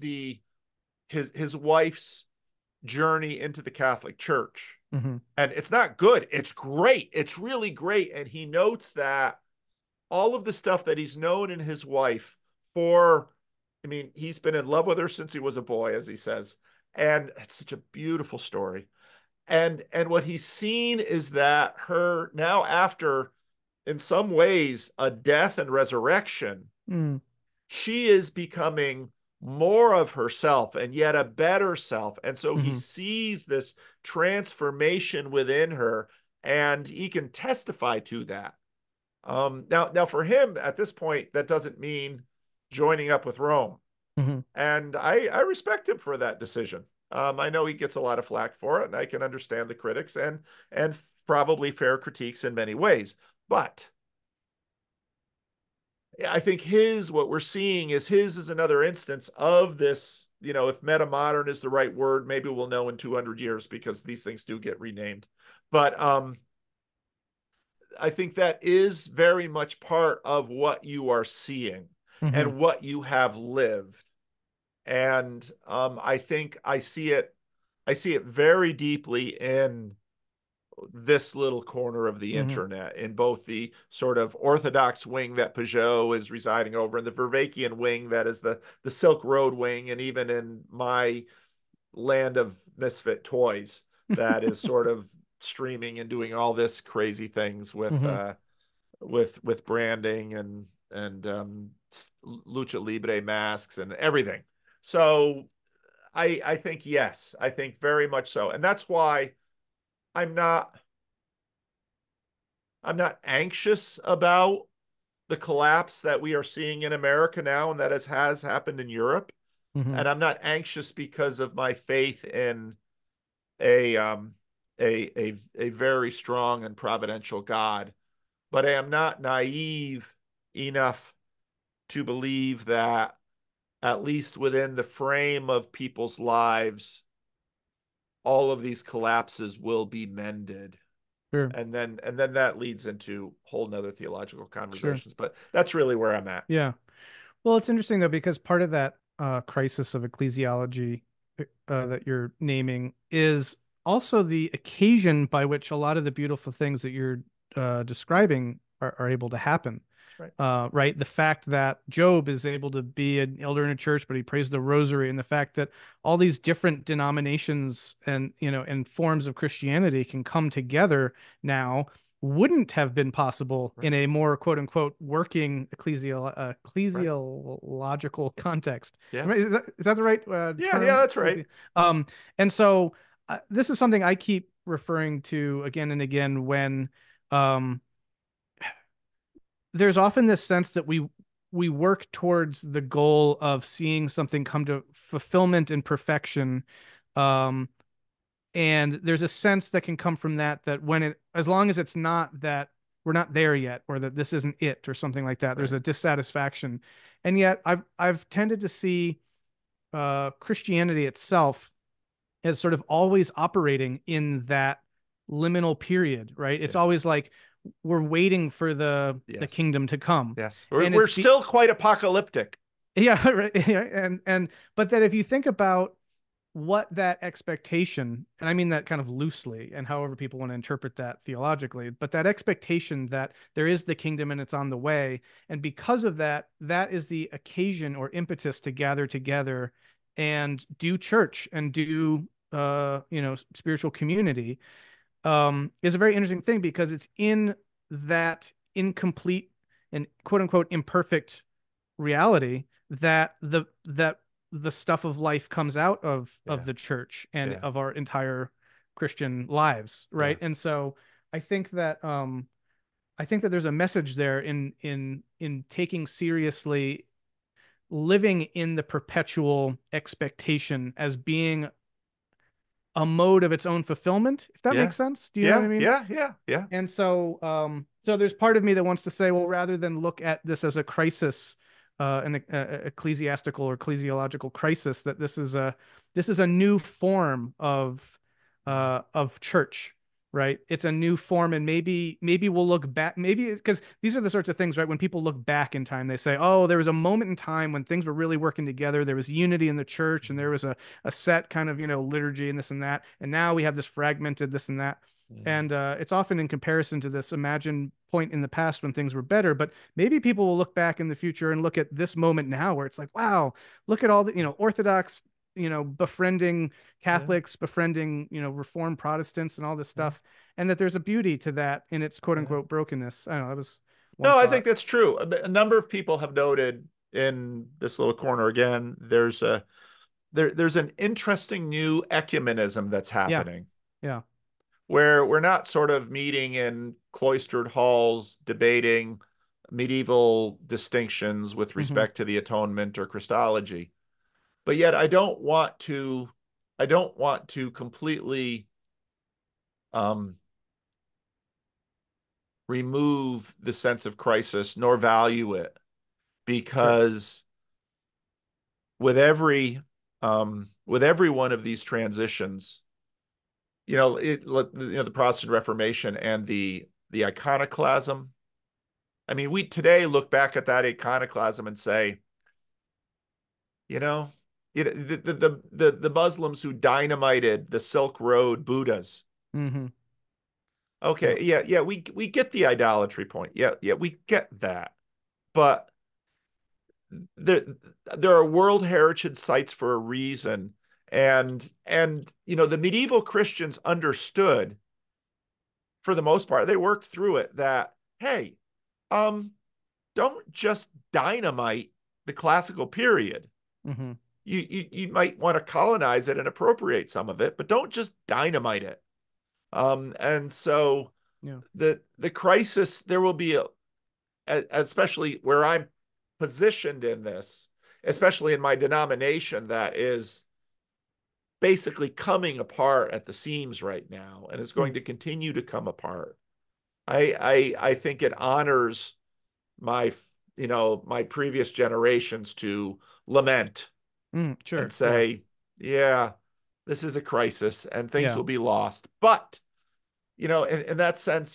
his wife's journey into the Catholic Church. Mm-hmm. And it's not good. It's great. It's really great. And he notes that all of the stuff that he's known in his wife for, I mean, he's been in love with her since he was a boy, as he says. And it's such a beautiful story. And what he's seen is that her now, after in some ways a death and resurrection, Mm. she is becoming more of herself and yet a better self. And so he Mm-hmm. sees this transformation within her, and he can testify to that. Now for him at this point, that doesn't mean joining up with Rome, Hmm. and I respect him for that decision. I know he gets a lot of flack for it, and I can understand the critics and probably fair critiques in many ways. But I think his what we're seeing is his is another instance of this. If meta modern is the right word, maybe we'll know in 200 years because these things do get renamed. But I think that is very much part of what you are seeing Hmm. and what you have lived. And I think I see it very deeply in this little corner of the Hmm. internet, in both the sort of orthodox wing that Peugeot is residing over and the Vervaekian wing that is the Silk Road wing, and even in my land of misfit toys that is sort of streaming and doing all this crazy things Hmm. with branding and lucha libre masks and everything. So I think yes, I think very much so, and that's why I'm not I'm not anxious about the collapse that we are seeing in America now and that has happened in Europe. Hmm. And I'm not anxious because of my faith in a a very strong and providential God, but I am not naive enough to believe that at least within the frame of people's lives, all of these collapses will be mended. Sure. And then that leads into whole nother theological Sure. conversations. But that's really where I'm at. Yeah. Well, it's interesting though, because part of that crisis of ecclesiology that you're naming is also the occasion by which a lot of the beautiful things that you're describing are able to happen. That's right. Right? The fact that Job is able to be an elder in a church, but he prays the rosary, and the fact that all these different denominations and and forms of Christianity can come together now wouldn't have been possible Right. in a more quote unquote working Right. ecclesiological context. Yes. Is that the right Yeah. Yeah. term? That's right. Um, and so this is something I keep referring to again and again when um, there's often this sense that we work towards the goal of seeing something come to fulfillment and perfection. Um, and there's a sense that can come from that when it, as long as it's not that we're not there yet, or that this isn't it, or something like that, there's Right. a dissatisfaction. And yet I've tended to see Christianity itself as sort of always operating in that liminal period, right? It's Yeah. always like we're waiting for the Yes. kingdom to come. Yes. And We're it's the still quite apocalyptic. yeah, right, yeah, and but that if you think about what that expectation, and I mean that kind of loosely, and however people want to interpret that theologically, but that expectation that there is the kingdom and it's on the way, and because of that, that is the occasion or impetus to gather together and do church and do spiritual community, is a very interesting thing because it's in that incomplete and quote unquote imperfect reality that the stuff of life comes out of Yeah. the church and Yeah. of our entire Christian lives, Yeah. right? And so I think that I think that there's a message there in taking seriously living in the perpetual expectation as being a mode of its own fulfillment, if that Yeah. makes sense. Do you know what I Yeah. mean? Yeah. Yeah. Yeah. And so, so there's part of me that wants to say, well, rather than look at this as a crisis, an ecclesiastical or ecclesiological crisis, that this is a new form of church, right? It's a new form, and maybe we'll look back, maybe because these are the sorts of things, right? When people look back in time, they say, oh, there was a moment in time when things were really working together. There was unity in the church, and there was a set kind of liturgy and this and that, and now we have this fragmented this and that. Mm. And it's often in comparison to this imagined point in the past when things were better. But maybe people will look back in the future and look at this moment now where it's like, wow, look at all the, Orthodox, befriending Yeah. Catholics, befriending, Reformed Protestants and all this Yeah. stuff. And that there's a beauty to that in its quote Yeah. unquote brokenness. I don't know. That was one No, I thought. think that's true. A number of people have noted in this little corner again, there's an interesting new ecumenism that's Yeah. happening. Yeah. where we're not sort of meeting in cloistered halls debating medieval distinctions with Hmm. respect to the atonement or Christology. But yet I don't want to completely um, remove the sense of crisis nor value it, Sure. because with every one of these transitions, the Protestant Reformation and the iconoclasm. I mean, we today look back at that iconoclasm and say, you know, the Muslims who dynamited the Silk Road Buddhas. Hmm. Yeah. Okay, yeah, we get the idolatry point. Yeah, we get that. But there there are World Heritage sites for a reason. And the medieval Christians understood, for the most part, they worked through it, that, hey, um, don't just dynamite the classical period. Hmm. You might want to colonize it and appropriate some of it, but don't just dynamite it. And so Yeah. the crisis, there will be especially where I'm positioned in this, especially in my denomination that is basically coming apart at the seams right now and is Mm. going to continue to come apart. I think it honors my my previous generations to lament Mm. and Sure. Yeah. say, yeah, this is a crisis and things Yeah. will be lost. But in that sense,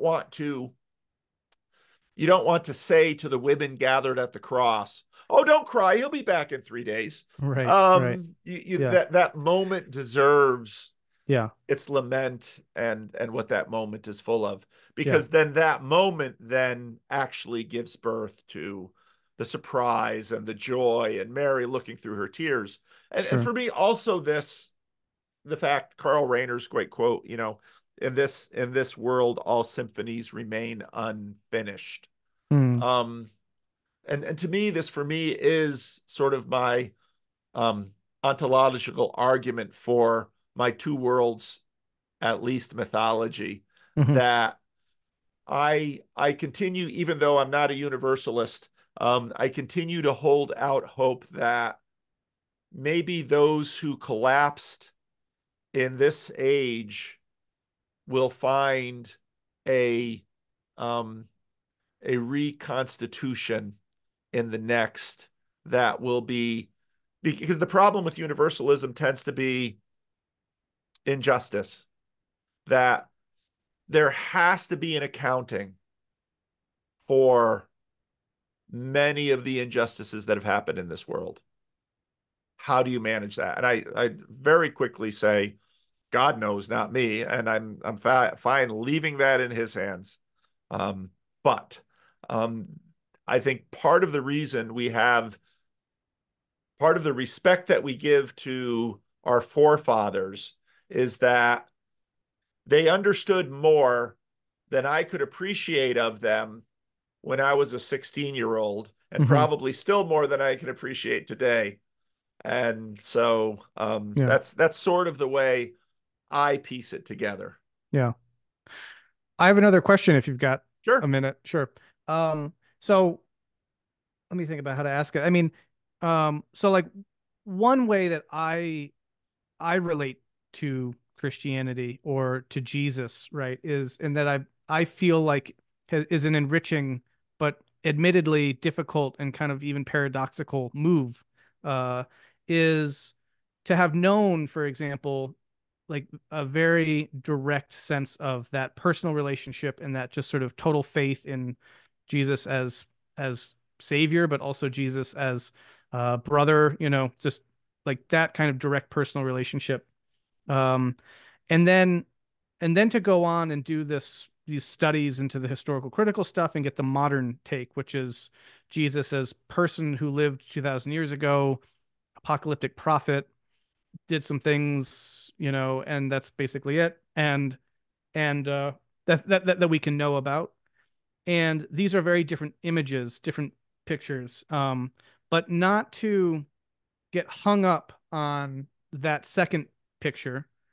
you don't want to say to the women gathered at the cross, "Oh, don't cry, he'll be back in 3 days." Right. Right. Yeah. That moment deserves Yeah. its lament and what that moment is full of, Yeah. because then that moment then actually gives birth to the surprise and the joy and Mary looking through her tears. And Sure. for me, also the fact, Carl Rainer's great quote, in this world, all symphonies remain unfinished. Mm. Um, and to me, this for me is sort of my um, ontological argument for my two worlds, at least mythology, Hmm. that I continue, even though I'm not a universalist, I continue to hold out hope that maybe those who collapsed in this age will find a um, a reconstitution in the next that will be, because the problem with universalism tends to be injustice, that there has to be an accounting for many of the injustices that have happened in this world. How do you manage that? And I very quickly say, God knows, not me, and I'm fine leaving that in His hands. Um, but um, I think part of the respect that we give to our forefathers is that they understood more than I could appreciate of them when I was a 16-year-old, and Hmm. probably still more than I can appreciate today. And so Yeah. that's sort of the way I piece it together. Yeah. I have another question if you've got a Sure. minute. Sure. So let me think about how to ask it. I mean, so like one way that I relate to Christianity or to Jesus, right, is and that I feel like is an enriching but admittedly difficult and kind of even paradoxical move, uh, is to have known, for example, like a very direct sense of that personal relationship and that just sort of total faith in Jesus as savior, but also Jesus as brother, just like that kind of direct personal relationship. Um, and then to go on and do these studies into the historical critical stuff and get the modern take, which is Jesus as person who lived 2000 years ago, apocalyptic prophet, did some things, and that's basically it. And that we can know about. And these are very different images, different pictures. But not to get hung up on that second picture,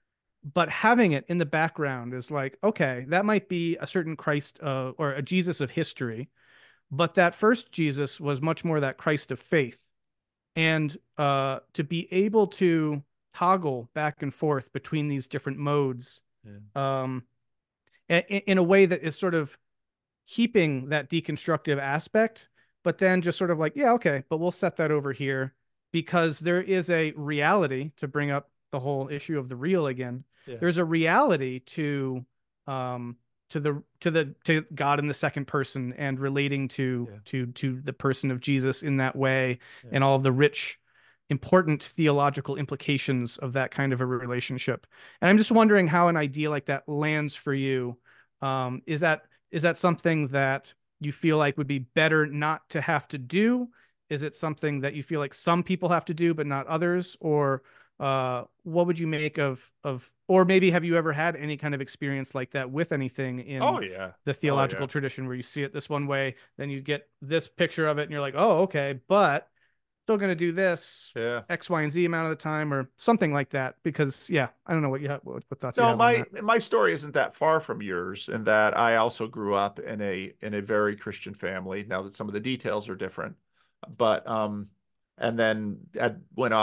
but having it in the background is like, okay, that might be a certain Christ or a Jesus of history, but that first Jesus was much more that Christ of faith. And to be able to toggle back and forth between these different modes Yeah. um, in a way that is sort of keeping that deconstructive aspect, but then just sort of like, yeah, okay, but we'll set that over here because there is a reality to bring up the whole issue of the real again. Yeah. There's a reality um to God in the second person and relating Yeah. to the person of Jesus in that way Yeah. and all of the rich important theological implications of that kind of a relationship. And I'm just wondering how an idea like that lands for you. Is that something that you feel like would be better not to have to do? Is it something that you feel like some people have to do but not others? Or what would you make or maybe have you ever had any kind of experience like that with anything in Oh yeah. the Oh yeah. theological tradition where you see it this one way, then you get this picture of it and you're like, oh, okay, but still going to do this Yeah. X, Y, and Z amount of the time or something like that? Because yeah, I don't know what thoughts you No, have on my that. my story isn't that far from yours in that I also grew up in a very Christian family. Now that some of the details are different, but and then I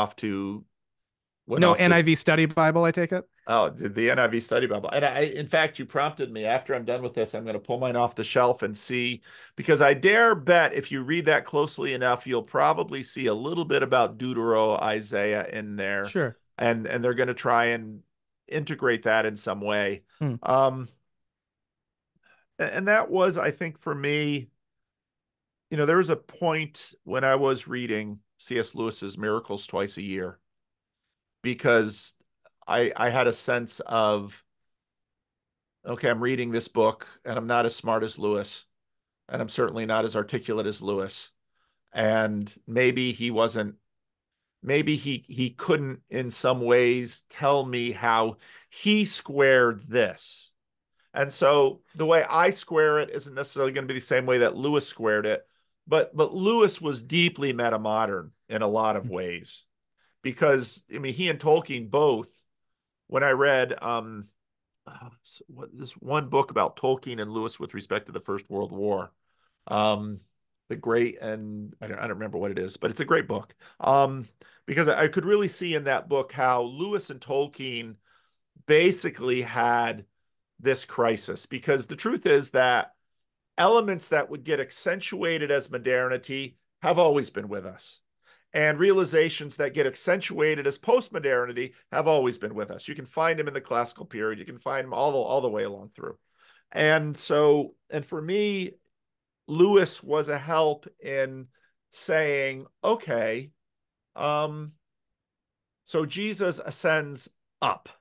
went No off to NIV study Bible, I take it. the NIV Study Bible. And in fact, you prompted me. After I'm done with this, I'm going to pull mine off the shelf and see, because I dare bet if you read that closely enough, you'll probably see a little bit about Deutero Isaiah in there, Sure. and they're going to try and integrate that in some way. Hmm. Um, and that was, I think, for me, there was a point when I was reading C.S. Lewis's Miracles Twice a Year because I had a sense of, okay, I'm reading this book and I'm not as smart as Lewis, and I'm certainly not as articulate as Lewis. And maybe he couldn't in some ways tell me how he squared this. And so the way I square it isn't necessarily going to be the same way that Lewis squared it, but Lewis was deeply metamodern in a lot of ways because I mean he and Tolkien both, when I read this one book about Tolkien and Lewis with respect to the First World War. Um, the Great, and I don't remember what it is, but it's a great book. Because I could really see in that book how Lewis and Tolkien basically had this crisis. Because the truth is that elements that would get accentuated as modernity have always been with us, and realizations that get accentuated as postmodernity have always been with us. You can find them in the classical period. You can find them all the way along through. And for me, Lewis was a help in saying, okay, um, so Jesus ascends up.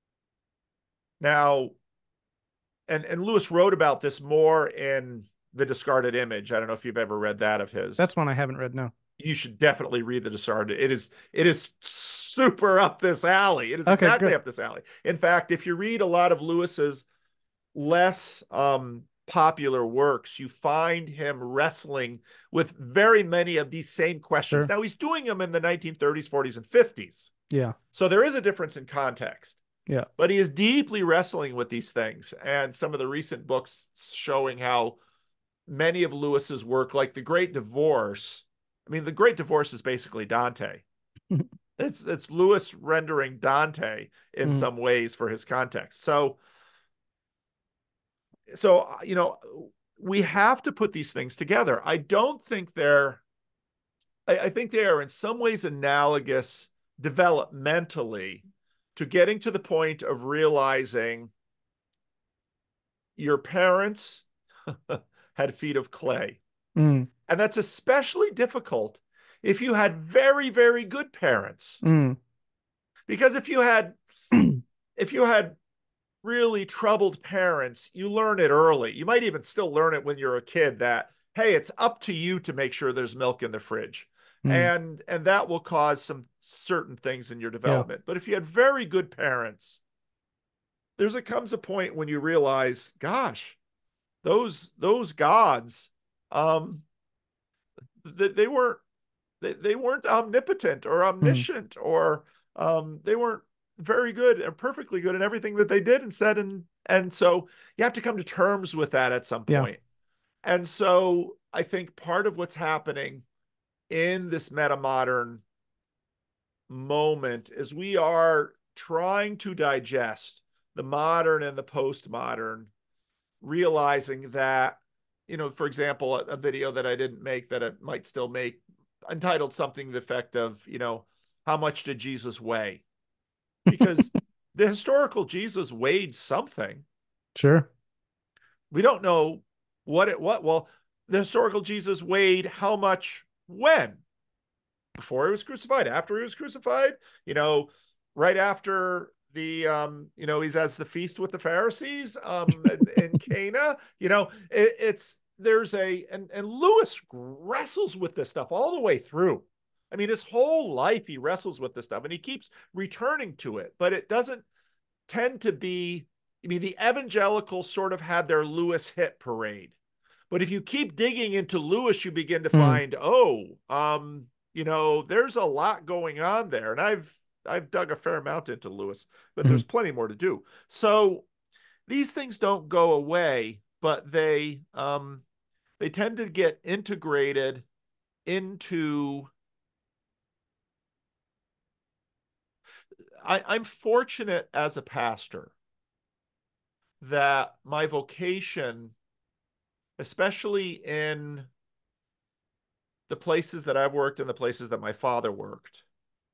Now, and Lewis wrote about this more in The Discarded Image. I don't know if you've ever read that of his. That's one I haven't read. No. You should definitely read The Discarded. It is super up this alley. It is Okay, exactly good. up this alley. In fact, if you read a lot of Lewis's less popular works, you find him wrestling with very many of these same questions. Sure. Now, he's doing them in the 1930s, 40s, and 50s. Yeah. So there is a difference in context, Yeah. but he is deeply wrestling with these things. And some of the recent books showing how many of Lewis's work, like The Great Divorce, I mean, The Great Divorce is basically Dante. It's Lewis rendering Dante in Mm. some ways for his context. So we have to put these things together. I think they are in some ways analogous developmentally to getting to the point of realizing your parents had feet of clay. Mm. And that's especially difficult if you had very, very good parents. Mm. Because if you had really troubled parents, you learn it early. You might even still learn it when you're a kid that, hey, it's up to you to make sure there's milk in the fridge. Mm. And that will cause some certain things in your Yeah. development. But if you had very good parents, comes a point when you realize, gosh, those gods, um, they weren't they weren't omnipotent or Mm. omniscient, or they weren't very good and perfectly good in everything that they did and said, and so you have to come to terms with that at some Yeah. point. And so I think part of what's happening in this meta modern moment is we are trying to digest the modern and the postmodern, realizing that, for example, a video that I didn't make that it might still make, entitled something to the effect of, how much did Jesus weigh? Because the historical Jesus weighed something. Sure. We don't know what. Well, the historical Jesus weighed how much when? Before he was crucified, after he was crucified, you know, right after he's at the feast with the Pharisees in Cana. It's there's a and Lewis wrestles with this stuff all the way through. I mean, his whole life he wrestles with this stuff and he keeps returning to it, but it doesn't tend to be. I mean, the evangelicals sort of had their Lewis hit parade. But if you keep digging into Lewis, you begin to Mm, find, there's a lot going on there. And I've dug a fair amount into Lewis, but mhm, there's plenty more to do. So these things don't go away, but they tend to get integrated into. I'm fortunate as a pastor that my vocation, especially in the places that I've worked and the places that my father worked,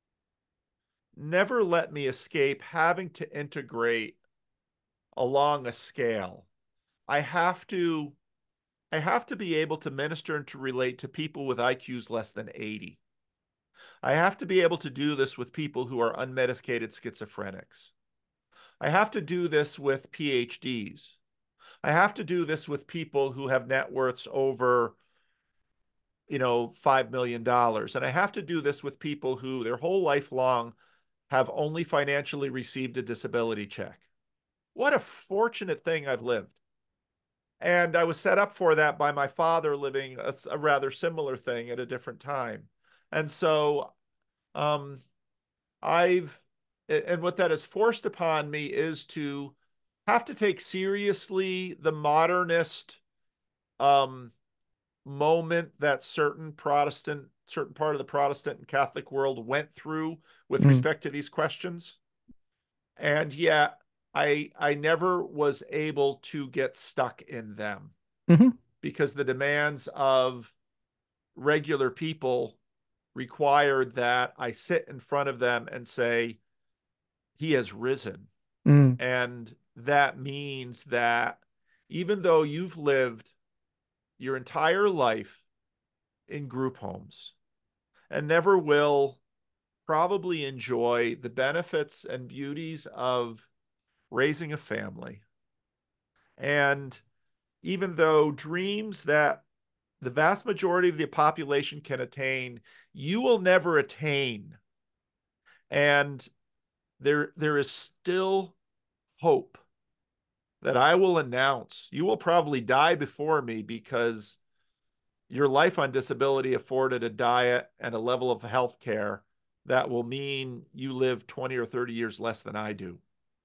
never let me escape having to integrate along a scale. I have to I have to be able to minister and to relate to people with IQs less than 80. I have to be able to do this with people who are unmedicated schizophrenics. I have to do this with PhDs. I have to do this with people who have net worths over, $5 million. And I have to do this with people who their whole life long have only financially received a disability check. What a fortunate thing I've lived. And I was set up for that by my father living a rather similar thing at a different time. And so um, I've, and what that has forced upon me is to have to take seriously the modernist um, moment that certain part of the Protestant and Catholic world went through with mm, respect to these questions. And yet I never was able to get stuck in them mhm, because the demands of regular people required that I sit in front of them and say, he has risen. mm, And that means that even though you've lived your entire life in group homes and never will probably enjoy the benefits and beauties of raising a family, and even though dreams that the vast majority of the population can attain, you will never attain. And there is still hope that I will announce. You will probably die before me because your life on disability afforded a diet and a level of health care that will mean you live 20 or 30 years less than I do.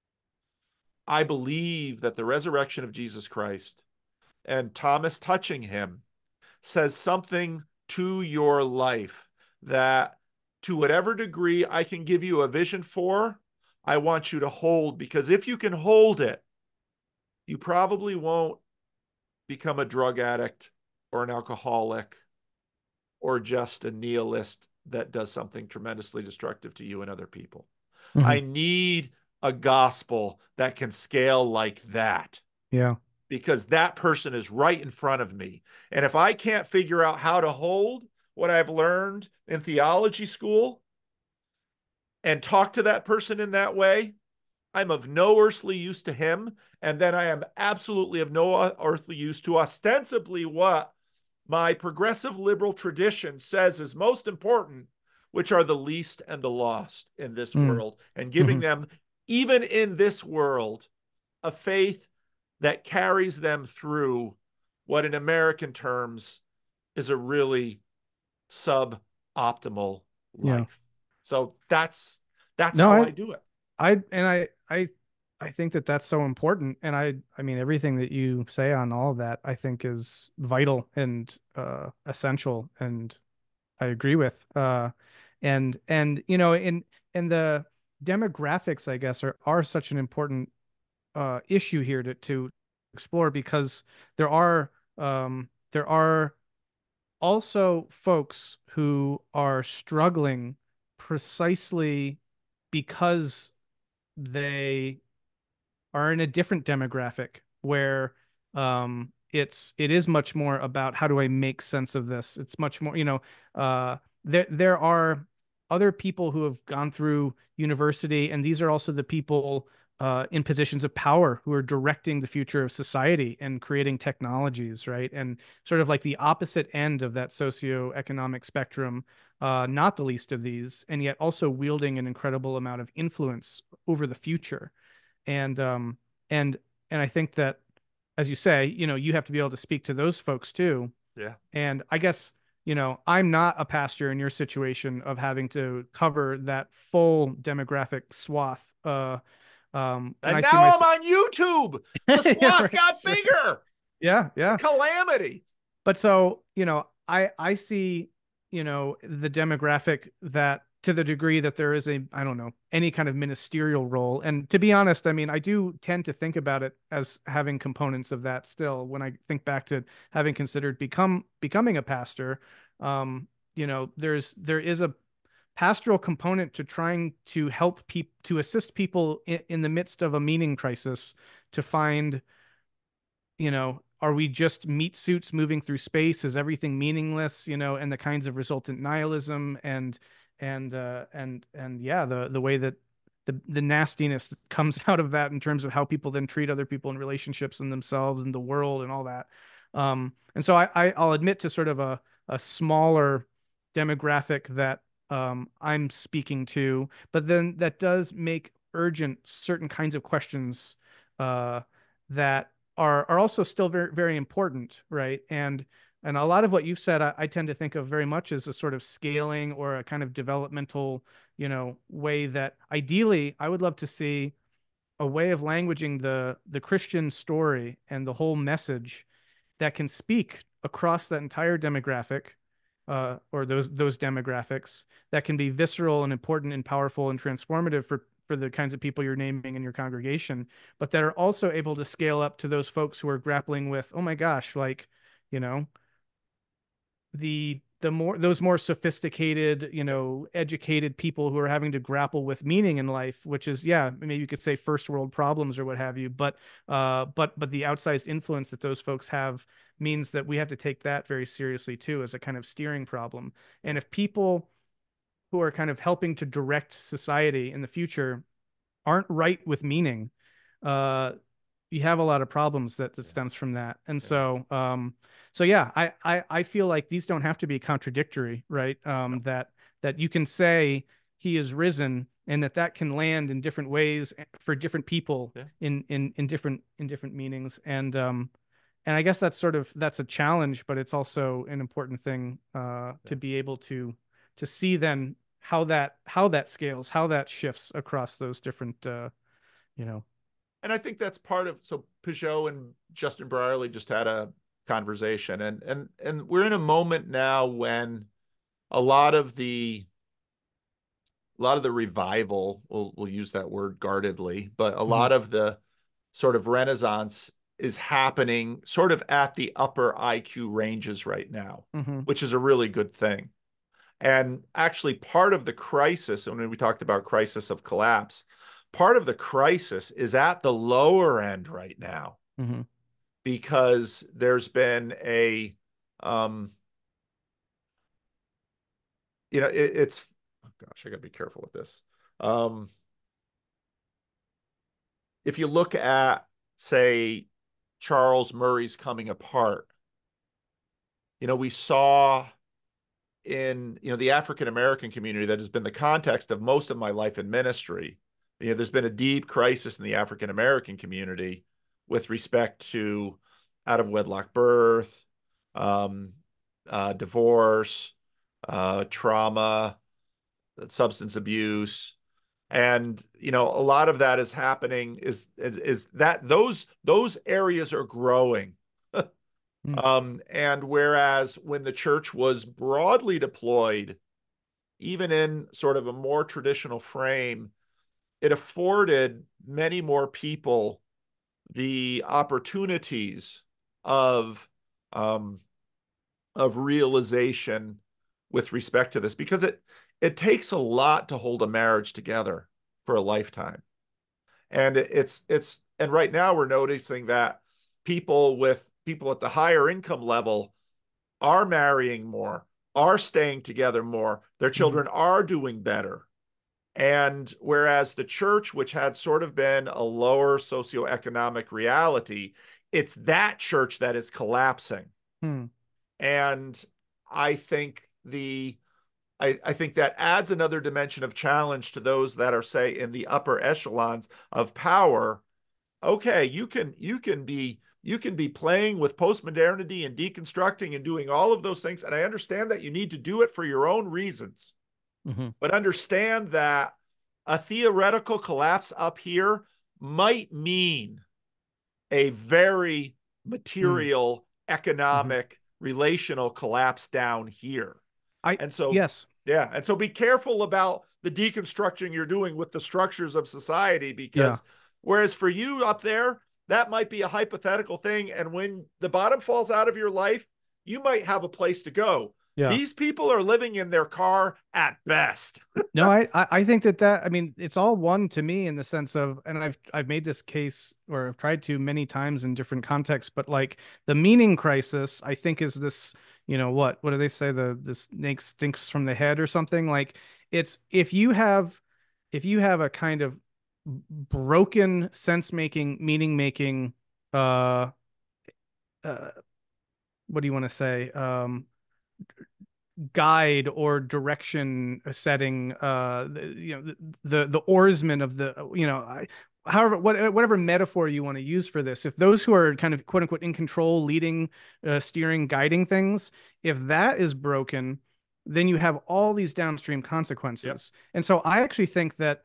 I believe that the resurrection of Jesus Christ and Thomas touching him says something to your life that, to whatever degree I can give you a vision for, I want you to hold, because if you can hold it, you probably won't become a drug addict or an alcoholic or just a nihilist that does something tremendously destructive to you and other people. mhm. I need a gospel that can scale like that, Yeah. because that person is right in front of me. And if I can't figure out how to hold what I've learned in theology school and talk to that person in that way, I'm of no earthly use to him. And then I am absolutely of no earthly use to ostensibly what my progressive liberal tradition says is most important, which are the least and the lost in this Mm, world, and giving mhm, them, even in this world, a faith that carries them through what, in American terms, is a really suboptimal yeah. life. So that's No, how I I do it. I think that that's so important, and I mean everything that you say on all of that I think is vital and essential, and I agree with. And you know, in the demographics, I guess, are such an important issue here to explore, because there are also folks who are struggling precisely because they are in a different demographic where it is much more about how do I make sense of this. It's much more, there are other people who have gone through university, and these are also the people in positions of power who are directing the future of society and creating technologies, right? And sort of like the opposite end of that socioeconomic spectrum, not the least of these, and yet also wielding an incredible amount of influence over the future. And um and and I think that, as you say, you have to be able to speak to those folks too. Yeah. And I guess, I'm not a pastor in your situation of having to cover that full demographic swath. And And I see now I'm myself. on YouTube. The Yeah, swath right, got sure. bigger. Yeah, A yeah. calamity. But so, I see, the demographic that, to the degree that there is I don't know, any kind of ministerial role. And to be honest, I mean, I do tend to think about it as having components of that still when I think back to having considered becoming a pastor. There is a pastoral component to trying to help people, to assist people in the midst of a meaning crisis, to find, are we just meat suits moving through space? Is everything meaningless? And the kinds of resultant nihilism and yeah, the way that the nastiness that comes out of that in terms of how people then treat other people in relationships and themselves and the world and all that. And so I'll admit to sort of a smaller demographic that I'm speaking to, but then that does make urgent certain kinds of questions uh, that are also still very very important, right? And a lot of what you've said, I tend to think of very much as a sort of scaling or a kind of developmental, way that ideally I would love to see a way of languaging the Christian story and the whole message that can speak across that entire demographic, or those demographics, that can be visceral and important and powerful and transformative for the kinds of people you're naming in your congregation, but that are also able to scale up to those folks who are grappling with, oh my gosh, like, you know, the more those more sophisticated, educated people who are having to grapple with meaning in life, which is, yeah, maybe you could say first world problems or what have you, but the outsized influence that those folks have means that we have to take that very seriously too, as a kind of steering problem. And if people who are kind of helping to direct society in the future aren't right with meaning, uh, you have a lot of problems that Yeah. stems from that. And Yeah. so yeah, I feel like these don't have to be contradictory, right? No. That you can say he is risen, and that can land in different ways for different people Yeah. in different meanings. And I guess that's a challenge, but it's also an important thing Yeah. to be able to see then how that scales, how that shifts across those different you know. And I think that's part of, so Peugeot and Justin Brierley just had a conversation, and we're in a moment now when a lot of the revival, we'll use that word guardedly, but a Mhm, lot of the sort of renaissance is happening sort of at the upper IQ ranges right now, mhm, which is a really good thing. And actually, part of the crisis, and when we talked about crisis of collapse, part of the crisis is at the lower end right now, mhm, because there's been um, it's, oh gosh, I got to be careful with this. Um, if you look at, say, Charles Murray's Coming Apart, we saw in, the African American community that has been the context of most of my life in ministry. There's been a deep crisis in the African American community with respect to out of wedlock birth, um, divorce, trauma, substance abuse. And a lot of that is happening is that those areas are growing. Mm, And whereas when the church was broadly deployed, even in sort of a more traditional frame, it afforded many more people the opportunities of um, of realization with respect to this, because it takes a lot to hold a marriage together for a lifetime. And and right now we're noticing that people at the higher income level are marrying more, are staying together more, their mhm, children are doing better. And whereas the church, which had sort of been a lower socioeconomic reality, it's that church that is collapsing. mm, And I think I think that adds another dimension of challenge to those that are, say, in the upper echelons of power. Okay, you can be playing with postmodernity and deconstructing and doing all of those things, and I understand that you need to do it for your own reasons, mhm, but understand that a theoretical collapse up here might mean a very mm, material, mhm. economic, relational collapse down here. I And so, yes, yeah. And so be careful about the deconstruction you're doing with the structures of society, yeah, because whereas for you up there, that might be a hypothetical thing. And when the bottom falls out of your life, you might have a place to go. yeah. These people are living in their car at best. No, I think that I mean it's all one to me in the sense of, and I've made this case or I've tried to many times in different contexts, but like the meaning crisis, I think is this, what do they say, the snake stinks from the head or something? Like it's if you have a kind of broken sense making, meaning making, uh uh what do you want to say? Guide or direction setting, the oarsman of the, however, whatever metaphor you want to use for this, if those who are kind of quote unquote in control, leading, steering, guiding things, if that is broken, then you have all these downstream Yep. consequences. And so I actually think that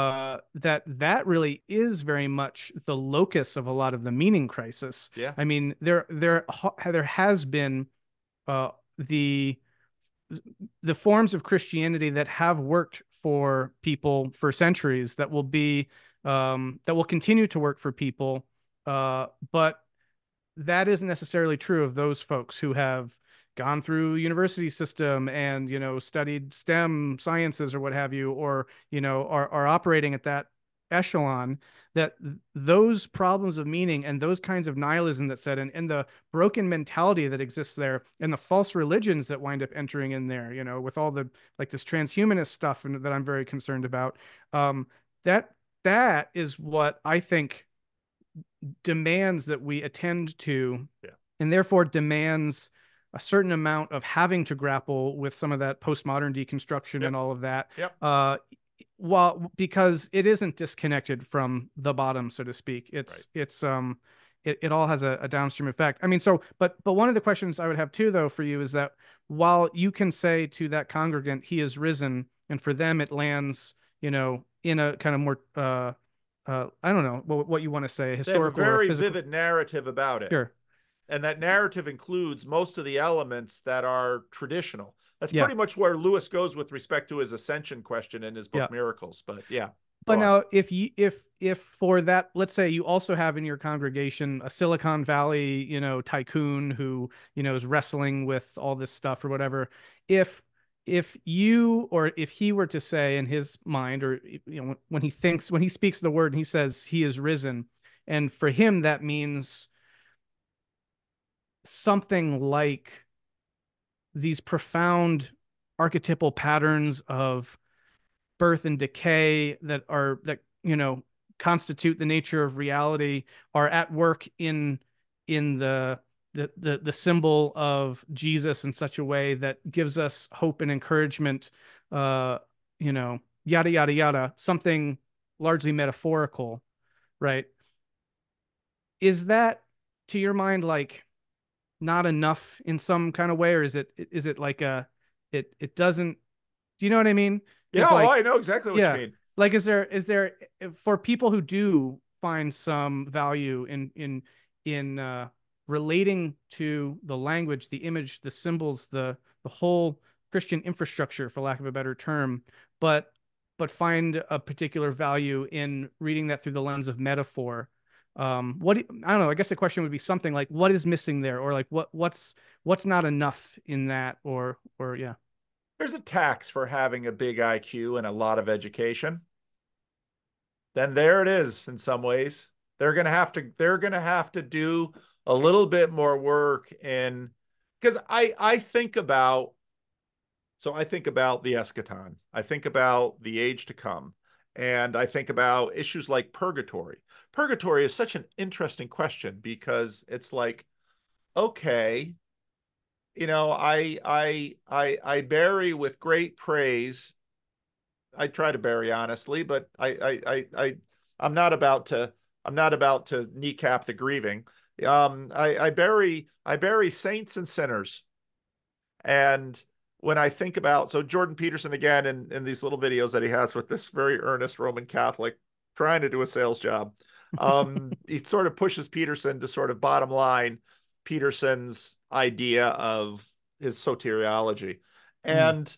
that really is very much the locus of a lot of the meaning crisis. Yeah. I mean, there has been, uh, the the forms of Christianity that have worked for people for centuries, that will continue to work for people, but that isn't necessarily true of those folks who have gone through university system and studied STEM sciences or what have you, or are operating at that echelon. That those problems of meaning and those kinds of nihilism that set in, and the broken mentality that exists there, and the false religions that wind up entering in there, with all the, like, this transhumanist stuff, and that I'm very concerned about. um that that is what I think demands that we attend to, Yeah. and therefore demands a certain amount of having to grapple with some of that postmodern deconstruction and Yep. all of that. Yep. uh while Because it isn't disconnected from the bottom, so to speak. Right. It all has a downstream effect. I mean, so but one of the questions I would have too, though, for you is that while you can say to that congregant, he is risen, and for them it lands, in a kind of more, I don't know what you want to say, They have a historical or very physical. vivid narrative about it. Sure. And that narrative includes most of the elements that are traditional. That's Yeah. pretty much where Lewis goes with respect to his ascension question in his Yeah. book Miracles. But yeah, But go on. now, if for that, let's say you also have in your congregation a Silicon Valley, tycoon who, is wrestling with all this stuff or whatever. If he were to say in his mind, or when he speaks the word and he says he is risen, and for him that means something like these profound archetypal patterns of birth and decay that constitute the nature of reality, are at work in the symbol of Jesus in such a way that gives us hope and encouragement, yada yada yada, something largely metaphorical, right? Is that, to your mind, like, not enough in some kind of way, or is it like a, it doesn't, do you know what I mean? Yeah, Because, oh, like, I know exactly what you yeah, mean. Like, is there for people who do find some value in relating to the language, the image, the symbols, the whole Christian infrastructure, for lack of a better term, but find a particular value in reading that through the lens of metaphor. I don't know. I guess the question would be something like, what is missing there, or like what's not enough in that, or yeah. There's a tax for having a big IQ and a lot of education. Then there it is in some ways. They're going to have to do a little bit more work in, because I think about, so I think about the eschaton. I think about the age to come. And I think about issues like purgatory. Purgatory is such an interesting question because it's like, okay, I bury with great praise. I try to bury honestly, but I'm not about to kneecap the grieving. I bury saints and sinners. And when I think about, so Jordan Peterson again in these little videos that he has with this very earnest Roman Catholic trying to do a sales job, he sort of pushes Peterson to sort of bottom line Peterson's idea of his soteriology. Mm, And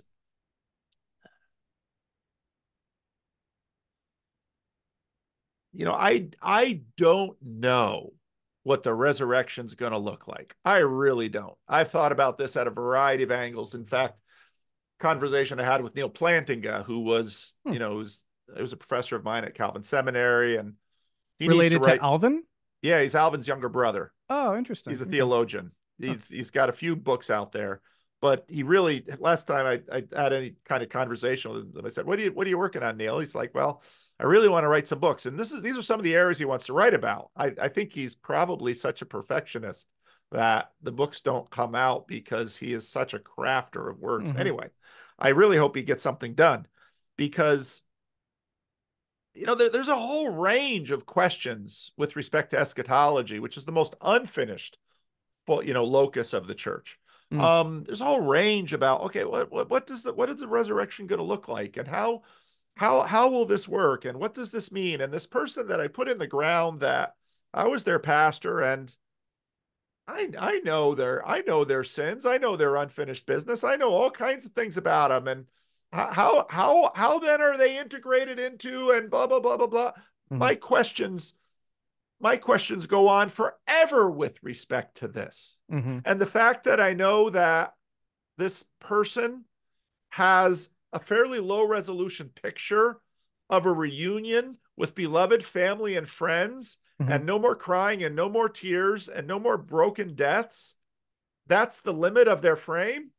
I don't know what the resurrection's going to look like. I really don't. I've thought about this at a variety of angles. In fact, conversation I had with Neil Plantinga, who was, hmm. was a professor of mine at Calvin Seminary, and he needs to Related to write. Alvin? Yeah, he's Alvin's younger brother. Oh, He's interesting. a Okay. theologian. Huh. He's got a few books out there, but he really, last time I had any kind of conversation with him, I said, "What are you working on, Neil?" He's like, "Well, I really want to write some books," and these are some of the areas he wants to write about. I think he's probably such a perfectionist that the books don't come out because he is such a crafter of words. Hmm. Anyway, I really hope he gets something done because there's a whole range of questions with respect to eschatology, which is the most unfinished, well, locus of the church. Mm, There's a whole range about, okay, what is the resurrection going to look like, and how will this work, and what does this mean? And this person that I put in the ground, that I was their pastor, and I know their sins, I know their unfinished business, I know all kinds of things about them, and how then are they integrated into, and blah blah blah blah blah. hmm. My questions go on forever with respect to this. Hmm. And the fact that I know that this person has a fairly low resolution picture of a reunion with beloved family and friends, Hmm. and no more crying and no more tears and no more broken deaths, that's the limit of their frame.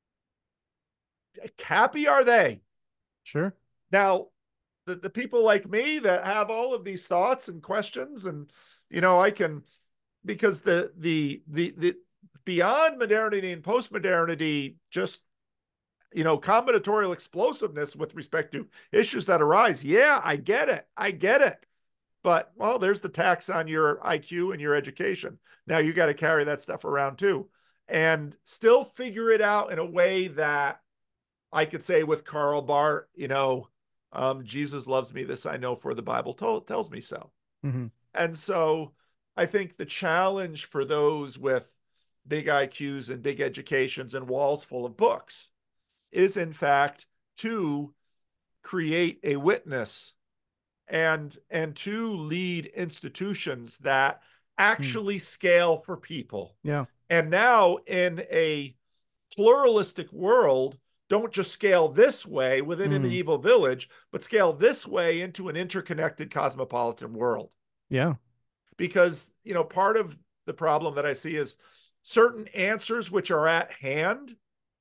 Happy are they. Sure. Now, the people like me that have all of these thoughts and questions, and I can, because the beyond modernity and postmodernity, just combinatorial explosiveness with respect to issues that arise. Yeah, I get it. But well, there's the tax on your IQ and your education. Now you got to carry that stuff around too, and still figure it out in a way that I could say with Karl Barth, Jesus loves me, this I know, for the Bible tells me so. Hmm. And so I think the challenge for those with big IQs and big educations and walls full of books is, in fact, to create a witness, and to lead institutions that Mm. actually scale for people. Yeah. And now in a pluralistic world, don't just scale this way within a Mm. medieval village, but scale this way into an interconnected cosmopolitan world. Yeah. Because, part of the problem that I see is certain answers which are at hand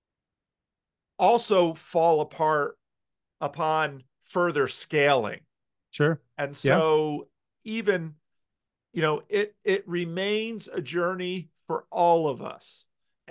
also fall apart upon further scaling. Sure. And Yeah. so even, it remains a journey for all of us.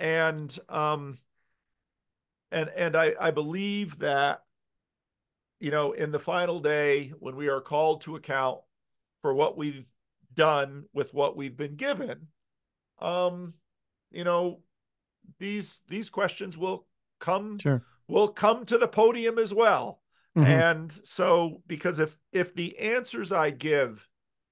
And I believe that, in the final day, when we are called to account for what we've done with what we've been given, um, you know, these questions come Sure. will come to the podium as well. Hmm. And so, because if the answers I give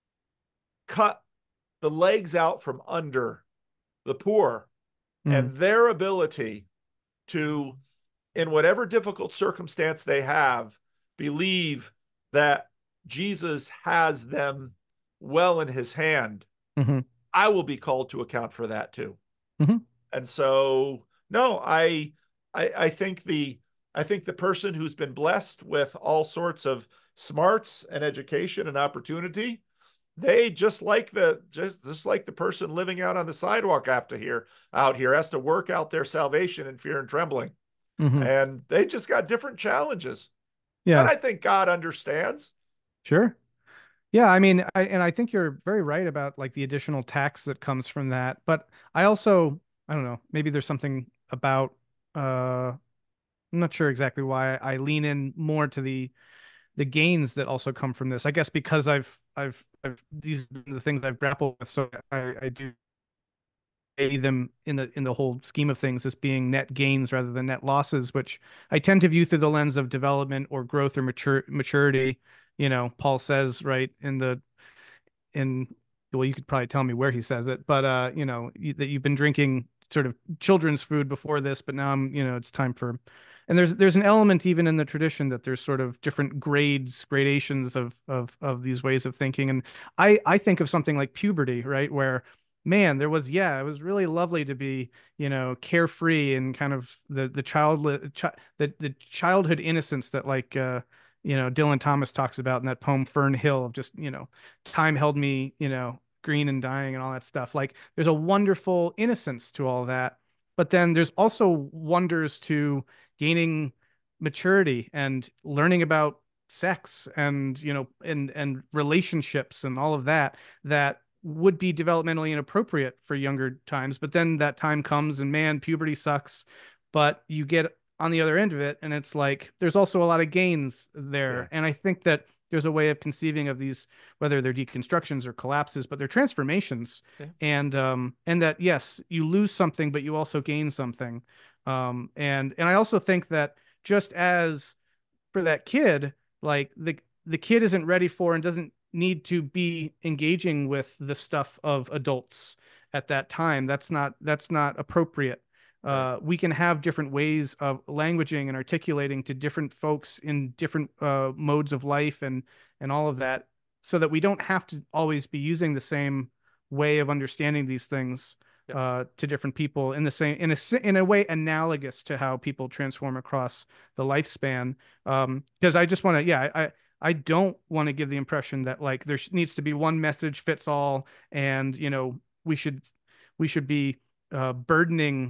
cut the legs out from under the poor Hmm. and their ability to, in whatever difficult circumstance they have, believe that Jesus has them well in his hand, Hmm. I will be called to account for that too. Hmm. And so, no, I think the person who's been blessed with all sorts of smarts and education and opportunity, they just like the person living out on the sidewalk after here out here has to work out their salvation in fear and trembling. Hmm. And they just got different challenges. And Yeah, I think God understands. sure. Yeah, I mean, I think you're very right about like the additional tax that comes from that. But I also, I don't know, maybe there's something about I'm not sure exactly why I lean in more to the gains that also come from this. I guess because I've these are the things I've grappled with, so I do weigh them in the whole scheme of things as being net gains rather than net losses, which I tend to view through the lens of development or growth or maturity. You know, Paul says right in well, you could probably tell me where he says it, but that you've been drinking sort of children's food before this, but now it's time for, and there's an element even in the tradition that there's sort of different gradations of these ways of thinking. And I think of something like puberty, right? Where man, it was really lovely to be, carefree and kind of the childhood innocence that Dylan Thomas talks about in that poem Fern Hill of just, time held me, green and dying and all that stuff. Like there's a wonderful innocence to all that. But then there's also wonders to gaining maturity and learning about sex and, and relationships and all of that would be developmentally inappropriate for younger times. But then that time comes and man, puberty sucks. But you get on the other end of it, and it's like there's also a lot of gains Yeah. there. And I think that there's a way of conceiving of these, whether they're deconstructions or collapses, but they're transformations. Yeah. And that yes, you lose something, but you also gain something. And I also think that just as for that kid, like the kid isn't ready for and doesn't need to be engaging with the stuff of adults at that time. That's not appropriate. Right. We can have different ways of languaging and articulating to different folks in different modes of life and all of that, so that we don't have to always be using the same way of understanding these things Yeah. to different people in the same in a way analogous to how people transform across the lifespan. Because I just want to, yeah, I don't want to give the impression that like there needs to be one message fits all, and we should be burdening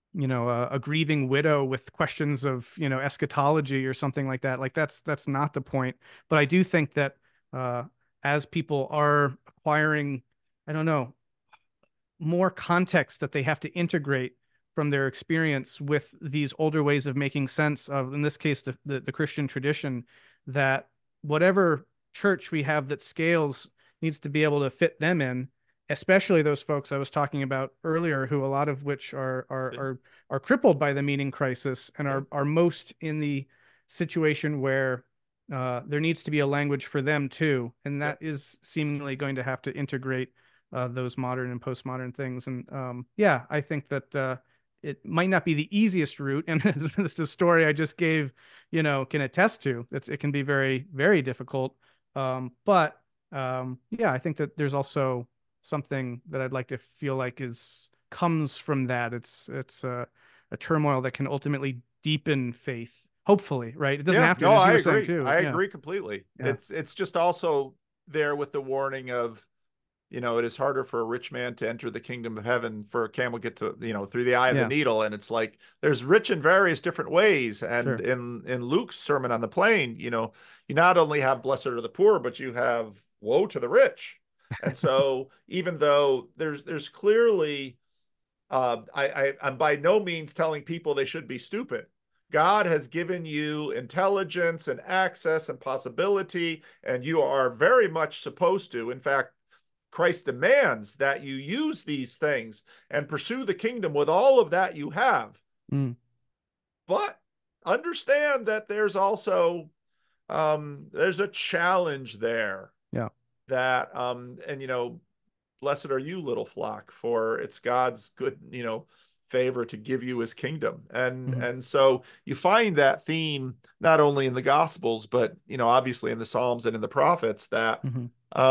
a grieving widow with questions of eschatology or something like that. Like that's not the point. But I do think that uh, as people are acquiring, I don't know, more context that they have to integrate from their experience with these older ways of making sense of, in this case, the Christian tradition, that whatever church we have that scales needs to be able to fit them in, especially those folks I was talking about earlier, who a lot of which Yeah. are crippled by the meaning crisis and Yeah. are most in the situation where there needs to be a language for them too, and Yeah. that is seemingly going to have to integrate those modern and postmodern things. And yeah, I think that it might not be the easiest route, and this the story I just gave, can attest to. It can be very, very difficult. But yeah, I think that there's also something that I'd like to feel like is comes from that. It's a turmoil that can ultimately deepen faith. Hopefully, right? It doesn't Yeah. have to, No, as you I were saying agree. too. I Yeah, agree completely. yeah, It's just also there with the warning of, it is harder for a rich man to enter the kingdom of heaven for a camel get to, through the eye of the yeah, needle. And it's like there's rich in various different ways. And sure. in Luke's Sermon on the Plain, you not only have blessed are the poor, but you have woe to the rich. And so even though there's clearly I'm by no means telling people they should be stupid. God has given you intelligence and access and possibility, and you are very much supposed to. In fact, Christ demands that you use these things and pursue the kingdom with all of that you have. Mm, But understand that there's also there's a challenge there Yeah. that and blessed are you, little flock, for it's God's good, favor to give you his kingdom. And Hmm. and so you find that theme not only in the gospels, but obviously in the Psalms and in the prophets that Hmm.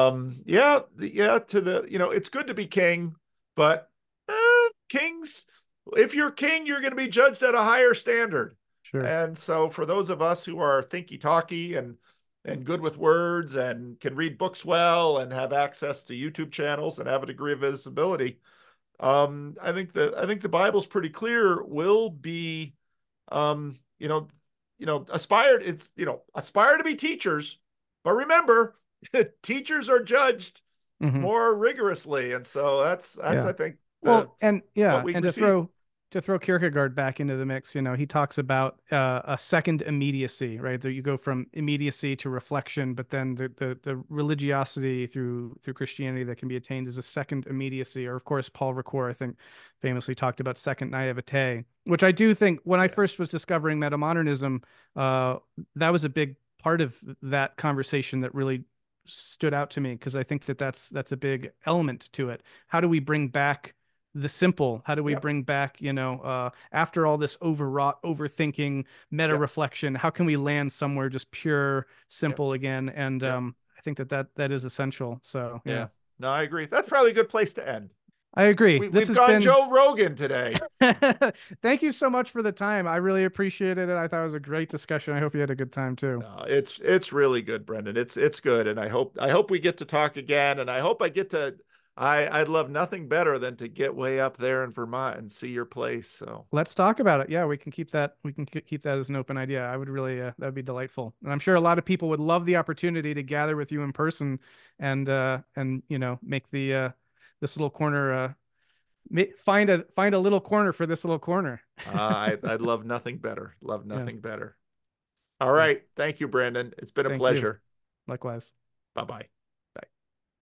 yeah, to the, it's good to be king, but kings, if you're king, you're going to be judged at a higher standard. Sure. And so for those of us who are thinky talky and good with words and can read books well and have access to YouTube channels and have a degree of visibility, I think the Bible's pretty clear. Will be, um, you know, aspired. It's aspire to be teachers, but remember, teachers are judged Hmm. more rigorously, and so that's Yeah. I think the Well, and what yeah, we and receive. to throw Kierkegaard back into the mix, he talks about a second immediacy, right? That you go from immediacy to reflection, but then the religiosity through Christianity that can be attained is a second immediacy. Or of course, Paul Ricoeur, I think, famously talked about second naivete, which I do think when I Yeah, first was discovering metamodernism, uh, that was a big part of that conversation that really stood out to me because I think that that's a big element to it. How do we bring back the simple? How do we yep, bring back, after all this overwrought overthinking, meta yep, reflection, how can we land somewhere just pure, yep, simple again? And yep, I think that is essential. So yeah, yeah. No, I agree. That's probably a good place to end. I agree. This We've has gone been. Joe Rogan today. Thank you so much for the time. I really appreciated it. I thought it was a great discussion. I hope you had a good time too. No, it's really good, Brenden. It's good, and I hope we get to talk again, and I hope I get to. I'd love nothing better than to get way up there in Vermont and see your place. So Let's talk about it. Yeah, we can keep that. We can keep that as an open idea. I would really, that would be delightful. And I'm sure a lot of people would love the opportunity to gather with you in person and make this little corner find a little corner for this little corner. I'd love nothing better. Love Yeah. nothing better. All Well, right, thank you, Brandon. It's been a thank you. pleasure. Likewise. Bye bye.